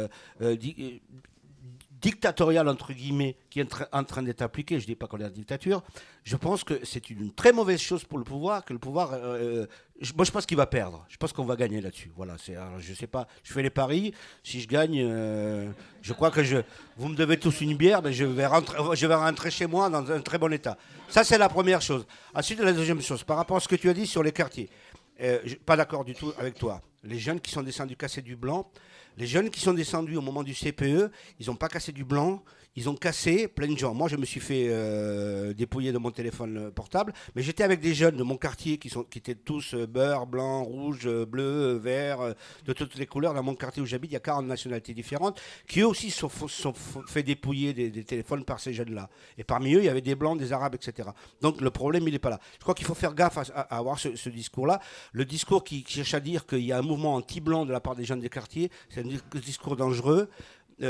[SPEAKER 2] dictatoriale, entre guillemets, qui est en train d'être appliquée, je ne dis pas qu'on est en dictature, je pense que c'est une très mauvaise chose pour le pouvoir, que le pouvoir... moi, je pense qu'il va perdre. Je pense qu'on va gagner là-dessus. Voilà, je ne sais pas, je fais les paris. Si je gagne, je crois que vous me devez tous une bière, mais je vais rentrer chez moi dans un très bon état. Ça, c'est la première chose. Ensuite, la deuxième chose, par rapport à ce que tu as dit sur les quartiers, pas d'accord du tout avec toi. Les jeunes qui sont descendus casser du blanc, les jeunes qui sont descendus au moment du CPE, ils n'ont pas cassé du blanc, ils ont cassé plein de gens. Moi, je me suis fait dépouiller de mon téléphone portable, mais j'étais avec des jeunes de mon quartier qui étaient tous beurre, blanc, rouge, bleu, vert, de toutes les couleurs. Dans mon quartier où j'habite, il y a 40 nationalités différentes, qui eux aussi sont fait dépouiller des téléphones par ces jeunes-là. Et parmi eux, il y avait des blancs, des arabes, etc. Donc le problème, il n'est pas là. Je crois qu'il faut faire gaffe à avoir ce discours-là. Le discours qui cherche à dire qu'il y a un mouvement anti-blanc de la part des jeunes des quartiers, c'est un discours dangereux. Tu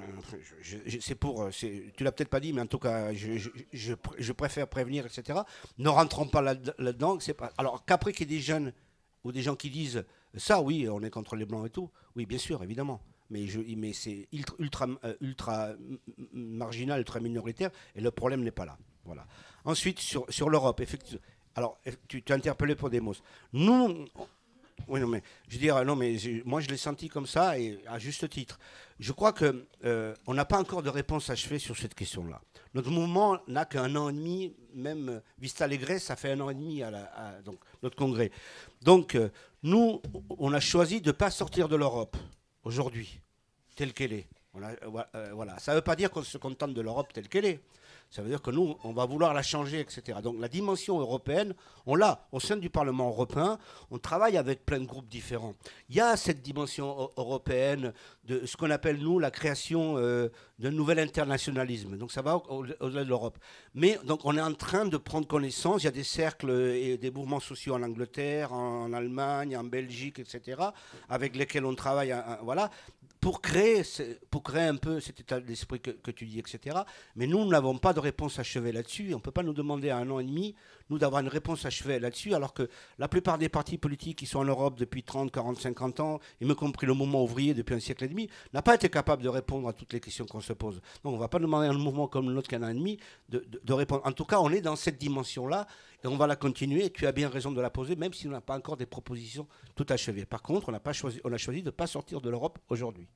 [SPEAKER 2] l'as peut-être pas dit, mais en tout cas, je préfère prévenir, etc. Ne rentrons pas là-dedans. Alors qu'après qu'il y ait des jeunes ou des gens qui disent ça, oui, on est contre les blancs et tout. Oui, bien sûr, évidemment. Mais c'est ultra marginal, ultra minoritaire, et le problème n'est pas là. Voilà. Ensuite, sur l'Europe, effectivement. Alors, tu t'es interpellé pour Demos. Nous. Oui, non, mais je veux dire, non, mais moi je l'ai senti comme ça, et à juste titre. Je crois qu'on n'a pas encore de réponse achevée sur cette question-là. Notre mouvement n'a qu'un an et demi, même Vista Alegre, ça fait un an et demi donc, notre congrès. Donc, nous, on a choisi de ne pas sortir de l'Europe aujourd'hui, telle qu'elle est. Voilà. Ça ne veut pas dire qu'on se contente de l'Europe telle qu'elle est. Ça veut dire que nous, on va vouloir la changer, etc. Donc la dimension européenne, on l'a au sein du Parlement européen. On travaille avec plein de groupes différents. Il y a cette dimension européenne de ce qu'on appelle, nous, la création d'un nouvel internationalisme. Donc ça va au-delà de l'Europe. Mais donc on est en train de prendre connaissance. Il y a des cercles et des mouvements sociaux en Angleterre, en Allemagne, en Belgique, etc., avec lesquels on travaille. Voilà. Pour créer un peu cet état d'esprit que tu dis, etc. Mais nous n'avons pas de réponse achevée là-dessus. On ne peut pas nous demander à un an et demi, nous, d'avoir une réponse achevée là-dessus, alors que la plupart des partis politiques qui sont en Europe depuis 30, 40, 50 ans, y compris le mouvement ouvrier depuis un siècle et demi, n'a pas été capable de répondre à toutes les questions qu'on se pose. Donc on ne va pas demander à un mouvement comme le nôtre qu'un an et demi de répondre. En tout cas, on est dans cette dimension-là et on va la continuer. Et tu as bien raison de la poser, même si on n'a pas encore des propositions tout achevées. Par contre, on a choisi de ne pas sortir de l'Europe aujourd'hui.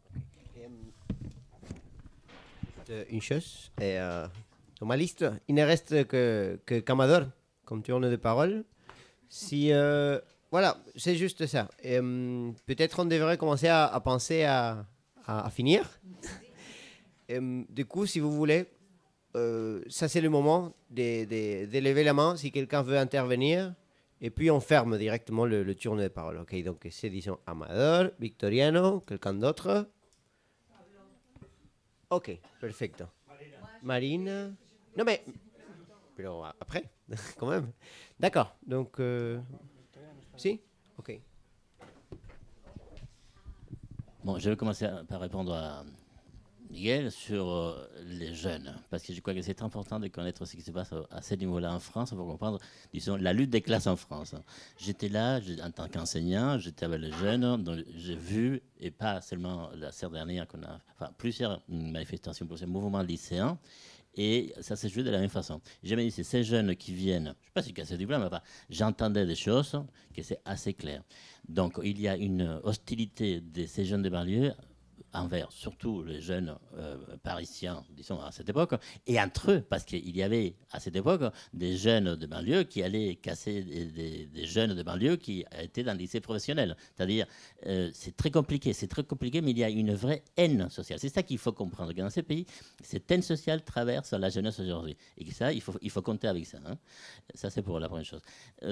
[SPEAKER 3] Une chose, dans ma liste, il ne reste que Camador comme tourne de parole. Voilà, c'est juste ça. Peut-être on devrait commencer à penser à finir. Du coup, si vous voulez, ça c'est le moment de lever la main si quelqu'un veut intervenir. Et puis on ferme directement le tour de parole. Ok, donc c'est disons Amador, Victoriano, quelqu'un d'autre. Ok, perfecto. Marina. Non mais après, quand même. D'accord, donc... Si? Ok.
[SPEAKER 9] Bon, je vais commencer par répondre à Miguel sur les jeunes, parce que je crois que c'est important de connaître ce qui se passe à ce niveau-là en France pour comprendre, disons, la lutte des classes en France. J'étais là, en tant qu'enseignant, j'étais avec les jeunes, donc j'ai vu, et pas seulement la semaine dernière, qu'on a plusieurs manifestations pour ce mouvement lycéen, et ça s'est joué de la même façon. J'ai dit, c'est ces jeunes qui viennent, je ne sais pas si casser du blanc, mais j'entendais des choses que c'est assez clair. Donc il y a une hostilité de ces jeunes de banlieue envers surtout les jeunes parisiens, disons, à cette époque, et entre eux, parce qu'il y avait à cette époque des jeunes de banlieue qui allaient casser des jeunes de banlieue qui étaient dans le lycée professionnel. C'est-à-dire, c'est très compliqué, mais il y a une vraie haine sociale. C'est ça qu'il faut comprendre, que dans ces pays, cette haine sociale traverse la jeunesse aujourd'hui. Et que ça, il faut compter avec ça. Hein. Ça, c'est pour la première chose.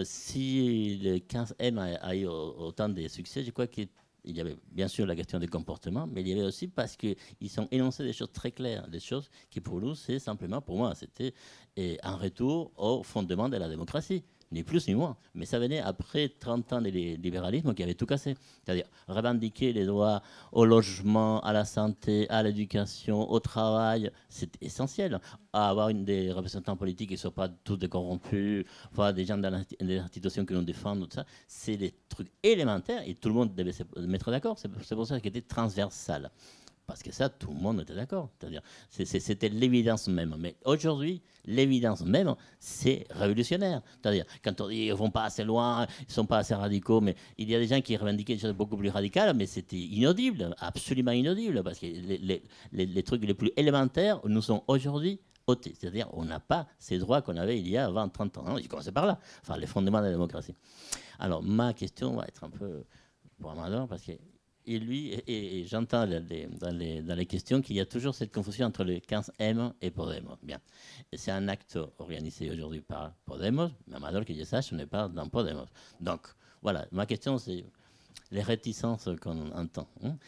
[SPEAKER 9] Si le 15M a eu autant de succès, je crois qu'il y avait bien sûr la question des comportements, mais il y avait aussi parce qu'ils ont énoncé des choses très claires, des choses qui pour nous, c'est simplement, pour moi, c'était un retour au fondement de la démocratie. Ni plus ni moins. Mais ça venait après 30 ans de libéralisme qui avait tout cassé. C'est-à-dire revendiquer les droits au logement, à la santé, à l'éducation, au travail, c'est essentiel. Avoir des représentants politiques qui ne soient pas tous des corrompus, avoir des gens dans les institutions qui nous défendent, tout ça, c'est des trucs élémentaires et tout le monde devait se mettre d'accord. C'est pour ça qu'il était transversal. Parce que ça, tout le monde était d'accord. C'est-à-dire, c'était l'évidence même. Mais aujourd'hui, l'évidence même, c'est révolutionnaire. C'est-à-dire, quand on dit qu'ils ne vont pas assez loin, ils ne sont pas assez radicaux, mais il y a des gens qui revendiquaient des choses beaucoup plus radicales, mais c'était inaudible, absolument inaudible, parce que les trucs les plus élémentaires nous sont aujourd'hui ôtés. C'est-à-dire, on n'a pas ces droits qu'on avait il y a 20, 30 ans. J'ai commencé par là, enfin, les fondements de la démocratie. Alors, ma question va être un peu pour Amador, parce que et lui, et j'entends dans les questions qu'il y a toujours cette confusion entre le 15M et Podemos. Bien. C'est un acte organisé aujourd'hui par Podemos, mais Amador, que je sache, n'est pas dans Podemos. Donc, voilà, ma question, c'est les réticences qu'on entend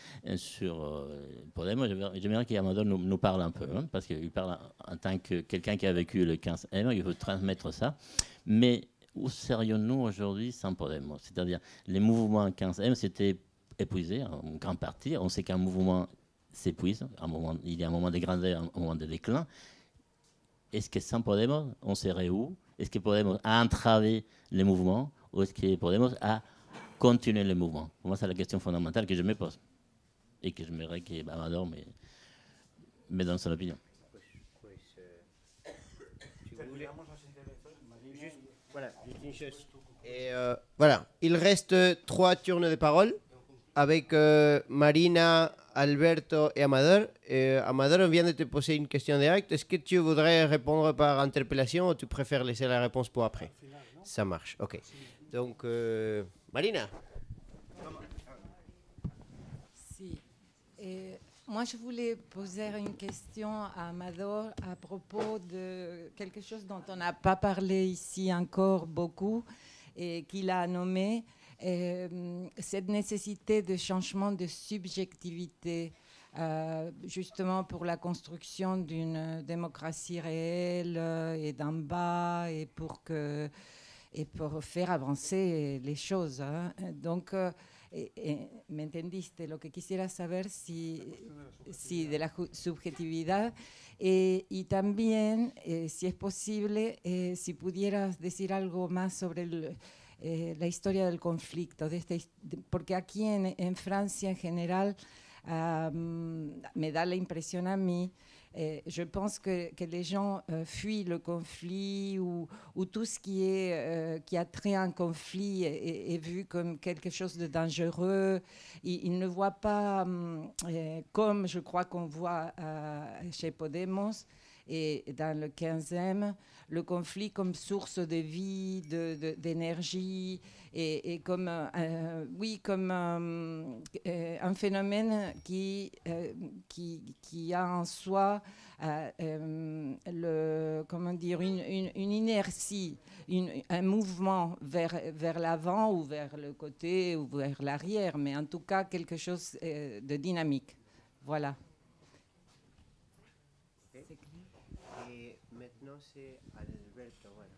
[SPEAKER 9] sur Podemos. J'aimerais qu'Amador nous parle un peu, parce qu'il parle en tant que quelqu'un qui a vécu le 15M, il veut transmettre ça. Mais où serions-nous aujourd'hui sans Podemos? C'est-à-dire, les mouvements 15M, c'était épuisé en grande partie. On sait qu'un mouvement s'épuise, il y a un moment de grandeur, un moment de déclin. Est-ce que sans Podemos, on serait où? Est-ce que Podemos a entravé les mouvements ou est-ce que Podemos a continué les mouvements? Pour moi, c'est la question fondamentale que je me pose et que j'aimerais que Amador me donne son opinion.
[SPEAKER 3] Voilà, juste une chose. Et voilà, il reste 3 tours de parole avec Marina, Alberto et Amador. Amador, on vient de te poser une question directe. Est-ce que tu voudrais répondre par interpellation ou tu préfères laisser la réponse pour après? Ça marche, ok. Donc, Marina.
[SPEAKER 12] Si. Moi, je voulais poser une question à Amador à propos de quelque chose dont on n'a pas parlé ici encore beaucoup et qu'il a nommé cette nécessité de changement de subjectivité, justement pour la construction d'une démocratie réelle et d'en bas et pour faire avancer les choses. Hein. Donc, ¿me entendiste? Lo que quisiera saber si de la subjetividad y también, si es posible, si pudieras decir algo más sobre la historia del conflicto, porque aquí en Francia en general me da la impresión a mí, je pense que les gens fuient le conflit ou tout ce qui a trait à un conflit est vu comme quelque chose de dangereux. Ils ne voient pas comme je crois qu'on voit chez Podemos et dans le 15e, le conflit comme source de vie, d'énergie et comme, comme un phénomène qui a en soi comment dire, une inertie, un mouvement vers l'avant ou vers le côté ou vers l'arrière, mais en tout cas quelque chose de dynamique. Voilà.
[SPEAKER 3] Et maintenant, c'est Alberto. Voilà.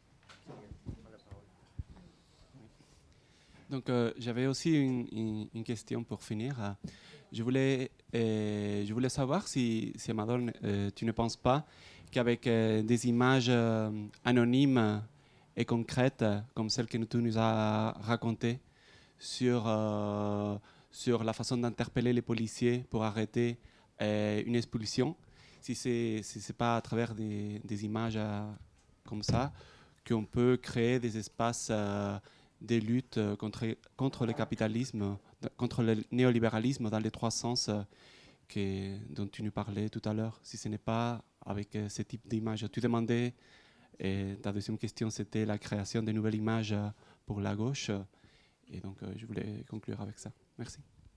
[SPEAKER 13] Donc, j'avais aussi une question pour finir. Je voulais savoir si Amador, tu ne penses pas qu'avec des images anonymes et concrètes, comme celle que tu nous as racontées, sur la façon d'interpeller les policiers pour arrêter une expulsion, si ce n'est pas à travers des images comme ça qu'on peut créer des espaces de lutte contre le capitalisme, contre le néolibéralisme dans les 3 sens dont tu nous parlais tout à l'heure, si ce n'est pas avec ce type d'image. Tu demandais, et ta deuxième question, c'était la création de nouvelles images pour la gauche. Et donc, je voulais conclure avec ça. Merci.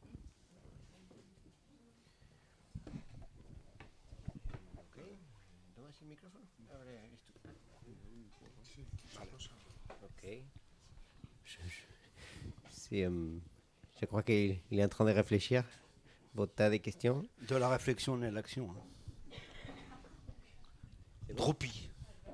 [SPEAKER 3] Je crois qu'il est en train de réfléchir. T'as des questions?
[SPEAKER 2] De la réflexion et de l'action. Drupi.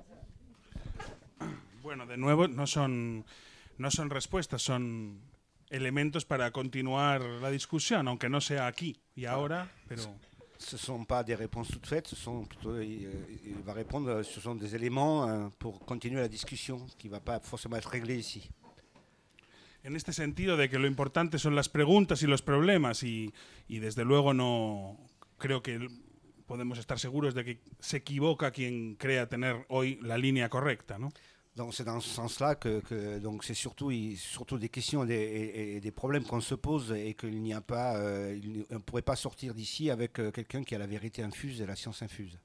[SPEAKER 1] Bueno, de nuevo, no son respuestas, son elementos para continuar la discusión, aunque no sea aquí y ahora, pero...
[SPEAKER 2] Ce ne sont pas des réponses toutes faites, ce sont plutôt, il va répondre, ce sont des éléments pour continuer la discussion qui ne va pas forcément être réglée ici.
[SPEAKER 1] En este sentido de que lo importante son las preguntas y los problemas y desde luego no creo que podemos estar seguros de que se equivoca quien crea tener hoy la línea correcta, ¿no?
[SPEAKER 2] Donc c'est dans ce sens-là que donc c'est surtout des questions et des problèmes qu'on se pose et qu'il n'y a pas, on ne pourrait pas sortir d'ici avec quelqu'un qui a la vérité infuse et la science infuse.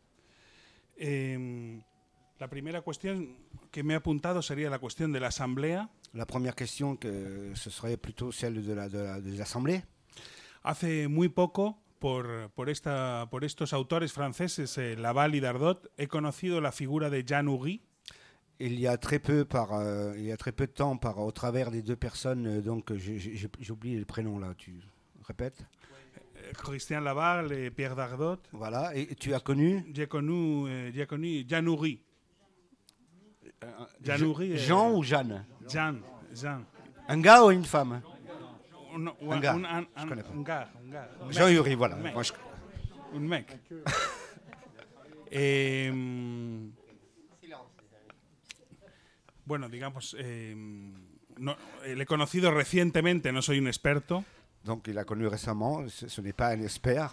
[SPEAKER 1] La primera cuestión que me he apuntado sería la cuestión de la asamblea.
[SPEAKER 2] La première question, ce serait plutôt celle de l'assemblée.
[SPEAKER 1] Hace muy poco, por estos autores franceses, Laval y Dardot, he conocido la figura de Jean Houry.
[SPEAKER 2] Il y a très peu de temps, au travers des deux personnes, donc j'ai oublié le prénom là, tu répètes?
[SPEAKER 1] Christian Laval et Pierre Dardot.
[SPEAKER 2] Voilà, et tu as connu?
[SPEAKER 1] J'ai connu Jean Houry.
[SPEAKER 2] Jean ou Jeanne?
[SPEAKER 1] Jean.
[SPEAKER 2] Un gars ou une femme?
[SPEAKER 1] Un
[SPEAKER 2] gars.
[SPEAKER 1] Je connais pas. Un gars.
[SPEAKER 2] Jean Houry, voilà.
[SPEAKER 1] Un mec. Bueno, digamos, le he conocido recientemente, no soy un experto.
[SPEAKER 2] Donc il a connu récemment, ce n'est pas un expert.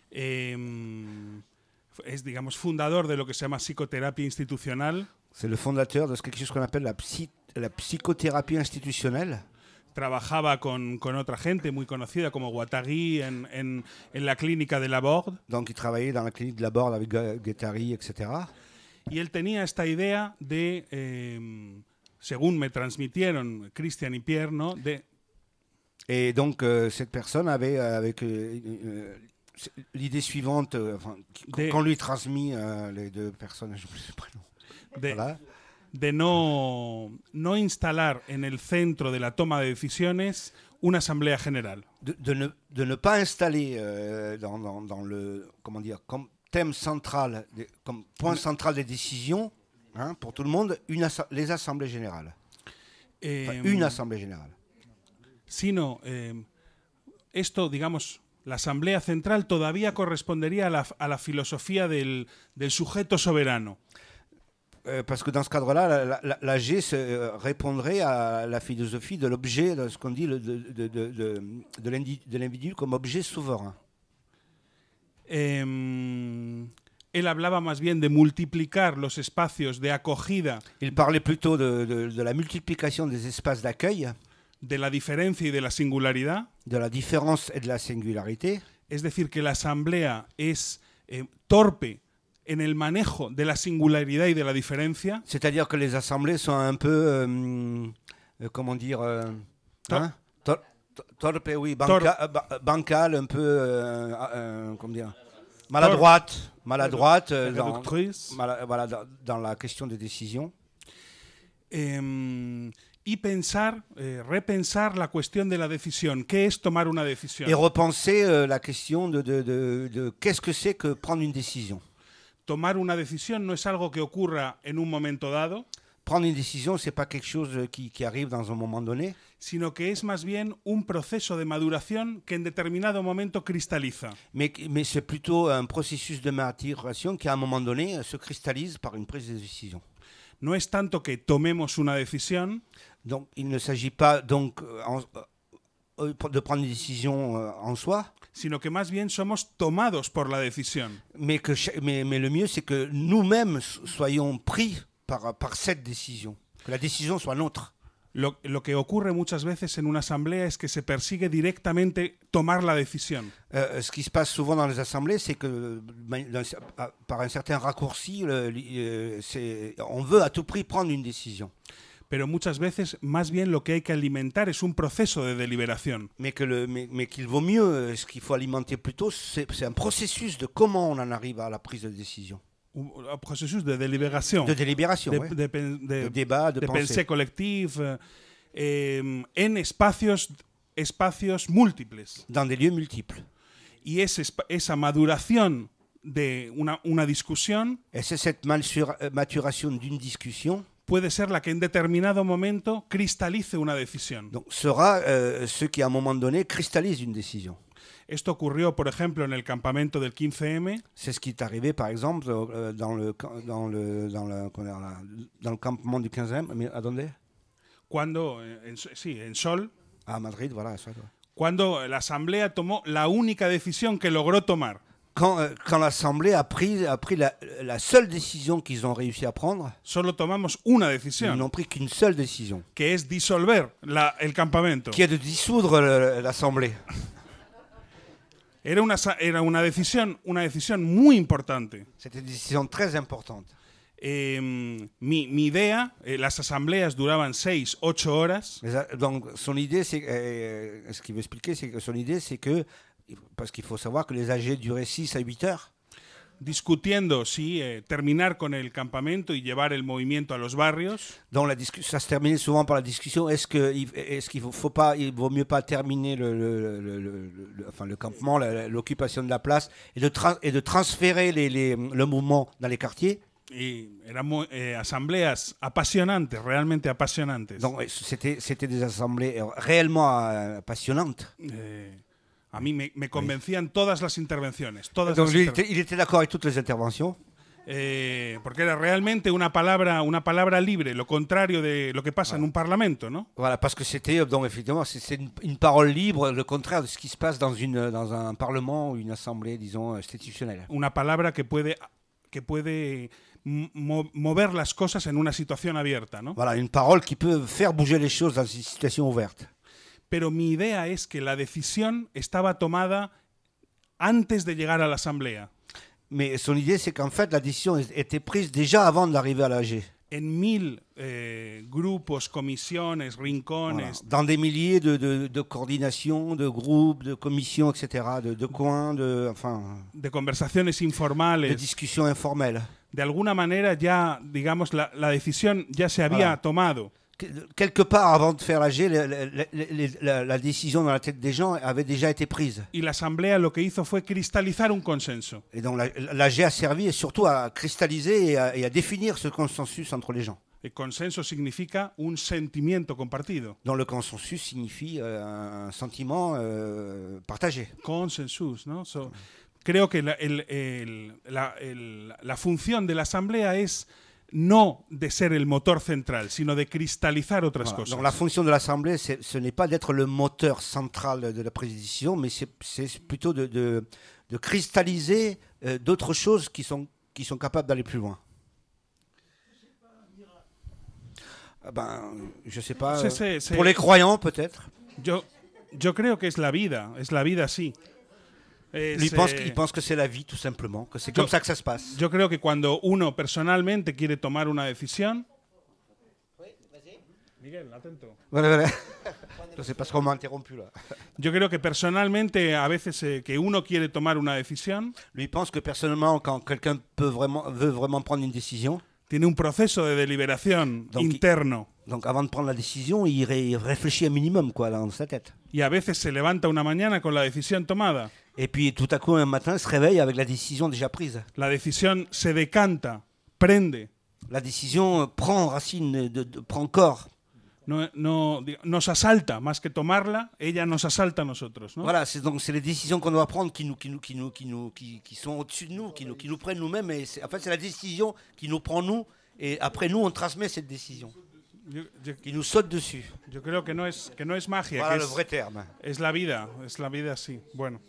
[SPEAKER 1] Es, digamos, fundador de lo que se llama psicoterapia institucional.
[SPEAKER 2] C'est le fondateur de quelque chose qu'on appelle la psychothérapie institutionnelle.
[SPEAKER 1] Trabajaba con otra gente muy conocida como Guattari en la clínica de Laborde.
[SPEAKER 2] Donc il travaillait dans la clinique de Laborde avec Guattari, etc.
[SPEAKER 1] Y él tenía esta idea de, según me transmitieron Christian y Pierre, ¿no?
[SPEAKER 2] Et donc cette personne avait l'idée suivante, qu'on lui transmis les deux personnes, je ne sais pas.
[SPEAKER 1] Voilà. De no instalar en el centro de la toma de decisiones una asamblea general.
[SPEAKER 2] De ne pas installer dans le, comment dire, comme thème central, comme point central des décisions, hein, pour tout le monde, les assemblées générales. Une assemblée générale.
[SPEAKER 1] Sino, esto, digamos, la asamblea central todavía correspondería a la filosofía del sujeto soberano.
[SPEAKER 2] Parce que dans ce cadre-là, la G répondrait à la philosophie de l'objet, de ce qu'on dit de l'individu comme objet souverain.
[SPEAKER 1] Él hablaba más bien de multiplicar los espacios de acogida.
[SPEAKER 2] Il parlait plutôt de la multiplication des espaces d'accueil.
[SPEAKER 1] De la diferencia y de la singularidad.
[SPEAKER 2] De la différence et de la singularité.
[SPEAKER 1] Es decir, que la asamblea es torpe en el manejo de la singularidad y de la diferencia.
[SPEAKER 2] C'est-à-dire que les assemblées sont un peu, comment dire, torpe, oui, bancal, un peu, comment dire, maladroite dans la question des décisions.
[SPEAKER 1] Y repensar la cuestión de la decisión. ¿Qué es tomar una decisión?
[SPEAKER 2] Et repenser la question de qu'est-ce que c'est que prendre une décision.
[SPEAKER 1] Tomar una decisión no es algo que ocurra en un momento dado.
[SPEAKER 2] Prendre une décision, c'est pas quelque chose qui arrive dans un moment donné.
[SPEAKER 1] Sino que es más bien un proceso de maduración que en determinado momento cristaliza.
[SPEAKER 2] Mais c'est plutôt un processus de maturation qui à un moment donné se cristallise par une prise de décision.
[SPEAKER 1] No es tanto que tomemos una decisión.
[SPEAKER 2] Donc il ne s'agit pas donc de prendre une décision en soi.
[SPEAKER 1] Sino que más bien somos tomados por la decisión.
[SPEAKER 2] Mais le mieux, c'est que nous-mêmes soyons pris par cette décision, que la décision soit nôtre.
[SPEAKER 1] Lo que ocurre muchas veces en una asamblea es que se persigue directamente tomar la decisión.
[SPEAKER 2] Ce qui se passe souvent dans les assemblées, c'est que par un certain raccourci, on veut à tout prix prendre une décision.
[SPEAKER 1] Pero muchas veces, más bien, lo que hay que alimentar es un proceso de deliberación.
[SPEAKER 2] Mais qu'il vaut mieux, ce qu'il faut alimenter plutôt, c'est un processus de comment on en arrive à la prise de décision.
[SPEAKER 1] Un processus de deliberación.
[SPEAKER 2] De délibération,
[SPEAKER 1] de,
[SPEAKER 2] ouais.
[SPEAKER 1] de
[SPEAKER 2] débat, de
[SPEAKER 1] pensée collective, en espacios múltiples.
[SPEAKER 2] Dans des lieux multiples.
[SPEAKER 1] Y esa maduración de una discusión.
[SPEAKER 2] Es cette maturación d'une discussion.
[SPEAKER 1] Puede ser la que en determinado momento cristalice una decisión.
[SPEAKER 2] Donc, sera ce qui, à un moment donné, cristallise une décision.
[SPEAKER 1] Esto ocurrió, por ejemplo, en el campamento del 15M.
[SPEAKER 2] C'est ce qui est arrivé, par exemple, dans le campement du 15M. Mais à dónde?
[SPEAKER 1] Cuando, en Sol.
[SPEAKER 2] À Madrid, voilà. Eso.
[SPEAKER 1] Cuando la Asamblea tomó la única decisión que logró tomar.
[SPEAKER 2] Quand l'Assemblée a pris la seule décision qu'ils ont réussi à prendre.
[SPEAKER 1] Solo tomamos una decisión.
[SPEAKER 2] Ils n'ont pris qu'une seule décision.
[SPEAKER 1] Que es disolver el campamento.
[SPEAKER 2] Qui est de dissoudre l'Assemblée.
[SPEAKER 1] Era una decisión muy importante.
[SPEAKER 2] C'était une décision très importante.
[SPEAKER 1] Mi idea, las asambleas duraban 6-8 horas.
[SPEAKER 2] Donc son idée, ce qu'il veut expliquer, c'est que son idée, c'est que, parce qu'il faut savoir que les AG duraient 6 à 8 heures.
[SPEAKER 1] Discutiendo si terminar con el campamento y llevar el movimiento a los barrios.
[SPEAKER 2] Donc ça se terminait souvent par la discussion. Est-ce qu'il vaut mieux pas terminer le campement, l'occupation de la place, et de transférer le mouvement dans les quartiers?
[SPEAKER 1] Y eran asambleas apasionantes, realmente apasionantes.
[SPEAKER 2] Donc c'était des assemblées réellement passionnantes.
[SPEAKER 1] A mí me convencían todas las intervenciones.
[SPEAKER 2] Donc il était d'accord avec toutes les interventions.
[SPEAKER 1] Porque era realmente una palabra libre, lo contrario de lo que pasa en un parlamento, ¿no?
[SPEAKER 2] Voilà, parce que c'était donc effectivement c'est une parole libre, le contraire de ce qui se passe dans un parlement ou une assemblée, disons, institutionnelle.
[SPEAKER 1] Una palabra que puede mover las cosas en una situación abierta, ¿no?
[SPEAKER 2] Voilà, une parole qui peut faire bouger les choses dans une situation ouverte.
[SPEAKER 1] Pero mi idea es que la decisión estaba tomada antes de llegar a la asamblea.
[SPEAKER 2] Mais son idée, c'est qu'en fait, la décision était prise déjà avant d'arriver à l'AG.
[SPEAKER 1] En 1000 grupos, comisiones, rincones.
[SPEAKER 2] Voilà. Dans des milliers de coordinations, de groupes, de commissions, etc., de coins,
[SPEAKER 1] de conversaciones informales.
[SPEAKER 2] De discussions informelles.
[SPEAKER 1] De alguna manera ya, digamos, la decisión ya se había tomado.
[SPEAKER 2] Quelque part, avant de faire l'AG, la décision dans la tête des gens avait déjà été prise.
[SPEAKER 1] Y la asamblea lo que hizo fue cristalizar un consenso.
[SPEAKER 2] Et donc l'AG a servi surtout à cristalliser et à définir ce consensus entre les gens.
[SPEAKER 1] El consenso significa un sentimiento compartido.
[SPEAKER 2] Donc le consensus signifie un sentiment partagé.
[SPEAKER 1] Consensus, ¿no? Creo que la función de la asamblea es no de ser el motor central, sino de cristalizar otras cosas.
[SPEAKER 2] Donc la fonction de l'Assemblée, ce n'est pas d'être le moteur central de la présidition, mais c'est plutôt de cristalliser d'autres choses qui sont capables d'aller plus loin. Je sais pas. Pour les croyants, peut-être.
[SPEAKER 1] Yo creo que es la vida así.
[SPEAKER 2] Il pense que c'est la vie, tout simplement, que c'est comme ça que ça se passe.
[SPEAKER 1] Yo creo que cuando uno personalmente quiere tomar una decisión. Miguel, atento.
[SPEAKER 2] Voilà. C'est parce qu'on m'a interrompu là.
[SPEAKER 1] Yo creo que personalmente, a veces que uno quiere tomar una decisión.
[SPEAKER 2] Lui pense que personnellement, quand quelqu'un veut vraiment prendre une décision.
[SPEAKER 1] Tiene un proceso de deliberación interno.
[SPEAKER 2] Donc avant de prendre la décision, il réfléchit un minimum dans sa tête.
[SPEAKER 1] Y a veces se levanta una mañana con la decisión tomada.
[SPEAKER 2] Et puis tout à coup un matin, il se réveille avec la décision déjà prise.
[SPEAKER 1] La decisión se decanta, prende.
[SPEAKER 2] La décision prend racine, prend corps.
[SPEAKER 1] Nos asalta, más que tomarla, ella nos asalta a nosotros, ¿no?
[SPEAKER 2] Voilà, c'est les décisions qu'on doit prendre qui sont au-dessus de nous, qui nous prennent nous-mêmes. Et en fait, c'est la décision qui nous prend nous, et après nous, on transmet cette décision. Qui nous saute dessus.
[SPEAKER 1] Yo creo que no es magia.
[SPEAKER 2] Voilà le vrai terme.
[SPEAKER 1] Es la vida así. Bueno.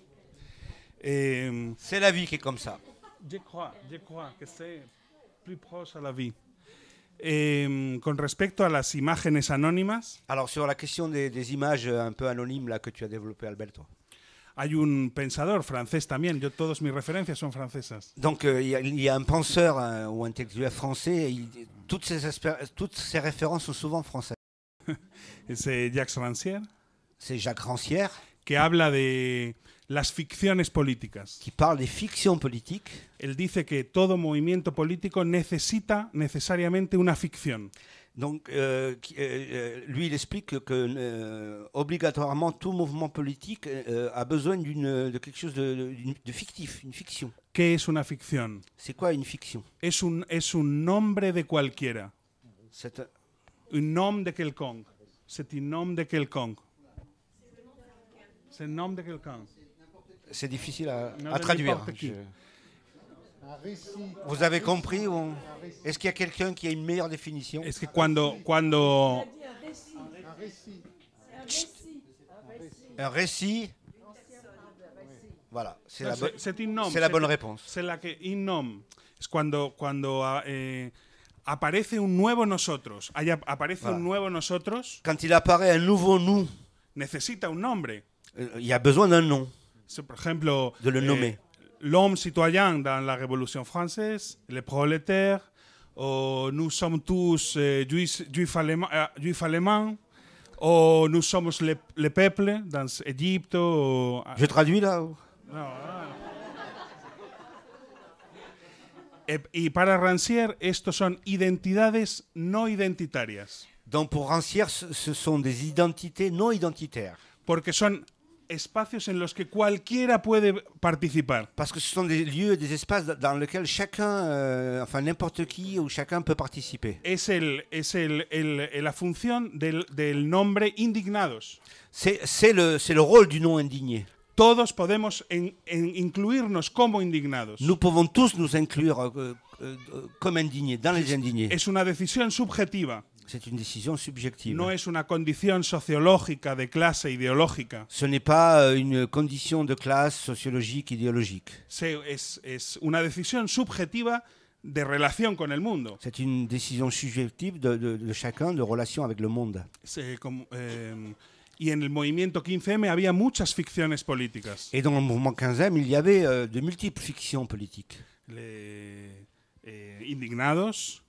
[SPEAKER 2] C'est la vie qui est comme ça.
[SPEAKER 1] Je crois que c'est plus proche à la vie. Con respecto a las imágenes anónimas.
[SPEAKER 2] Alors sur la question des images un peu anonymes là que tu as développé, Alberto.
[SPEAKER 1] Hay un pensador francés también. Todas mis referencias son francesas.
[SPEAKER 2] Donc il y a un penseur ou intellectuel français. Toutes ces références sont souvent françaises.
[SPEAKER 1] C'est Jacques Rancière.
[SPEAKER 2] C'est Jacques Rancière.
[SPEAKER 1] Que habla de las ficciones políticas.
[SPEAKER 2] Qui parle des fictions politiques.
[SPEAKER 1] Él dice que todo movimiento político necesita necesariamente una ficción.
[SPEAKER 2] Donc, lui, il explique que obligatoirement tout mouvement politique a besoin de quelque chose de fictif, une fiction.
[SPEAKER 1] ¿Qué es una ficción?
[SPEAKER 2] C'est quoi une fiction?
[SPEAKER 1] Es un nombre de cualquiera. Un nom de quelconque. C'est un nom de quelconque. C'est un nom de quelqu'un.
[SPEAKER 2] C'est difficile à traduire. Vous avez compris ou... Est-ce qu'il y a quelqu'un qui a une meilleure définition?
[SPEAKER 1] Es que cuando
[SPEAKER 2] un récit. Voilà, c'est
[SPEAKER 1] la
[SPEAKER 2] bonne réponse.
[SPEAKER 1] C'est la que un nom. Es cuando aparece un nuevo nosotros. Aparece un nuevo nosotros.
[SPEAKER 2] Quand il apparaît un nouveau nous.
[SPEAKER 1] Necesita un nombre.
[SPEAKER 2] Il y a besoin d'un nom.
[SPEAKER 1] Por ejemplo,
[SPEAKER 2] de le nommer.
[SPEAKER 1] L'homme citoyen dans la Révolution française, les prolétaires, nous sommes tous juifs allemands, nous sommes les peuples dans Égypte.
[SPEAKER 2] Je traduis là ou...
[SPEAKER 1] Y para Rancière, estos son identidades no identitarias.
[SPEAKER 2] Donc pour Rancière, ce sont des identités non identitaires.
[SPEAKER 1] Porque son espacios en los que cualquiera puede participar.
[SPEAKER 2] Parce que ce sont des lieux, des espaces dans lesquels chacun, enfin n'importe qui ou chacun peut participer.
[SPEAKER 1] Es la función del nombre indignados.
[SPEAKER 2] C'est le rôle du nom indigné.
[SPEAKER 1] Todos podemos incluirnos como indignados.
[SPEAKER 2] Nous pouvons tous nous inclure comme indignés, dans les indignés.
[SPEAKER 1] Es una decisión subjetiva.
[SPEAKER 2] C'est une décision subjective.
[SPEAKER 1] No es una condición sociológica de clase ideológica.
[SPEAKER 2] Ce n'est pas une condition de classe sociologique idéologique.
[SPEAKER 1] Es una decisión subjetiva de relación con el mundo.
[SPEAKER 2] C'est une décision subjective de chacun de relation avec le monde.
[SPEAKER 1] Y en el movimiento 15M había muchas ficciones políticas.
[SPEAKER 2] Et dans le mouvement 15M, il y avait de multiples fictions politiques.
[SPEAKER 1] Indignados,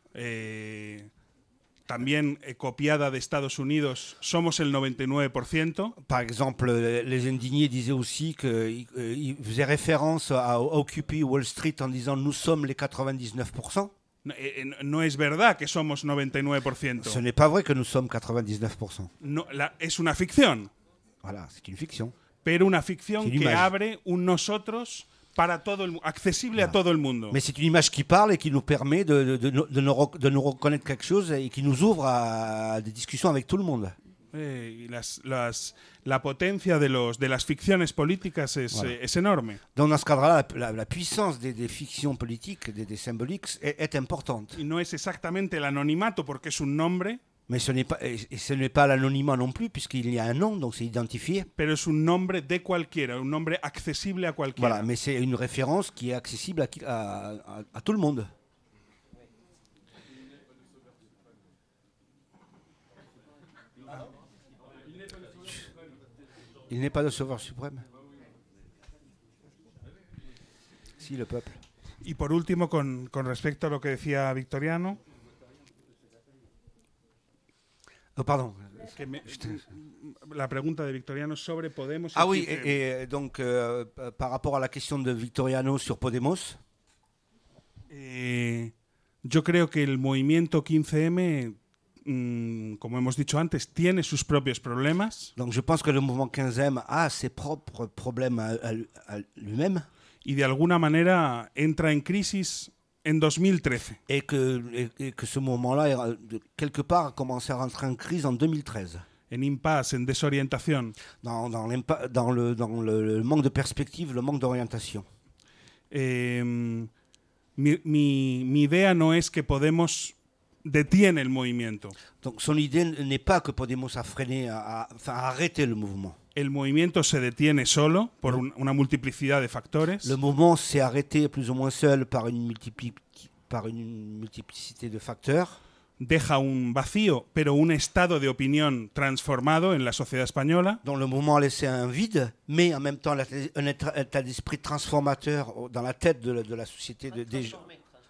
[SPEAKER 1] también copiada de Estados Unidos, somos el 99%.
[SPEAKER 2] Par exemple, les indignés disaient aussi qu'ils faisaient référence à Occupy Wall Street en disant nous sommes les 99%.
[SPEAKER 1] No es verdad que somos 99%.
[SPEAKER 2] Ce n'est pas vrai que nous sommes 99%.
[SPEAKER 1] No, es una ficción.
[SPEAKER 2] Voilà, c'est une fiction.
[SPEAKER 1] Pero una ficción que abre un nosotros para todo accesible a todo el mundo.
[SPEAKER 2] Mais c'est une image qui parle et qui nous permet de nous reconnaître quelque chose et qui nous ouvre à des discussions avec tout le monde.
[SPEAKER 1] La potencia de las ficciones políticas es enorme.
[SPEAKER 2] Dans ce cadre-là, la puissance des fictions politiques, des symboliques, est importante.
[SPEAKER 1] Y no es exactamente el anonimato porque es un nombre.
[SPEAKER 2] Mais ce n'est pas l'anonymat non plus, puisqu'il y a un nom, donc c'est identifié.
[SPEAKER 1] Pero es un nombre de cualquiera, un nombre accesible a cualquiera.
[SPEAKER 2] Voilà, mais c'est une référence qui est accessible à tout le monde. Il n'est pas le sauveur suprême. Si, le peuple.
[SPEAKER 1] Y por último, con respecto a lo que decía Victoriano.
[SPEAKER 2] Oh, pardon.
[SPEAKER 1] La pregunta de Victoriano sobre Podemos.
[SPEAKER 2] Ah oui, et donc par rapport à la question de Victoriano sur Podemos.
[SPEAKER 1] Yo creo que el movimiento 15M, como hemos dicho antes, tiene sus propios problemas.
[SPEAKER 2] Donc je pense que le mouvement 15M a ses propres problèmes à lui-même.
[SPEAKER 1] Y de alguna manera entra en crisis en 2013.
[SPEAKER 2] Et que ce moment-là, quelque part, a commencé à rentrer en crise en 2013.
[SPEAKER 1] En impasse, en désorientation.
[SPEAKER 2] Dans le manque de perspective, le manque d'orientation.
[SPEAKER 1] Mi idea no es que Podemos detiene el movimiento.
[SPEAKER 2] Donc son idée n'est pas que Podemos a freiné, a arrêté le mouvement.
[SPEAKER 1] El movimiento se detiene solo por una multiplicidad de factores.
[SPEAKER 2] Le mouvement s'est arrêté plus ou moins seul par par une multiplicité de facteurs.
[SPEAKER 1] Deja un vacío, pero un estado de opinión transformado en la sociedad española.
[SPEAKER 2] Dont le mouvement a laissé un vide, mais en même temps un état d'esprit transformateur dans la tête de la société des gens.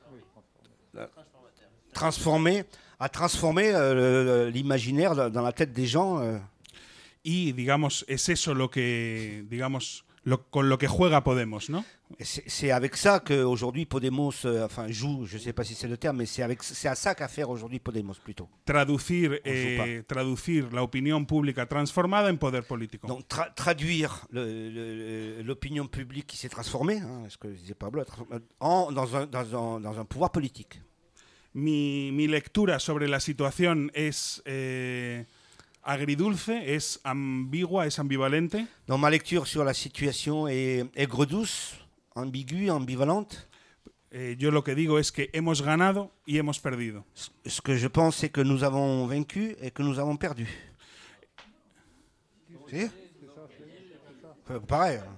[SPEAKER 2] A transformé l'imaginaire dans la tête des gens.
[SPEAKER 1] Y, digamos, es eso lo que, digamos, con lo que juega Podemos, ¿no?
[SPEAKER 2] C'est avec ça qu'aujourd'hui Podemos joue, je ne sais pas si c'est le terme, mais c'est à ça qu'a faire aujourd'hui Podemos plutôt.
[SPEAKER 1] Traducir la opinión pública transformada en poder político.
[SPEAKER 2] Donc traduire l'opinion publique qui s'est transformée, ce que disait Pablo, dans un pouvoir politique.
[SPEAKER 1] Mi lectura sobre la situación es agridulce, es ambigua, es ambivalente.
[SPEAKER 2] Donc ma lecture sur la situation est aigre-douce, ambiguë, ambivalente.
[SPEAKER 1] Yo lo que digo es que hemos ganado y hemos perdido.
[SPEAKER 2] Ce que je pense, c'est que nous avons vaincu et que nous avons perdu. Si? Pareil.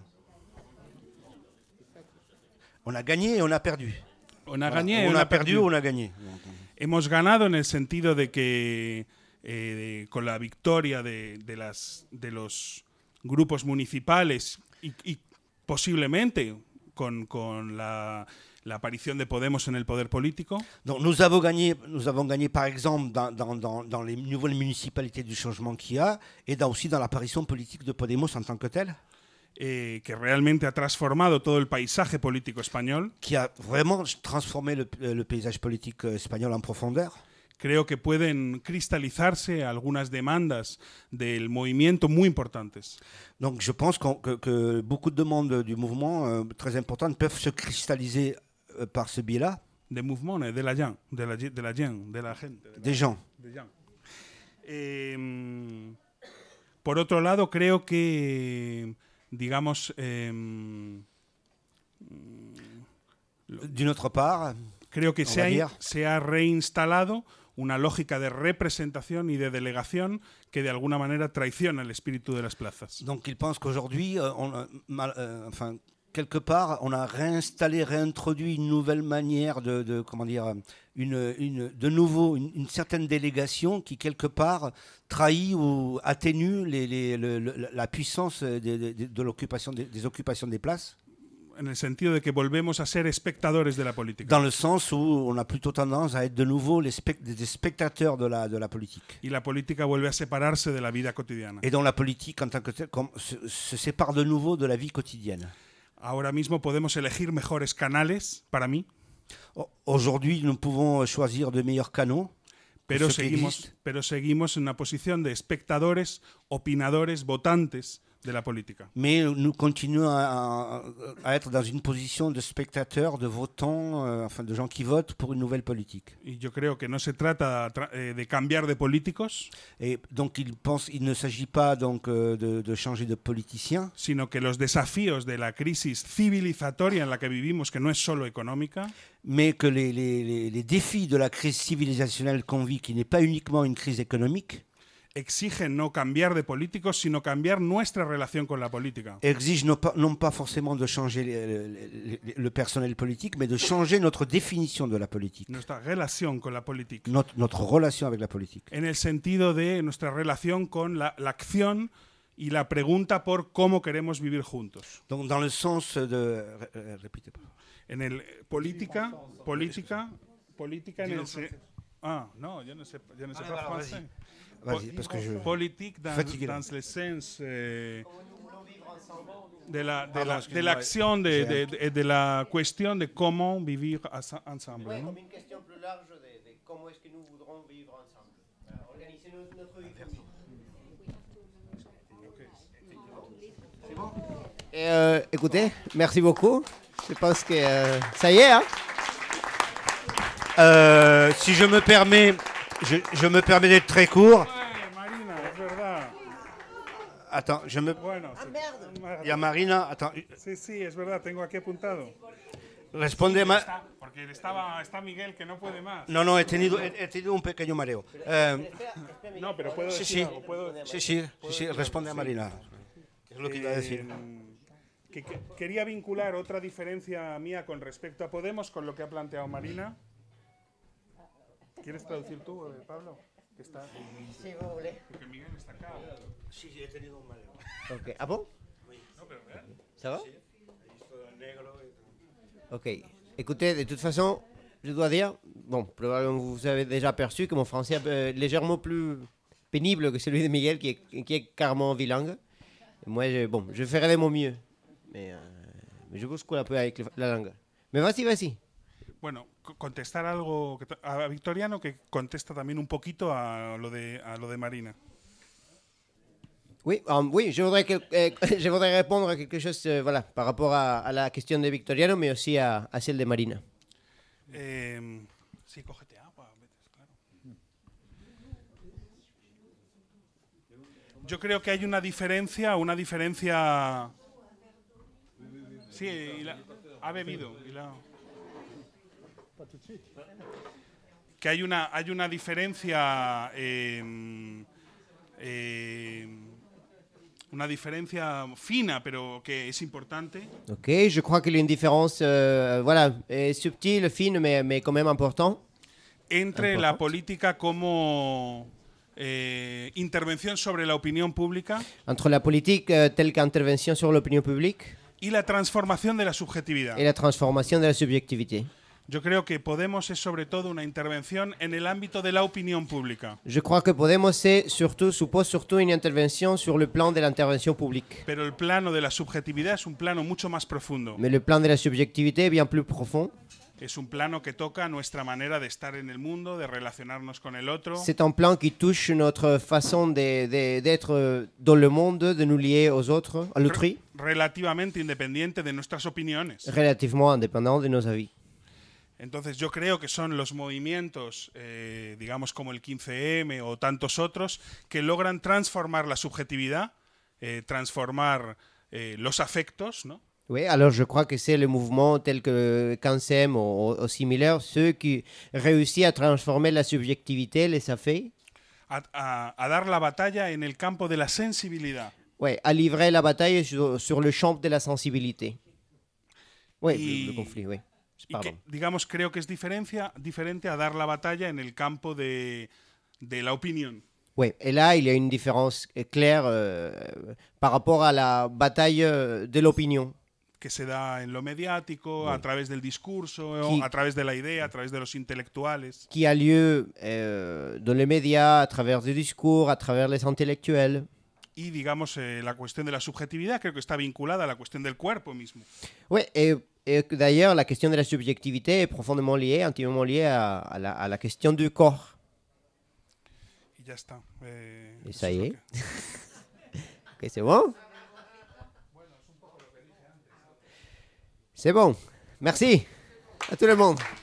[SPEAKER 2] On a gagné et on a perdu.
[SPEAKER 1] On a gagné y
[SPEAKER 2] on a perdu ou on a gagné.
[SPEAKER 1] Hemos ganado en el sentido de que con la victoria de los grupos municipales y posiblemente con la aparición de Podemos en el poder político.
[SPEAKER 2] Donc nous avons gagné par exemple dans les nouvelles municipalités du changement qu'il y a et aussi dans l'apparition politique de Podemos en tant que telle.
[SPEAKER 1] Que realmente ha transformado todo el paisaje político español.
[SPEAKER 2] Qui a vraiment transformé le paysage politique espagnol en profondeur.
[SPEAKER 1] Creo que pueden cristalizarse algunas demandas del movimiento muy importantes.
[SPEAKER 2] Donc je pense que beaucoup de demandes du mouvement très importantes peuvent se cristalliser par ce biais-là.
[SPEAKER 1] De mouvement, de la gente.
[SPEAKER 2] Des gens.
[SPEAKER 1] Por otro lado, creo que, digamos,
[SPEAKER 2] d'une autre part,
[SPEAKER 1] creo que se ha reinstalado una lógica de representación y de delegación que de alguna manera traiciona el espíritu de las plazas.
[SPEAKER 2] Donc il pense qu'aujourd'hui, quelque part, on a réintroduit une nouvelle manière une certaine délégation qui quelque part trahit ou atténue la puissance de l'occupation des occupations des places.
[SPEAKER 1] En el sentido de que volvemos a ser espectadores de la política.
[SPEAKER 2] Dans le sens où on a plutôt tendance à être de nouveau des spectateurs de la politique.
[SPEAKER 1] Y la política vuelve a separarse de la vida cotidiana.
[SPEAKER 2] Et dont la politique en tant que telle se sépare de nouveau de la vie quotidienne.
[SPEAKER 1] Ahora mismo podemos elegir mejores canales para mí.
[SPEAKER 2] Aujourd'hui, nous pouvons choisir de meilleurs canaux.
[SPEAKER 1] Pero seguimos en una posición de espectadores, opinadores, votantes de la política.
[SPEAKER 2] Mais nous continuons à être dans une position de spectateurs, de votants, de gens qui votent pour une nouvelle politique.
[SPEAKER 1] Y yo creo que no se trata de cambiar de políticos.
[SPEAKER 2] Et donc il ne s'agit pas donc de changer de politicien,
[SPEAKER 1] sino que los desafíos de la crisis civilizatoria en la que vivimos, que no es solo económica,
[SPEAKER 2] mais que les défis de la crise civilisationnelle qu'on vit, qui n'est pas uniquement une crise économique,
[SPEAKER 1] exigen no cambiar de políticos, sino cambiar nuestra relación con la política.
[SPEAKER 2] Exige non pas forcément de changer le personnel politique, mais de changer notre définition de la politique.
[SPEAKER 1] Nuestra relación con la política.
[SPEAKER 2] Notre relation avec la politique.
[SPEAKER 1] En el sentido de nuestra relación con la acción y la pregunta por cómo queremos vivir juntos.
[SPEAKER 2] Donc dans le sens de... répétez pas.
[SPEAKER 1] En el política en el... no, yo no sé pas français.
[SPEAKER 2] Vas-y, parce que je...
[SPEAKER 1] Politique dans le sens de l'action, de la question de comment vivre ensemble.
[SPEAKER 3] Oui, comme une question plus large de comment est-ce que nous voudrons vivre ensemble. Organiser notre vie commune. Écoutez, merci beaucoup. Je pense que ça y est. Hein?
[SPEAKER 2] Si je me permets... Je me permets d'être très court.
[SPEAKER 1] Marina, es verdad.
[SPEAKER 2] Attends,
[SPEAKER 1] Bueno,
[SPEAKER 2] il y a Marina. Attends.
[SPEAKER 1] Sí, es verdad, tengo aquí apuntado.
[SPEAKER 2] Responde
[SPEAKER 1] porque está Miguel que no puede más.
[SPEAKER 2] No, he tenido un pequeño mareo.
[SPEAKER 1] No, pero puedo decir algo.
[SPEAKER 2] Sí, responde a Marina. Es lo que iba a decir.
[SPEAKER 1] Quería vincular otra diferencia mía con respecto a Podemos con lo que ha planteado Marina. ¿Quieres traducir tú, Pablo? Que está...
[SPEAKER 3] Sí, vous voulez.
[SPEAKER 1] Porque Miguel está acá.
[SPEAKER 2] Si, j'ai tenido un mal.
[SPEAKER 3] Ok. Ah bon?
[SPEAKER 1] No, pero real.
[SPEAKER 3] Ça va?
[SPEAKER 2] Sí, he visto negro y...
[SPEAKER 3] Ok. Écoutez, de toute façon, je dois dire, bon, probablement vous avez déjà perçu que mon français est légèrement plus pénible que celui de Miguel, qui est carrément bilingue. Et moi, je ferai de mon mieux. Mais je bouscule un peu avec la langue. Mais vas-y.
[SPEAKER 1] Bueno, contestar algo a Victoriano, que contesta también un poquito a lo de Marina.
[SPEAKER 3] Oui, je voudrais répondre à quelque chose voilà, par rapport à la question de Victoriano, mais aussi à celle de Marina.
[SPEAKER 1] Sí, cógete agua, claro. Yo creo que hay una diferencia. Sí, ha bebido. Que hay una diferencia. Una diferencia fina, pero que es importante.
[SPEAKER 3] Ok, je crois qu'il y a une différence, voilà, subtile, fine, mais quand même important.
[SPEAKER 1] Entre la política como intervención sobre la opinión pública.
[SPEAKER 3] Entre la politique telle qu'intervention sur l'opinion publique.
[SPEAKER 1] Y la transformación de la subjetividad.
[SPEAKER 3] Et la transformation de la subjectivité.
[SPEAKER 1] Yo creo que Podemos es sobre todo una intervención en el ámbito de la opinión pública.
[SPEAKER 3] Je crois que Podemos suppose surtout une intervention sur le plan de l'intervention publique.
[SPEAKER 1] Pero el plano de la subjetividad es un plano mucho más profundo.
[SPEAKER 3] Mais le plan de la subjectivité est bien plus profond.
[SPEAKER 1] Es un plano que toca nuestra manera de estar en el mundo, de relacionarnos con el otro.
[SPEAKER 3] C'est un plan qui touche notre façon d'être dans le monde, de nous lier aux autres, à l'autrui.
[SPEAKER 1] Relativamente independiente de nuestras opiniones.
[SPEAKER 3] Relativement indépendant de nos avis.
[SPEAKER 1] Entonces yo creo que son los movimientos, digamos como el 15M o tantos otros, que logran transformar la subjetividad, transformar los afectos, ¿no?
[SPEAKER 3] Oui, alors je crois que c'est le mouvement tel que 15M ou similaire, ceux qui réussissent à transformer la subjectivité, les affects.
[SPEAKER 1] A dar la batalla en el campo de la sensibilidad.
[SPEAKER 3] Oui, à livrer la bataille sur le champ de la sensibilité. Oui, le conflit, oui.
[SPEAKER 1] Y que, digamos, creo que es diferente a dar la batalla en el campo de la opinión.
[SPEAKER 3] Oui, et là, il y a une différence claire par rapport à la bataille de l'opinion.
[SPEAKER 1] Que se da en lo mediático, a través del discurso, a través de la idea, a través de los intelectuales.
[SPEAKER 3] Qui a lieu dans les médias, à travers du discours, à travers les intellectuels.
[SPEAKER 1] Y, digamos, la cuestión de la subjetividad creo que está vinculada a la cuestión del cuerpo mismo.
[SPEAKER 3] Oui, et d'ailleurs, la question de la subjectivité est profondément liée, intimement liée à la question du corps.
[SPEAKER 1] Y ya está.
[SPEAKER 3] Et ça y est. Ok, c'est bon? C'est bon. Merci à tout le monde.